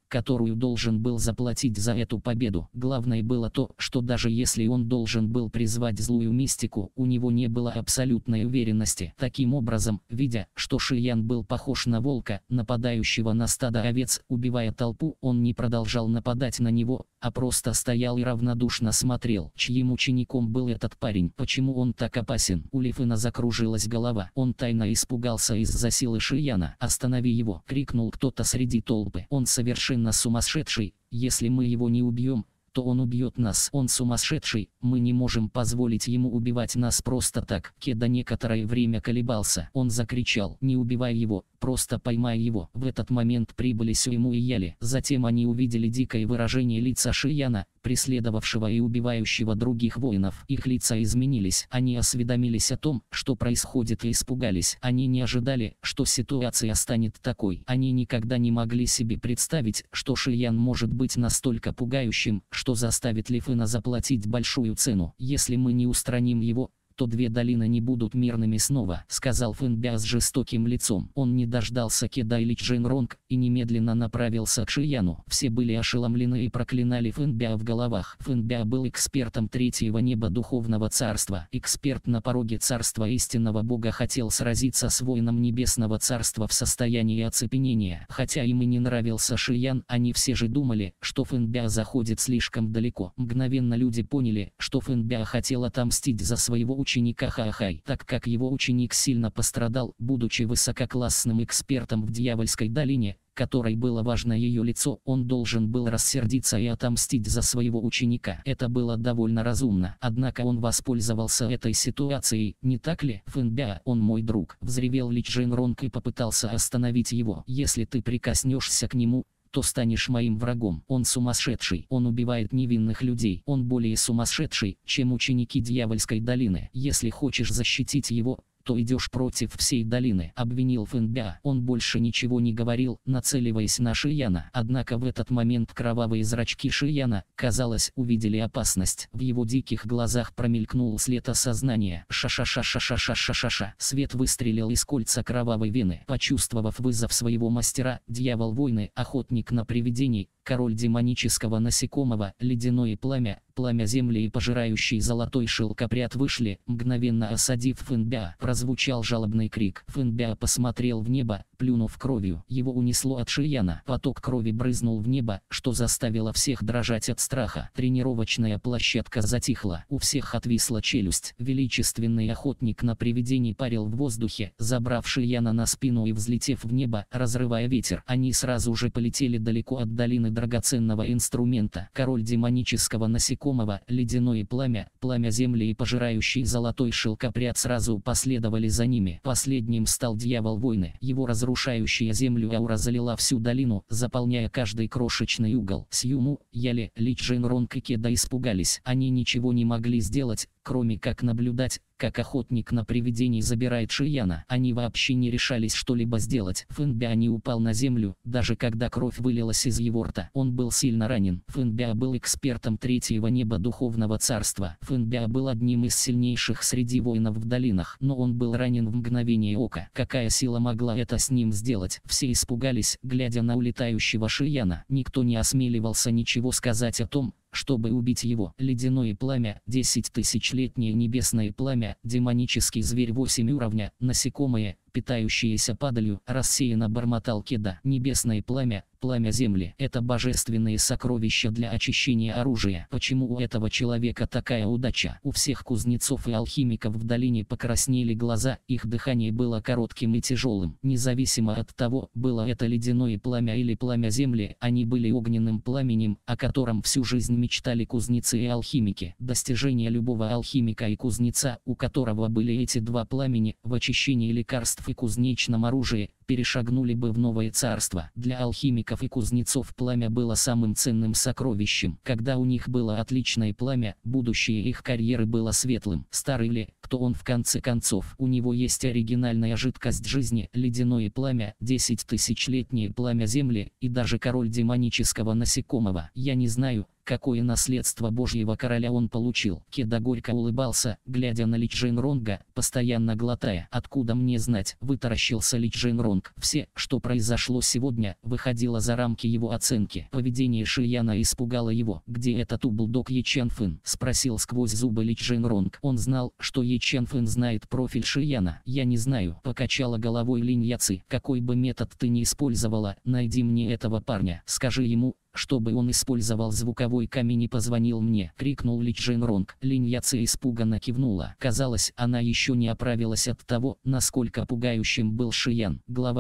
которую должен был заплатить за эту победу. Главное было то, что даже если он должен был призвать злую мистику, у него не было абсолютной уверенности. Таким образом, видя, что Ши Ян был похож на волка, нападающего на стадо овец, убивая толпу, он не продолжал нападать на него, а просто стоял и равнодушно смотрел. Чьим учеником был этот парень? Почему он так опасен? У Ли Фэна закружилась голова. Он тайно испугался из-за силы Ши Яна. «Останови его!» — крикнул кто-то среди толпы. «Он совершенно сумасшедший. Если мы его не убьем, то он убьет нас. Он сумасшедший, мы не можем позволить ему убивать нас просто так». Кеда некоторое время колебался. Он закричал: «Не убивай его, просто поймай его». В этот момент прибыли Сюэму и Яли. Затем они увидели дикое выражение лица Ши Яна, преследовавшего и убивающего других воинов. Их лица изменились. Они осведомились о том, что происходит, и испугались. Они не ожидали, что ситуация станет такой. Они никогда не могли себе представить, что Ши Ян может быть настолько пугающим, что заставит Ли Фэна заплатить большую цену. «Если мы не устраним его, то две долины не будут мирными снова», — сказал Фэн Биа с жестоким лицом. Он не дождался Кеда и Ли Чжэньронг и немедленно направился к Ши Яну. Все были ошеломлены и проклинали Фэн Биа в головах. Фэн Биа был экспертом третьего неба духовного царства. Эксперт на пороге царства истинного бога хотел сразиться с воином небесного царства в состоянии оцепенения. Хотя им и не нравился Ши Ян, они все же думали, что Фэн Биа заходит слишком далеко. Мгновенно люди поняли, что Фэн Биа хотел отомстить за своего ученика Хаахай, так как его ученик сильно пострадал, будучи высококлассным экспертом в Дьявольской долине, которой было важно ее лицо. Он должен был рассердиться и отомстить за своего ученика. Это было довольно разумно. Однако он воспользовался этой ситуацией, не так ли? «Фэн Биа, он мой друг», — взревел Ли Чжэньронг и попытался остановить его. «Если ты прикоснешься к нему, то станешь моим врагом. Он сумасшедший, он убивает невинных людей. Он более сумасшедший, чем ученики Дьявольской долины. Если хочешь защитить его, то идешь против всей долины», — обвинил Фэн Биа. Он больше ничего не говорил, нацеливаясь на Ши Яна. Однако в этот момент кровавые зрачки Ши Яна, казалось, увидели опасность. В его диких глазах промелькнул след осознания. Ша-ша-ша-ша-ша-ша-ша-ша. Свет выстрелил из кольца кровавой вены. Почувствовав вызов своего мастера, дьявол войны, охотник на привидений, король демонического насекомого, ледяное пламя, пламя земли и пожирающий золотой шелкопряд вышли, мгновенно осадив Фэн Биа. Прозвучал жалобный крик. Фэн Биа посмотрел в небо, плюнув кровью. Его унесло от Ши Яна. Поток крови брызнул в небо, что заставило всех дрожать от страха. Тренировочная площадка затихла. У всех отвисла челюсть. Величественный охотник на привидений парил в воздухе, забрав Ши Яна на спину и взлетев в небо, разрывая ветер. Они сразу же полетели далеко от долины драгоценного инструмента. Король демонического насекомого, ледяное пламя, пламя земли и пожирающий золотой шелкопряд сразу последовали за ними. Последним стал дьявол войны. Его разрушающая землю аура залила всю долину, заполняя каждый крошечный угол. Сюэму, Яли, Ли Чжэньронг и Кеда испугались. Они ничего не могли сделать, кроме как наблюдать, как охотник на привидений забирает Ши Яна. Они вообще не решались что-либо сделать. Фэн Биа не упал на землю, даже когда кровь вылилась из его рта. Он был сильно ранен. Фэн Биа был экспертом третьего неба духовного царства. Фэн Биа был одним из сильнейших среди воинов в долинах, но он был ранен в мгновение ока. Какая сила могла это с ним сделать? Все испугались, глядя на улетающего Ши Яна. Никто не осмеливался ничего сказать о том, чтобы убить его. Ледяное пламя, 10-тысячелетнее небесное пламя, демонический зверь 8 уровня, насекомые, питающиеся падалью, рассеянно бормотал Кеда. Небесное пламя, пламя земли — это божественные сокровища для очищения оружия. Почему у этого человека такая удача? У всех кузнецов и алхимиков в долине покраснели глаза, их дыхание было коротким и тяжелым. Независимо от того, было это ледяное пламя или пламя земли, они были огненным пламенем, о котором всю жизнь мечтали кузнецы и алхимики. Достижение любого алхимика и кузнеца, у которого были эти два пламени, в очищении лекарств и кузнечном оружии, перешагнули бы в новое царство. Для алхимиков и кузнецов пламя было самым ценным сокровищем. Когда у них было отличное пламя, будущее их карьеры было светлым. Старый ли, кто он в конце концов? У него есть оригинальная жидкость жизни, ледяное пламя, 10-тысячелетнее пламя земли и даже король демонического насекомого. Я не знаю, какое наследство Божьего короля он получил. Кеда горько улыбался, глядя на Ли Чжэньронга, постоянно глотая. «Откуда мне знать?» — вытаращился Ли Чжэньронг. Ронг. Все, что произошло сегодня, выходило за рамки его оценки. Поведение Шияна испугало его. «Где этот ублюдок Е Чанфэн?» — спросил сквозь зубы Ли Чжэньронг. Он знал, что Е Чанфэн знает профиль Шияна. «Я не знаю», — покачала головой Линь Яци. «Какой бы метод ты ни использовала, найди мне этого парня. Скажи ему, чтобы он использовал звуковой камень и позвонил мне», — крикнул Ли Чжэньронг. Линь Яци испуганно кивнула. Казалось, она еще не оправилась от того, насколько пугающим был Шиян. Глава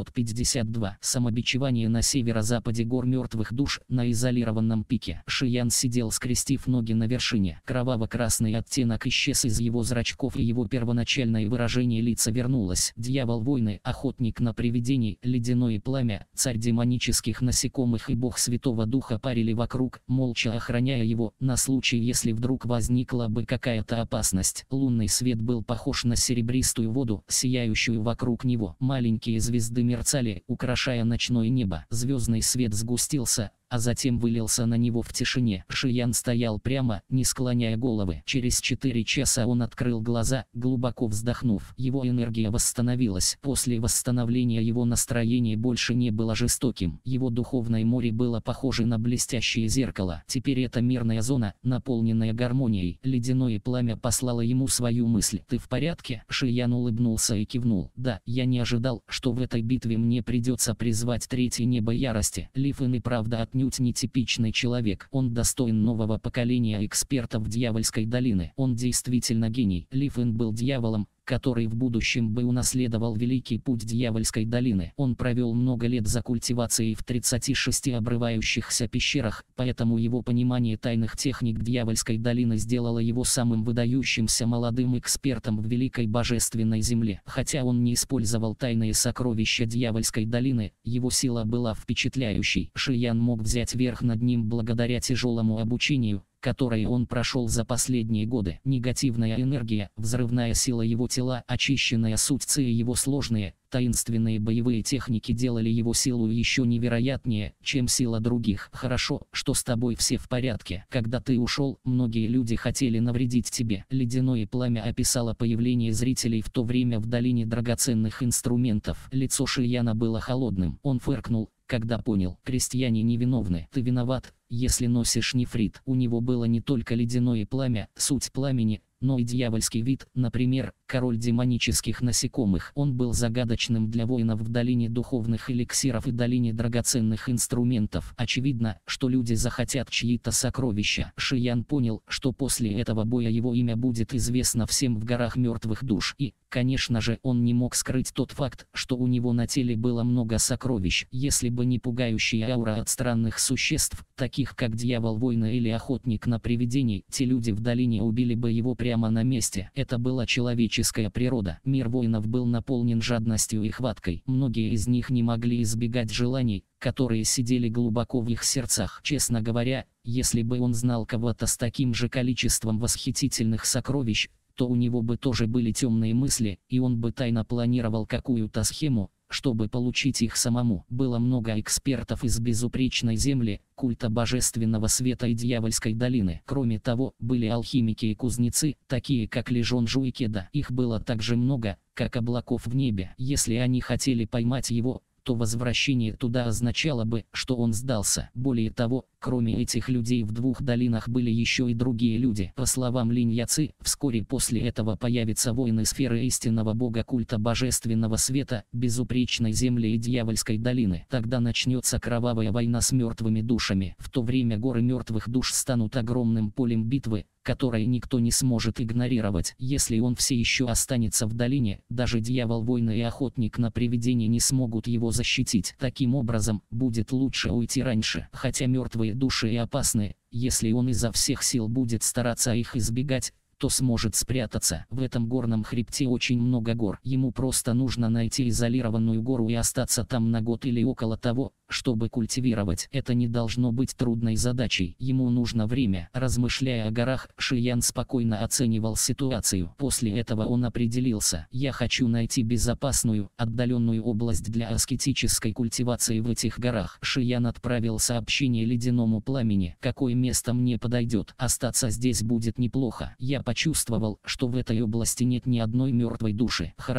552. Самобичевание на северо-западе гор мертвых душ. На изолированном пике Шиян сидел, скрестив ноги на вершине. Кроваво-красный оттенок исчез из его зрачков, и его первоначальное выражение лица вернулось. Дьявол войны, охотник на привидений, ледяное пламя, царь демонических насекомых и бог Святого Духа парили вокруг, молча охраняя его, на случай, если вдруг возникла бы какая-то опасность. Лунный свет был похож на серебристую воду, сияющую вокруг него. Маленькие звезды мерцали, украшая ночное небо. Звездный свет сгустился, а затем вылился на него в тишине. Шиян стоял прямо, не склоняя головы. Через 4 часа он открыл глаза, глубоко вздохнув. Его энергия восстановилась. После восстановления его настроение больше не было жестоким. Его духовное море было похоже на блестящее зеркало. Теперь это мирная зона, наполненная гармонией. Ледяное пламя послало ему свою мысль. «Ты в порядке?» Шиян улыбнулся и кивнул. «Да, я не ожидал, что в этой битве мне придется призвать третье небо ярости». Ли Фэн и правда отнюдь нетипичный человек. Он достоин нового поколения экспертов Дьявольской долины. Он действительно гений. Ли Фэн был дьяволом, который в будущем бы унаследовал великий путь Дьявольской долины. Он провел много лет за культивацией в 36 обрывающихся пещерах, поэтому его понимание тайных техник Дьявольской долины сделало его самым выдающимся молодым экспертом в великой божественной земле. Хотя он не использовал тайные сокровища Дьявольской долины, его сила была впечатляющей. Шиян мог взять верх над ним благодаря тяжелому обучению, которые он прошел за последние годы. Негативная энергия, взрывная сила его тела, очищенная суть ци и его сложные, таинственные боевые техники делали его силу еще невероятнее, чем сила других. «Хорошо, что с тобой все в порядке. Когда ты ушел, многие люди хотели навредить тебе». Ледяное пламя описало появление зрителей в то время в долине драгоценных инструментов. Лицо Шияна было холодным. Он фыркнул, когда понял: крестьяне невиновны. «Ты виноват, если носишь нефрит». У него было не только ледяное пламя, суть пламени, но и дьявольский вид, например, король демонических насекомых. Он был загадочным для воинов в долине духовных эликсиров и долине драгоценных инструментов. Очевидно, что люди захотят чьи-то сокровища. Шиян понял, что после этого боя его имя будет известно всем в горах мертвых душ. И, конечно же, он не мог скрыть тот факт, что у него на теле было много сокровищ. Если бы не пугающая аура от странных существ, таких как дьявол войны или охотник на привидений, те люди в долине убили бы его прямо на месте. Это была человеческая природа. Мир воинов был наполнен жадностью и хваткой. Многие из них не могли избегать желаний, которые сидели глубоко в их сердцах. Честно говоря, если бы он знал кого-то с таким же количеством восхитительных сокровищ, то у него бы тоже были темные мысли, и он бы тайно планировал какую-то схему, чтобы получить их самому. Было много экспертов из безупречной земли, культа божественного света и Дьявольской долины. Кроме того, были алхимики и кузнецы, такие как Ли Жонжу и Кеда. Их было так же много, как облаков в небе. Если они хотели поймать его, то возвращение туда означало бы, что он сдался. Более того, кроме этих людей в двух долинах были еще и другие люди. По словам Линь Яци, вскоре после этого появятся воины сферы истинного бога культа божественного света, безупречной земли и Дьявольской долины. Тогда начнется кровавая война с мертвыми душами. В то время горы мертвых душ станут огромным полем битвы, которое никто не сможет игнорировать. Если он все еще останется в долине, даже дьявол войны и охотник на привидения не смогут его защитить. Таким образом, будет лучше уйти раньше. Хотя мертвые души и опасны, если он изо всех сил будет стараться их избегать, то сможет спрятаться. В этом горном хребте очень много гор. Ему просто нужно найти изолированную гору и остаться там на год или около того, чтобы культивировать. Это не должно быть трудной задачей. Ему нужно время. Размышляя о горах, Шиян спокойно оценивал ситуацию. После этого он определился: я хочу найти безопасную, отдаленную область для аскетической культивации в этих горах. Шиян отправил сообщение ледяному пламени: какое место мне подойдет? Остаться здесь будет неплохо. Я почувствовал, что в этой области нет ни одной мертвой души. Хорошо,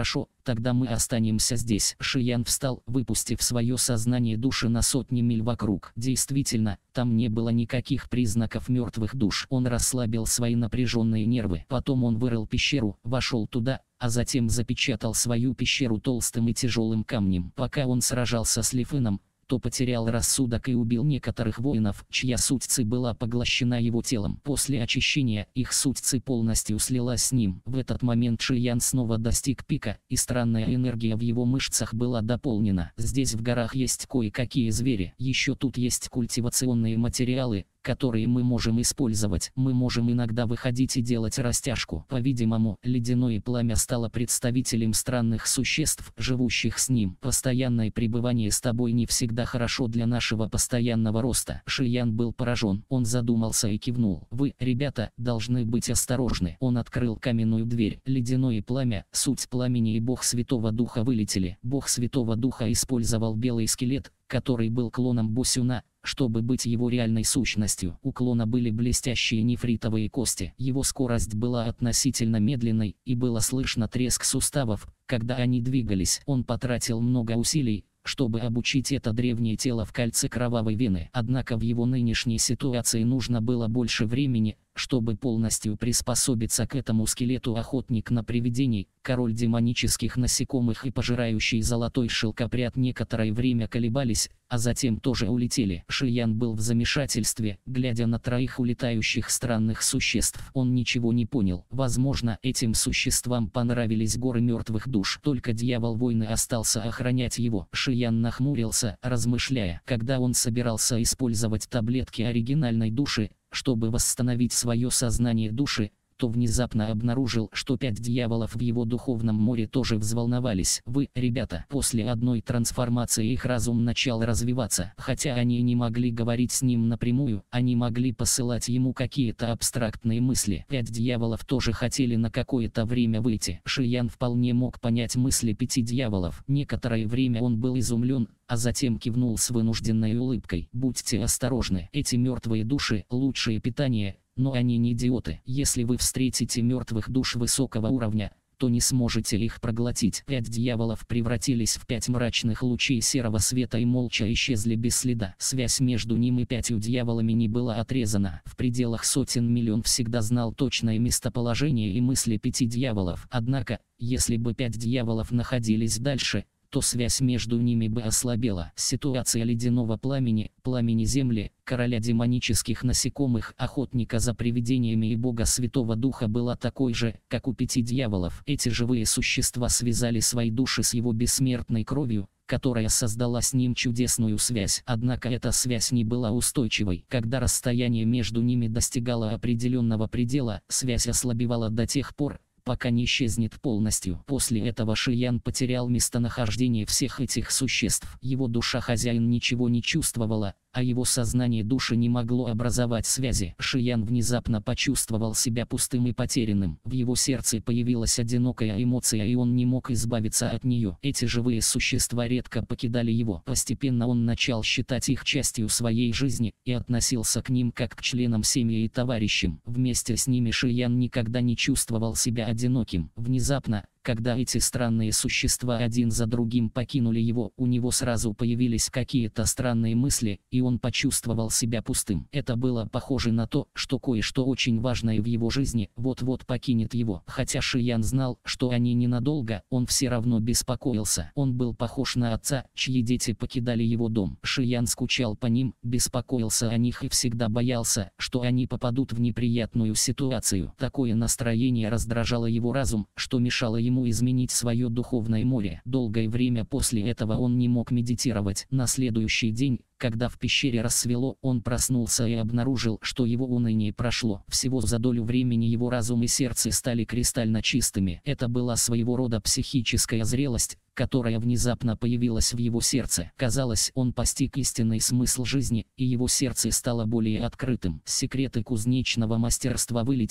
тогда мы останемся здесь. Шиян встал, выпустив свое сознание души на сотни миль вокруг. Действительно, там не было никаких признаков мертвых душ. Он расслабил свои напряженные нервы. Потом он вырыл пещеру, вошел туда, а затем запечатал свою пещеру толстым и тяжелым камнем. Пока он сражался с Лифеном, то потерял рассудок и убил некоторых воинов, чья суть ци была поглощена его телом. После очищения, их суть ци полностью слилась с ним. В этот момент Шиян снова достиг пика, и странная энергия в его мышцах была дополнена. Здесь в горах есть кое-какие звери. Еще тут есть культивационные материалы, которые мы можем использовать. Мы можем иногда выходить и делать растяжку. По-видимому, ледяное пламя стало представителем странных существ, живущих с ним. Постоянное пребывание с тобой не всегда хорошо для нашего постоянного роста. Шиян был поражен. Он задумался и кивнул. Вы, ребята, должны быть осторожны. Он открыл каменную дверь. Ледяное пламя, суть пламени и Бог Святого Духа вылетели. Бог Святого Духа использовал белый скелет, который был клоном Босюна, чтобы быть его реальной сущностью. У клона были блестящие нефритовые кости. Его скорость была относительно медленной, и было слышно треск суставов, когда они двигались. Он потратил много усилий, чтобы обучить это древнее тело в кольце кровавой вены. Однако в его нынешней ситуации нужно было больше времени, чтобы полностью приспособиться к этому скелету. Охотник на привидений, король демонических насекомых и пожирающий золотой шелкопряд некоторое время колебались, а затем тоже улетели. Шиян был в замешательстве, глядя на троих улетающих странных существ. Он ничего не понял. Возможно, этим существам понравились горы мертвых душ. Только дьявол войны остался охранять его. Шиян нахмурился, размышляя. Когда он собирался использовать таблетки оригинальной души, чтобы восстановить свое сознание души, то внезапно обнаружил, что 5 дьяволов в его духовном море тоже взволновались. Вы, ребята, после одной трансформации их разум начал развиваться. Хотя они не могли говорить с ним напрямую, они могли посылать ему какие-то абстрактные мысли. 5 дьяволов тоже хотели на какое-то время выйти. Шиян вполне мог понять мысли 5 дьяволов. Некоторое время он был изумлен, а затем кивнул с вынужденной улыбкой. Будьте осторожны, эти мертвые души – лучшее питание, но они не идиоты. Если вы встретите мертвых душ высокого уровня, то не сможете их проглотить. 5 дьяволов превратились в 5 мрачных лучей серого света и молча исчезли без следа. Связь между ним и 5 дьяволами не была отрезана. В пределах сотен миллион всегда знал точное местоположение и мысли 5 дьяволов. Однако, если бы 5 дьяволов находились дальше, то связь между ними бы ослабела. Ситуация ледяного пламени, пламени земли, короля демонических насекомых, охотника за привидениями и Бога Святого Духа была такой же, как у 5 дьяволов. Эти живые существа связали свои души с его бессмертной кровью, которая создала с ним чудесную связь. Однако эта связь не была устойчивой. Когда расстояние между ними достигало определенного предела, связь ослабевала до тех пор, пока не исчезнет полностью. После этого Шиян потерял местонахождение всех этих существ. Его душа-хозяин ничего не чувствовала, а его сознание души не могло образовать связи. Шиян внезапно почувствовал себя пустым и потерянным. В его сердце появилась одинокая эмоция, и он не мог избавиться от нее. Эти живые существа редко покидали его. Постепенно он начал считать их частью своей жизни и относился к ним как к членам семьи и товарищам. Вместе с ними Шиян никогда не чувствовал себя одиноким. Внезапно, когда эти странные существа один за другим покинули его, у него сразу появились какие-то странные мысли, и он почувствовал себя пустым. Это было похоже на то, что кое-что очень важное в его жизни вот-вот покинет его. Хотя Шиян знал, что они ненадолго, он все равно беспокоился. Он был похож на отца, чьи дети покидали его дом. Шиян скучал по ним, беспокоился о них и всегда боялся, что они попадут в неприятную ситуацию. Такое настроение раздражало его разум, что мешало ему изменить свое духовное море. Долгое время после этого он не мог медитировать. На следующий день, когда в пещере рассвело, он проснулся и обнаружил, что его уныние прошло. Всего за долю времени его разум и сердце стали кристально чистыми. Это была своего рода психическая зрелость, которая внезапно появилась в его сердце. Казалось, он постиг истинный смысл жизни, и его сердце стало более открытым. Секреты кузнечного мастерства вылетели,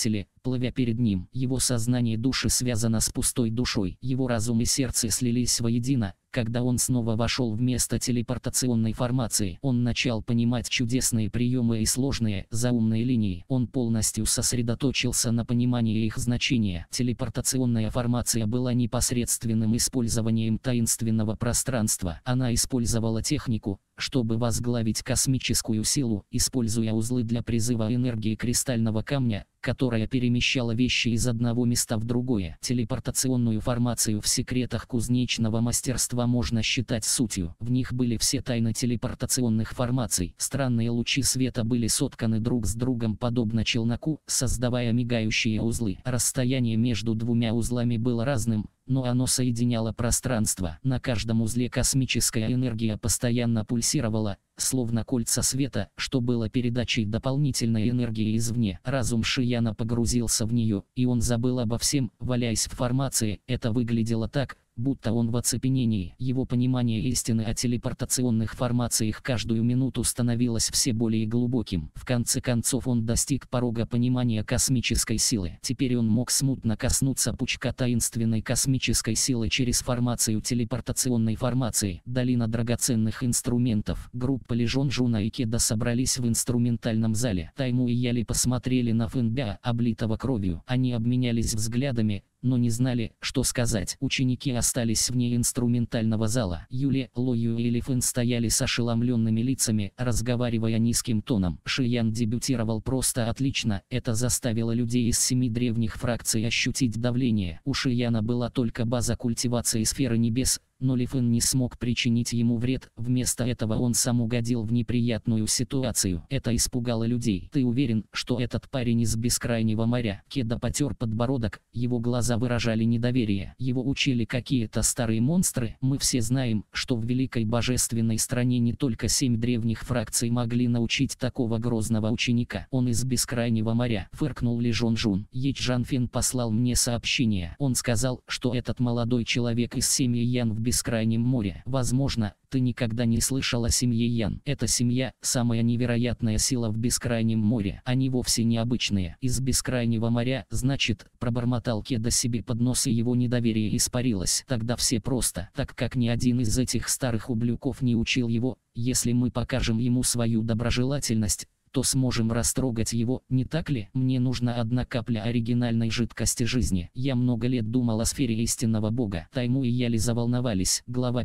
плывя перед ним. Его сознание души связано с пустой душой. Его разум и сердце слились воедино. Когда он снова вошел в место телепортационной формации, он начал понимать чудесные приемы и сложные, заумные линии. Он полностью сосредоточился на понимании их значения. Телепортационная формация была непосредственным использованием таинственного пространства. Она использовала технику, чтобы возглавить космическую силу, используя узлы для призыва энергии кристального камня, которая перемещала вещи из одного места в другое. Телепортационную формацию в секретах кузнечного мастерства можно считать сутью. В них были все тайны телепортационных формаций. Странные лучи света были сотканы друг с другом подобно челноку, создавая мигающие узлы. Расстояние между двумя узлами было разным, но оно соединяло пространство. На каждом узле космическая энергия постоянно пульсировала, словно кольца света, что было передачей дополнительной энергии извне. Разум Шияна погрузился в нее, и он забыл обо всем, валяясь в формации. Это выглядело так, будто он в оцепенении. Его понимание истины о телепортационных формациях каждую минуту становилось все более глубоким. В конце концов он достиг порога понимания космической силы. Теперь он мог смутно коснуться пучка таинственной космической силы через формацию телепортационной формации. Долина драгоценных инструментов. Группа Ли Жонжуна и Кеда собрались в инструментальном зале. Тайму и Яли посмотрели на Фэнбя, облитого кровью. Они обменялись взглядами, но не знали, что сказать. Ученики остались вне инструментального зала. Юли, Лою и Лифэн стояли с ошеломленными лицами, разговаривая низким тоном. Шиян дебютировал просто отлично. Это заставило людей из 7 древних фракций ощутить давление. У Шияна была только база культивации сферы небес, но Лифэн не смог причинить ему вред. Вместо этого он сам угодил в неприятную ситуацию. Это испугало людей. «Ты уверен, что этот парень из бескрайнего моря?» Кеда потер подбородок, его глаза выражали недоверие. Его учили какие-то старые монстры. Мы все знаем, что в великой божественной стране не только 7 древних фракций могли научить такого грозного ученика. Он из бескрайнего моря, фыркнул Ли Жонжун. Еть Жанфен послал мне сообщение. Он сказал, что этот молодой человек из семьи Ян в бескрайнем море. Возможно, ты никогда не слышал о семье Ян. Эта семья – самая невероятная сила в бескрайнем море. Они вовсе не обычные. Из бескрайнего моря, значит, пробормотал Кеда себе под нос, и его недоверие испарилось. Тогда все просто. Так как ни один из этих старых ублюдков не учил его, если мы покажем ему свою доброжелательность, то сможем растрогать его, не так ли? Мне нужна одна капля оригинальной жидкости жизни. Я много лет думал о сфере истинного бога. Тайму и Яли заволновались. Глава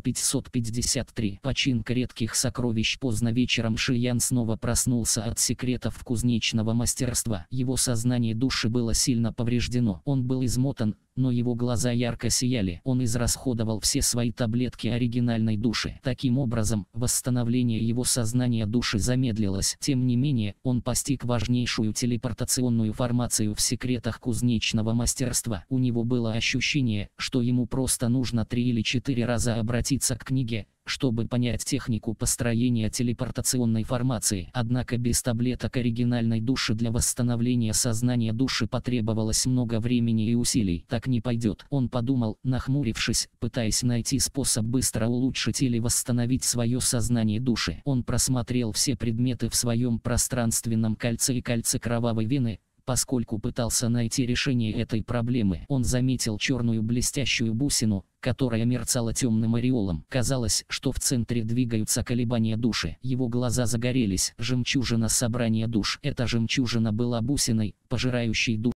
553. Починка редких сокровищ. Поздно вечером Шиян снова проснулся от секретов кузнечного мастерства. Его сознание души было сильно повреждено. Он был измотан, но его глаза ярко сияли. Он израсходовал все свои таблетки оригинальной души. Таким образом, восстановление его сознания души замедлилось. Тем не менее, он постиг важнейшую телепортационную формацию в секретах кузнечного мастерства. У него было ощущение, что ему просто нужно 3 или 4 раза обратиться к книге, чтобы понять технику построения телепортационной формации. Однако без таблеток оригинальной души для восстановления сознания души потребовалось много времени и усилий. Так не пойдет. Он подумал, нахмурившись, пытаясь найти способ быстро улучшить или восстановить свое сознание души. Он просмотрел все предметы в своем пространственном кольце и кольце кровавой вены. Поскольку пытался найти решение этой проблемы, он заметил черную блестящую бусину, которая мерцала темным ореолом. Казалось, что в центре двигаются колебания души. Его глаза загорелись. Жемчужина собрания душ. Эта жемчужина была бусиной, пожирающей душу.